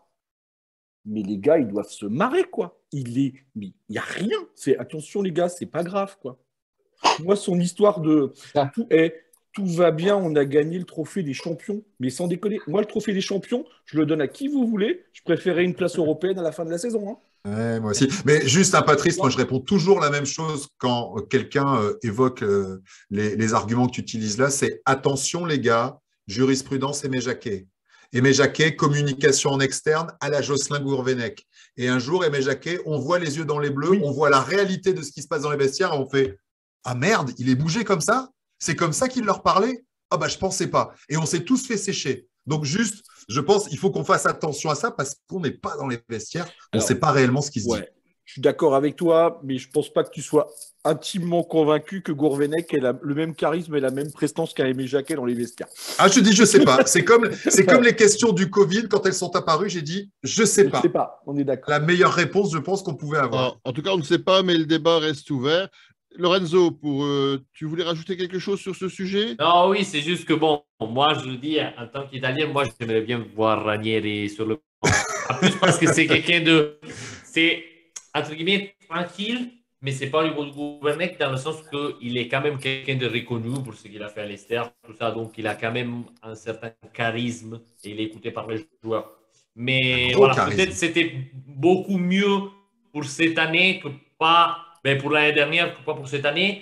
Mais les gars, ils doivent se marrer, quoi. Il est, mais il n'y a rien. C'est attention, les gars, c'est pas grave, quoi. Moi, son histoire de tout, est, tout va bien, on a gagné le trophée des champions, mais sans déconner. Moi, le trophée des champions, je le donne à qui vous voulez. Je préférais une place européenne à la fin de la saison. Hein. Ouais, moi aussi. Mais juste, un Patrice, moi, je réponds toujours la même chose quand quelqu'un euh, évoque euh, les, les arguments que tu utilises là. C'est attention, les gars, jurisprudence Aimé Jacquet. Aimé Jacquet, communication en externe à la Jocelyn Gourvenec. Et un jour, Aimé Jacquet, on voit les yeux dans les bleus, oui. on voit la réalité de ce qui se passe dans les vestiaires et on fait « Ah merde, il est bougé comme ça? C'est comme ça qu'il leur parlait? Ah bah je pensais pas. » Et on s'est tous fait sécher. Donc juste, je pense qu'il faut qu'on fasse attention à ça parce qu'on n'est pas dans les vestiaires, on ne sait pas réellement ce qui se ouais. dit. Je suis d'accord avec toi, mais je ne pense pas que tu sois intimement convaincu que Gourvenec ait la, le même charisme et la même prestance qu'un Aimé Jacquet dans les vestiaires. Ah, je te dis, je ne sais pas. C'est comme, c'est comme les questions du Covid, quand elles sont apparues, j'ai dit, je ne sais pas. Je ne sais pas, on est d'accord. La meilleure réponse, je pense, qu'on pouvait avoir. Alors, en tout cas, on ne sait pas, mais le débat reste ouvert. Lorenzo, pour, euh, tu voulais rajouter quelque chose sur ce sujet? Non, oui, c'est juste que, bon, moi, je le dis, en tant qu'Italien, moi, j'aimerais bien voir Ranieri sur le banc. En plus, parce que c'est quelqu'un de... C'est... entre guillemets, tranquille, mais ce n'est pas au niveau de Gourvenec dans le sens qu'il est quand même quelqu'un de reconnu pour ce qu'il a fait à l'Esther, tout ça, donc il a quand même un certain charisme et il est écouté par les joueurs. Mais voilà, charisme. Peut-être c'était beaucoup mieux pour cette année que pas, ben pour l'année dernière que pas pour cette année,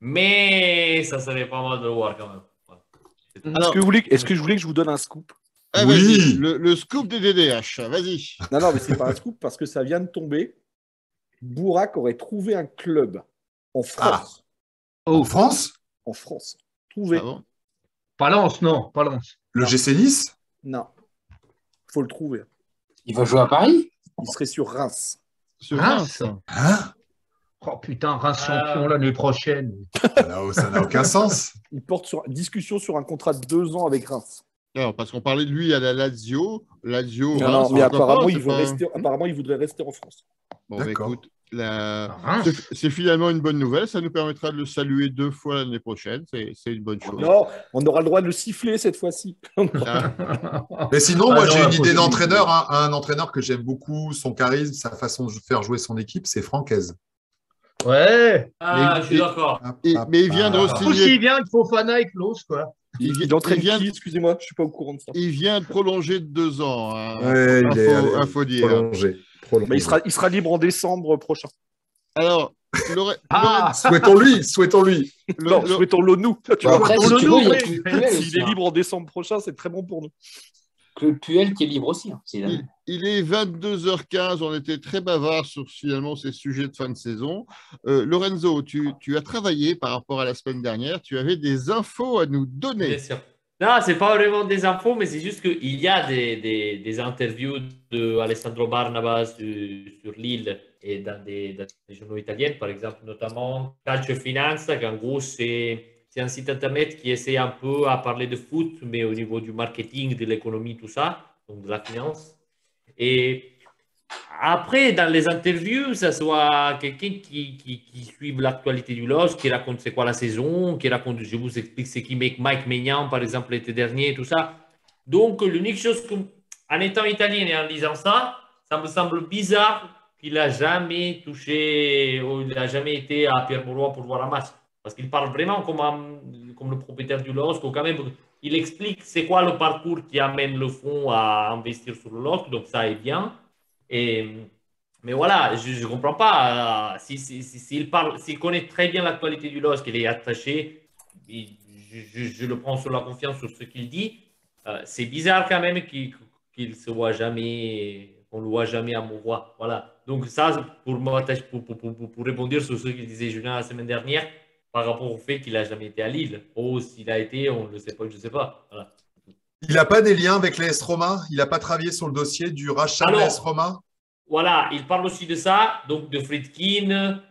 mais ça serait pas mal de le voir quand même. Voilà. Alors, est-ce, que vous voulez, est-ce que je voulais que je vous donne un scoop? Ah, oui, le, le scoop des D D H, vas-y. Non, non, mais c'est pas un scoop parce que ça vient de tomber. Bourak aurait trouvé un club en France. Ah. En France En France. Trouvé. Ah bon pas Lens, non, pas Lens. Le G C Nice? Non. Il faut le trouver. Il va jouer à Paris? Il serait sur Reims. Sur Reims, Reims. Hein? Oh putain, Reims champion euh... l'année prochaine. Ça n'a aucun sens. Il porte sur discussion sur un contrat de deux ans avec Reims. Alors, parce qu'on parlait de lui à la Lazio. Lazio, non, Reims, non, mais apparemment, pas, il veut pas... rester, apparemment, il voudrait rester en France. Bon, bah, écoute, la... c'est, c'est finalement une bonne nouvelle. Ça nous permettra de le saluer deux fois l'année prochaine. C'est, c'est une bonne chose. Non, on aura le droit de le siffler cette fois-ci. Ah. Mais sinon, moi, ah, j'ai non, une idée d'entraîneur. Hein, un entraîneur que j'aime beaucoup, son charisme, sa façon de faire jouer son équipe, c'est Francaise. Ouais. Ah, mais, je suis d'accord. Et, mais il vient de re-signer. Aussi bien que Fofana et Klose, quoi. Il, il, il, il vient qui, excusez-moi, je ne suis pas au courant de ça. Il vient de prolonger de deux ans. Hein. Ouais, il est faut, faut dire. Prolongé. Prolongé. Mais il, sera, il sera libre en décembre prochain. Alors, Lore- Ah, Souhaitons-lui, souhaitons-lui. Le- Non, le- souhaitons-le nous. Tu Bah, vois. Après, si tu veux, il y a Claude Puel S'il aussi. est hein. libre en décembre prochain, c'est très bon pour nous. Claude Puel qui est libre aussi. hein, si jamais. Il, il est vingt-deux heures quinze, on était très bavard sur finalement ces sujets de fin de saison. Euh, Lorenzo, tu, tu as travaillé par rapport à la semaine dernière, tu avais des infos à nous Bien donner. sûr. Non, c'est pas vraiment des infos, mais c'est juste qu'il y a des, des, des interviews de Alessandro Barnabas sur, sur Lille et dans des, dans des journaux italiens, par exemple, notamment Calcio Finanza, qu'en gros, c'est c'est un site internet qui essaie un peu à parler de foot, mais au niveau du marketing, de l'économie, tout ça, donc de la finance. Et après, dans les interviews, ça soit quelqu'un qui, qui, qui suit l'actualité du L O S, qui raconte c'est quoi la saison, qui raconte, je vous explique, c'est qui Mike Maignan, par exemple, l'été dernier, tout ça. Donc, l'unique chose, que, en étant italien et en lisant ça, ça me semble bizarre qu'il n'a jamais touché, ou il n'a jamais été à Pierre-Mauroy pour voir un match. Parce qu'il parle vraiment comme, un, comme le propriétaire du L O S, quand même, il explique c'est quoi le parcours qui amène le fonds à investir sur le L O S, donc ça est bien. Et, mais voilà, je ne comprends pas. Euh, S'il si, si, si, parle, s'il connaît très bien l'actualité du L O S, qu'il est attaché, je, je, je le prends sur la confiance sur ce qu'il dit. Euh, c'est bizarre quand même qu'il qu'il se voit jamais, qu'on ne le voit jamais à Mauroy. Voilà. Donc ça, pour, pour, pour, pour, pour répondre sur ce qu'il disait Julien la semaine dernière, par rapport au fait qu'il n'a jamais été à Lille. Oh, s'il a été, on ne le sait pas, je ne sais pas. Voilà. Il n'a pas des liens avec l'A S Roma? Il n'a pas travaillé sur le dossier du rachat de l'A S Roma? Voilà, il parle aussi de ça, donc de Friedkin,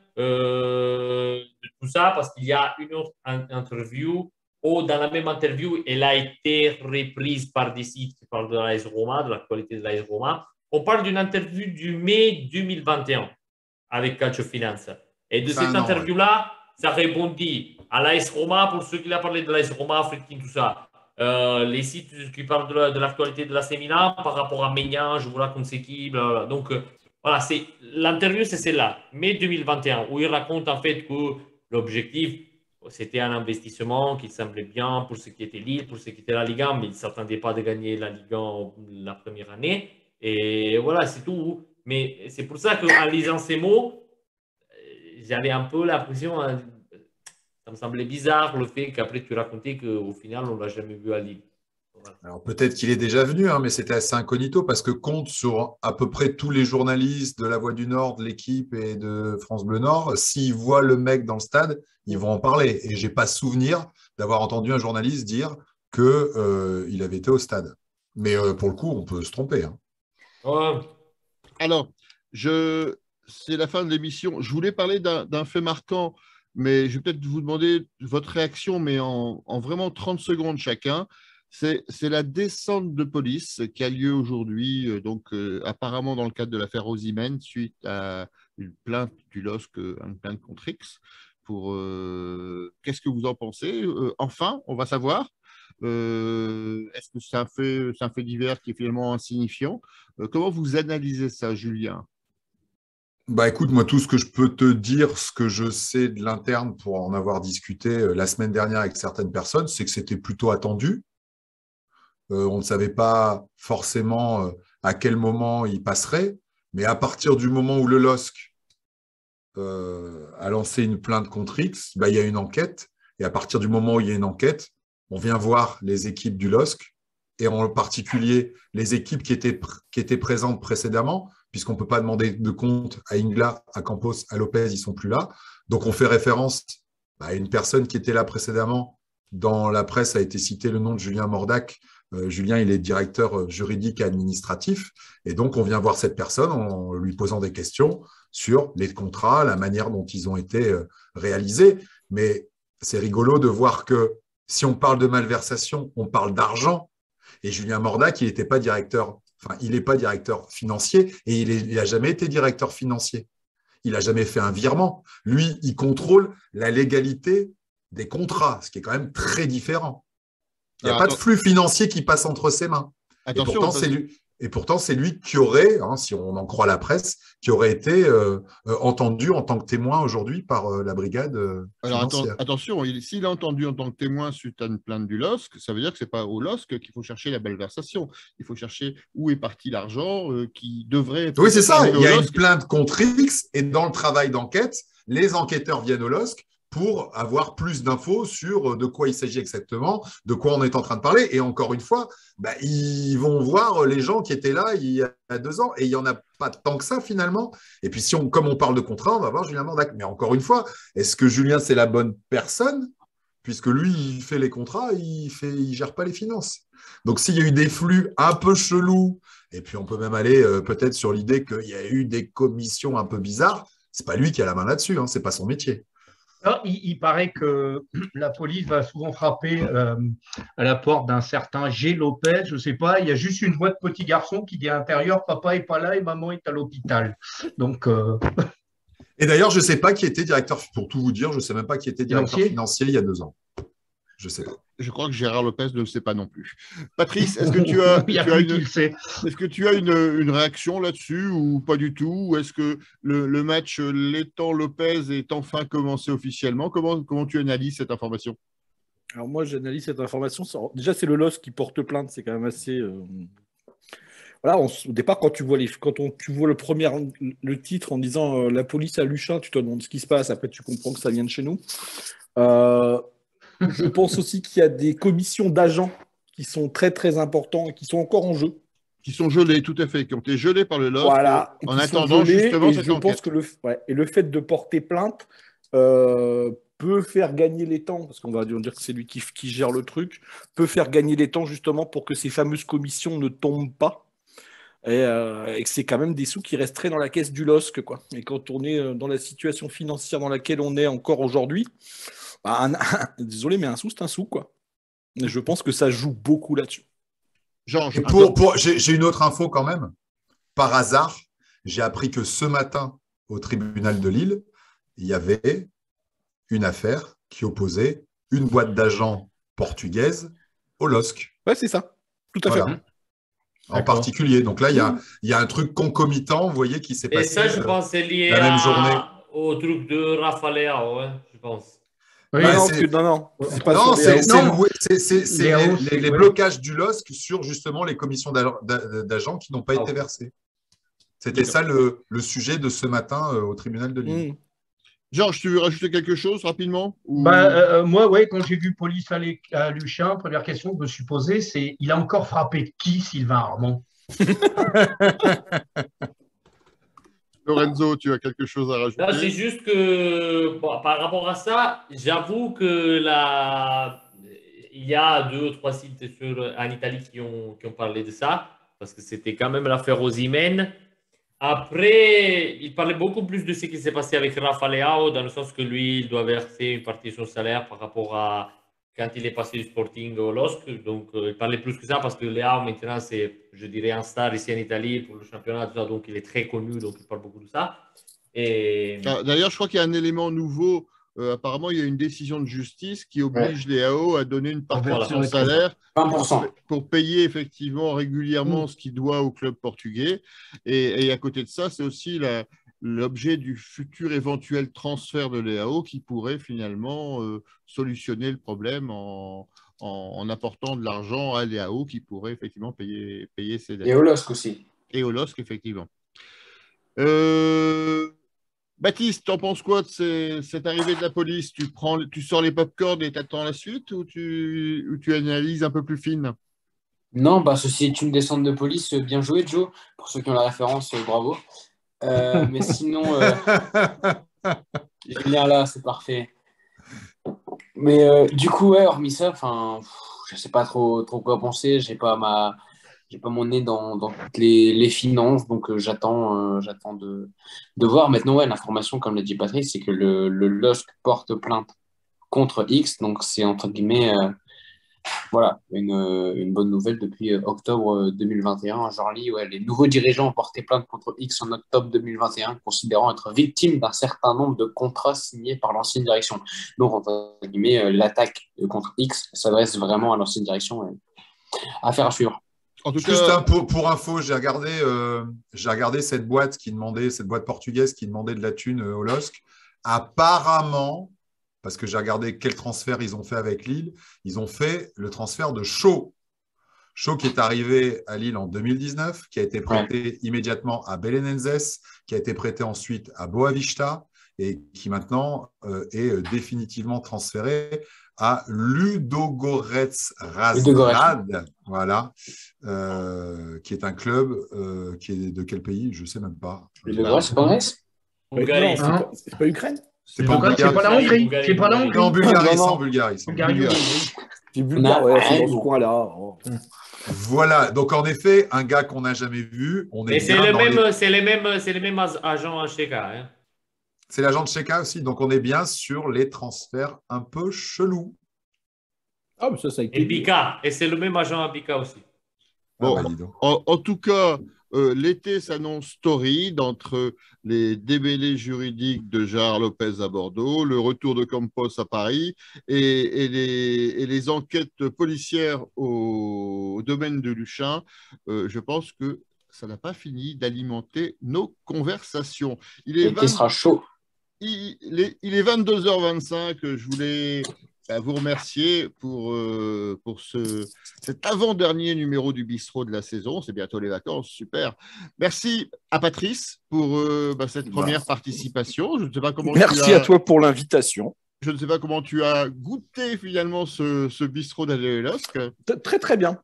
euh, de tout ça, parce qu'il y a une autre interview, ou dans la même interview, elle a été reprise par des sites qui parlent de l'A S Roma, de la qualité de l'A S Roma. On parle d'une interview du mai deux mille vingt et un avec Calcio Finanza. Et de Ça, cette interview-là, ouais. ça répondit à l'A S Roma, pour ceux qui ont parlé de l'A S Roma, Friedkin, tout ça. Euh, les sites qui parlent de l'actualité de l'A C Milan par rapport à Maignan, je vous raconte c'est qui, blablabla. Donc euh, voilà, c'est l'interview, c'est celle-là, mai deux mille vingt et un, où il raconte en fait que l'objectif, c'était un investissement qui semblait bien pour ce qui était Lille, pour ce qui était la Ligue un, mais il ne s'attendait pas de gagner la Ligue un la première année. Et voilà, c'est tout. Mais c'est pour ça qu'en lisant ces mots, j'avais un peu l'impression... Hein, ça me semblait bizarre le fait qu'après tu racontais qu'au final, on ne l'a jamais vu à Lille. Voilà. Alors peut-être qu'il est déjà venu, hein, mais c'était assez incognito parce que compte sur à peu près tous les journalistes de La Voix du Nord, de l'équipe et de France Bleu Nord, s'ils voient le mec dans le stade, ils vont en parler. Et je n'ai pas souvenir d'avoir entendu un journaliste dire qu'il euh, avait été au stade. Mais euh, pour le coup, on peut se tromper. Hein. Ouais. Alors, je... c'est la fin de l'émission. Je voulais parler d'un fait marquant. Mais je vais peut-être vous demander votre réaction, mais en, en vraiment trente secondes chacun. C'est la descente de police qui a lieu aujourd'hui, euh, donc euh, apparemment dans le cadre de l'affaire Osimhen, suite à une plainte du L O S C, une plainte contre X. Pour euh, qu'est-ce que vous en pensez? euh, Enfin, on va savoir. Euh, Est-ce que c'est un fait, c'est un fait divers qui est finalement insignifiant? euh, Comment vous analysez ça, Julien? Bah écoute, moi tout ce que je peux te dire, ce que je sais de l'interne pour en avoir discuté la semaine dernière avec certaines personnes, c'est que c'était plutôt attendu. Euh, on ne savait pas forcément euh, à quel moment il passerait, mais à partir du moment où le L O S C euh, a lancé une plainte contre X, bah, il y a une enquête, et à partir du moment où il y a une enquête, on vient voir les équipes du L O S C, et en particulier les équipes qui étaient, qui étaient présentes précédemment, puisqu'on ne peut pas demander de compte à Ingla, à Campos, à Lopez, ils ne sont plus là. Donc, on fait référence à une personne qui était là précédemment. Dans la presse a été cité le nom de Julien Mordac. Euh, Julien, il est directeur juridique et administratif. Et donc, on vient voir cette personne en lui posant des questions sur les contrats, la manière dont ils ont été réalisés. Mais c'est rigolo de voir que si on parle de malversation, on parle d'argent. Et Julien Mordac, il n'était pas directeur Enfin, il n'est pas directeur financier et il n'a jamais été directeur financier. Il n'a jamais fait un virement. Lui, il contrôle la légalité des contrats, ce qui est quand même très différent. Il n'y a Alors, pas attends. de flux financier qui passe entre ses mains. Attention, et pourtant, c'est lui. Et pourtant, c'est lui qui aurait, hein, si on en croit la presse, qui aurait été euh, euh, entendu en tant que témoin aujourd'hui par euh, la brigade euh, Alors atten- financière. attention, il- s'il est entendu en tant que témoin suite à une plainte du L O S C, ça veut dire que ce n'est pas au L O S C qu'il faut chercher la malversation. Il faut chercher où est parti l'argent euh, qui devrait être. Oui, c'est ça. arriver Il y a au L O une S C. plainte contre X et dans le travail d'enquête, les enquêteurs viennent au L O S C pour avoir plus d'infos sur de quoi il s'agit exactement, de quoi on est en train de parler. Et encore une fois, bah, ils vont voir les gens qui étaient là il y a deux ans et il n'y en a pas tant que ça finalement. Et puis, si on, comme on parle de contrat, on va voir Julien Mandac. Mais encore une fois, est-ce que Julien, c'est la bonne personne? Puisque lui, il fait les contrats, il fait, il gère pas les finances. Donc, s'il y a eu des flux un peu chelous, et puis on peut même aller euh, peut-être sur l'idée qu'il y a eu des commissions un peu bizarres, c'est pas lui qui a la main là-dessus, hein, c'est pas son métier. Alors, il, il paraît que la police va souvent frapper euh, à la porte d'un certain G. Lopez, je ne sais pas, il y a juste une voix de petit garçon qui dit à l'intérieur, papa n'est pas là et maman est à l'hôpital. Donc, euh... Et d'ailleurs, je ne sais pas qui était directeur, pour tout vous dire, je ne sais même pas qui était directeur Financier. financier il y a deux ans. Je ne sais pas. Je crois que Gérard Lopez ne le sait pas non plus. Patrice, est-ce que tu as, il y a tu as plus une, qui le sait. est-ce que tu as une, une réaction là-dessus ou pas du tout? Ou est-ce que le, le match Létang-Lopez est enfin commencé officiellement? Comment, comment tu analyses cette information? Alors moi, j'analyse cette information. sans- Déjà, c'est le L O S C qui porte plainte. C'est quand même assez. euh, Voilà, on s- au départ, quand tu vois les, quand on, tu vois le premier, le titre en disant euh, la police à Luchin, tu te demandes ce qui se passe. Après, tu comprends que ça vient de chez nous. Euh, je pense aussi qu'il y a des commissions d'agents qui sont très très importants et qui sont encore en jeu. Qui sont gelés, tout à fait, qui ont été gelés par le L O S C Voilà. en Qui sont attendant gelés, justement et cette je pense enquête. que le, ouais, et le fait de porter plainte euh, peut faire gagner les temps, parce qu'on va dire que c'est lui qui, qui gère le truc, peut faire gagner les temps justement pour que ces fameuses commissions ne tombent pas. Et, euh, et que c'est quand même des sous qui resteraient dans la caisse du L O S C, quoi. Et quand on est euh, dans la situation financière dans laquelle on est encore aujourd'hui, bah, un- désolé, mais un sou, c'est un sou, quoi. Et je pense que ça joue beaucoup là-dessus. Jean, je- Et pour, pour, j'ai, j'ai une autre info quand même. Par hasard, j'ai appris que ce matin, au tribunal de Lille, il y avait une affaire qui opposait une boîte d'agents portugaise au L O S C. Ouais, c'est ça. Tout à Voilà. fait. En D'accord. particulier. Donc là, il y a, il y a un truc concomitant, vous voyez, qui s'est Et passé. ça, je euh, pense, c'est lié la même à- journée. au truc de Rafa Leao, hein, je pense. Oui, Bah, non, c'est- parce que- non, non, c'est pas Non, sur c'est les c'est Non. le- c'est- c'est- c'est Les les, hausses, les- les ouais. blocages du L O S C sur justement les commissions d'a- d'a- d'agents qui n'ont pas Ah été ouais. versées. C'était ça le, le sujet de ce matin euh, au tribunal de Lille. Mmh. Georges, tu veux rajouter quelque chose rapidement ou... Bah, euh, moi, ouais, quand j'ai vu police à, l'é- à Luchin, première question que je me suis posée, c'est il a encore frappé qui, Sylvain Armand? Lorenzo, tu as quelque chose à rajouter? Là, c'est juste que bon, par rapport à ça, j'avoue que la... il y a deux ou trois sites sur, en Italie qui ont, qui ont parlé de ça, parce que c'était quand même l'affaire Osimhen. Après, il parlait beaucoup plus de ce qui s'est passé avec Rafa Leao, dans le sens que lui, il doit verser une partie de son salaire par rapport à quand il est passé du Sporting au L O S C. Donc, euh, il parlait plus que ça parce que Leao, maintenant, c'est, je dirais, un star ici en Italie pour le championnat, tout ça, donc il est très connu, donc il parle beaucoup de ça. Et... Ah, d'ailleurs, je crois qu'il y a un élément nouveau. Euh, apparemment, il y a une décision de justice qui oblige les A O à donner une partie Voilà. de son salaire vingt pour cent. pour payer effectivement régulièrement Mm. ce qu'il doit au club portugais. Et, et à côté de ça, c'est aussi la- l'objet du futur éventuel transfert de l'E A O qui pourrait finalement euh, solutionner le problème en, en, en apportant de l'argent à l'E A O qui pourrait effectivement payer, payer ses dettes. Et au L O S C aussi. Et au L O S C, effectivement. Euh, Baptiste, t'en penses quoi de ces- cette arrivée de la police? Tu prends, tu sors les pop-corns et t'attends la suite ou tu, ou tu analyses un peu plus fine? Non, bah, ceci est une descente de police. Bien joué, Joe. Pour ceux qui ont la référence, euh, bravo. Euh, mais sinon, euh, Julien là, c'est parfait. Mais euh, du coup, ouais, hormis ça, enfin, pff, je sais pas trop, trop quoi penser. J'ai pas ma, j'ai pas mon nez dans, dans toutes les, les finances, donc euh, j'attends, euh, j'attends de, de voir. Maintenant, ouais, l'information, comme l'a dit Patrice, c'est que le, le L O S C porte plainte contre X, donc c'est entre guillemets, euh, voilà, une, euh, une bonne nouvelle depuis euh, octobre deux mille vingt et un. J'en lis, ouais, les nouveaux dirigeants ont porté plainte contre X en octobre deux mille vingt et un, considérant être victimes d'un certain nombre de contrats signés par l'ancienne direction. Donc, entre guillemets, euh, l'attaque contre X s'adresse vraiment à l'ancienne direction. Et... Affaire à suivre. En tout Juste cas, un, pour, pour info, j'ai regardé, euh, j'ai regardé cette boîte qui demandait, cette boîte portugaise qui demandait de la thune euh, au L O S C. Apparemment, parce que j'ai regardé quel transfert ils ont fait avec Lille, ils ont fait le transfert de Shaw. Shaw qui est arrivé à Lille en deux mille dix-neuf, qui a été prêté ouais. immédiatement à Belenenses, qui a été prêté ensuite à Boavista et qui maintenant euh, est euh, définitivement transféré à Ludogorets Razgrad, voilà, euh, qui est un club euh, qui est de quel pays? Je ne sais même pas. Ludogorets, c'est pas Grèce? Bulgarie. C'est pas, c'est pas Ukraine? C'est pas, pas, pas la Hongrie. C'est pas la Hongrie. Non, Bulgarie, non, sans non. Bulgarie. Sans Bulgarie. Bulgarie. C'est Bulgarie, ouais, c'est dans ce coin-là. Oh. Voilà, donc en effet, un gars qu'on n'a jamais vu. On est Et c'est le, même, les... c'est les mêmes, c'est les mêmes agents chez K. Hein. C'est l'agent de Cheka aussi, donc on est bien sur les transferts un peu chelous. Ah, mais ça, ça a été. Et Bika, et c'est le même agent à Bika aussi. Bon, ah, bah, en, en tout cas, euh, l'été s'annonce torride entre les démêlés juridiques de Gérard Lopez à Bordeaux, le retour de Campos à Paris et, et, les, et les enquêtes policières au, au domaine de Luchin. Euh, je pense que ça n'a pas fini d'alimenter nos conversations. Il est vingt... sera chaud. Il, il, est, il est vingt-deux heures vingt-cinq. Je voulais bah, vous remercier pour, euh, pour ce, cet avant-dernier numéro du Bistrot de la saison. C'est bientôt les vacances, super. Merci à Patrice pour euh, bah, cette première bah. participation. Je ne sais pas comment Merci tu as... à toi pour l'invitation. Je ne sais pas comment tu as goûté finalement ce, ce Bistrot d'Adèle Losc. Très très bien.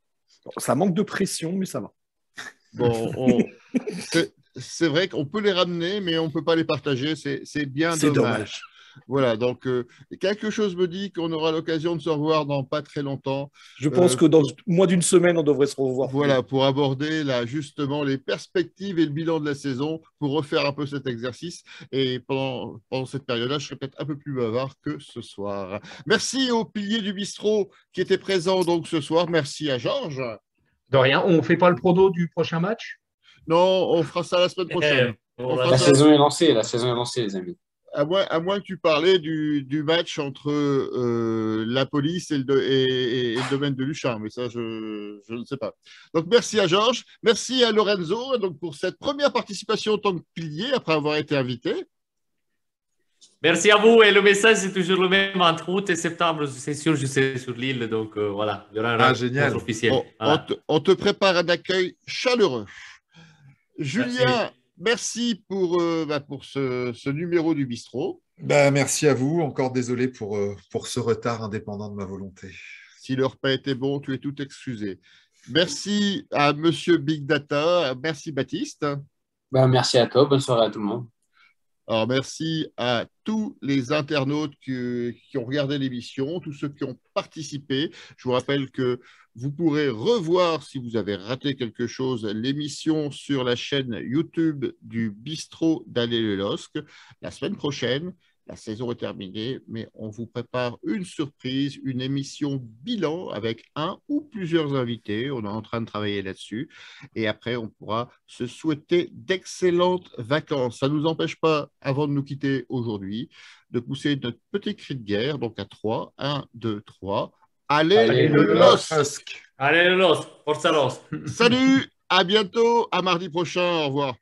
Ça manque de pression, mais ça va. Bon, on... c'est vrai qu'on peut les ramener, mais on ne peut pas les partager. C'est bien dommage. dommage. Voilà, donc euh, quelque chose me dit qu'on aura l'occasion de se revoir dans pas très longtemps. Je pense euh, que dans moins d'une semaine, on devrait se revoir. Voilà, pour aborder là, justement les perspectives et le bilan de la saison, pour refaire un peu cet exercice. Et pendant, pendant cette période-là, je serai peut-être un peu plus bavard que ce soir. Merci aux piliers du bistrot qui étaient présents donc ce soir. Merci à Georges. De rien, on ne fait pas le prono du prochain match? Non, on fera ça la semaine prochaine. Euh, la ça. saison est lancée, la saison est lancée, les amis. À moins, à moins que tu parlais du, du match entre euh, la police et le, et, et, et le domaine de Luchin, mais ça, je, je ne sais pas. Donc, merci à Georges, merci à Lorenzo donc, pour cette première participation en tant que pilier après avoir été invité. Merci à vous. Et le message, c'est toujours le même. Entre août et septembre, c'est sûr, je serai sur l'île. Donc, euh, voilà, il y aura un ah, génial. officiel. On, voilà. on, te, on te prépare un accueil chaleureux. Julien, merci, merci pour, euh, bah, pour ce, ce numéro du bistrot. Bah, merci à vous. Encore désolé pour, euh, pour ce retard indépendant de ma volonté. Si le repas était bon, tu es tout excusé. Merci à Monsieur Big Data. Merci Baptiste. Bah, merci à toi. Bonne soirée à tout le monde. Alors, merci à tous les internautes qui, qui ont regardé l'émission, tous ceux qui ont participé. Je vous rappelle que vous pourrez revoir, si vous avez raté quelque chose, l'émission sur la chaîne YouTube du Bistrot d'Adèle Losc. La semaine prochaine, la saison est terminée, mais on vous prépare une surprise, une émission bilan avec un ou plusieurs invités. On est en train de travailler là-dessus. Et après, on pourra se souhaiter d'excellentes vacances. Ça ne nous empêche pas, avant de nous quitter aujourd'hui, de pousser notre petit cri de guerre, donc à trois. un, deux, trois. Allez, Allez le Losc! Allez le Losc! Forza Losc! Salut, à bientôt, à mardi prochain, au revoir.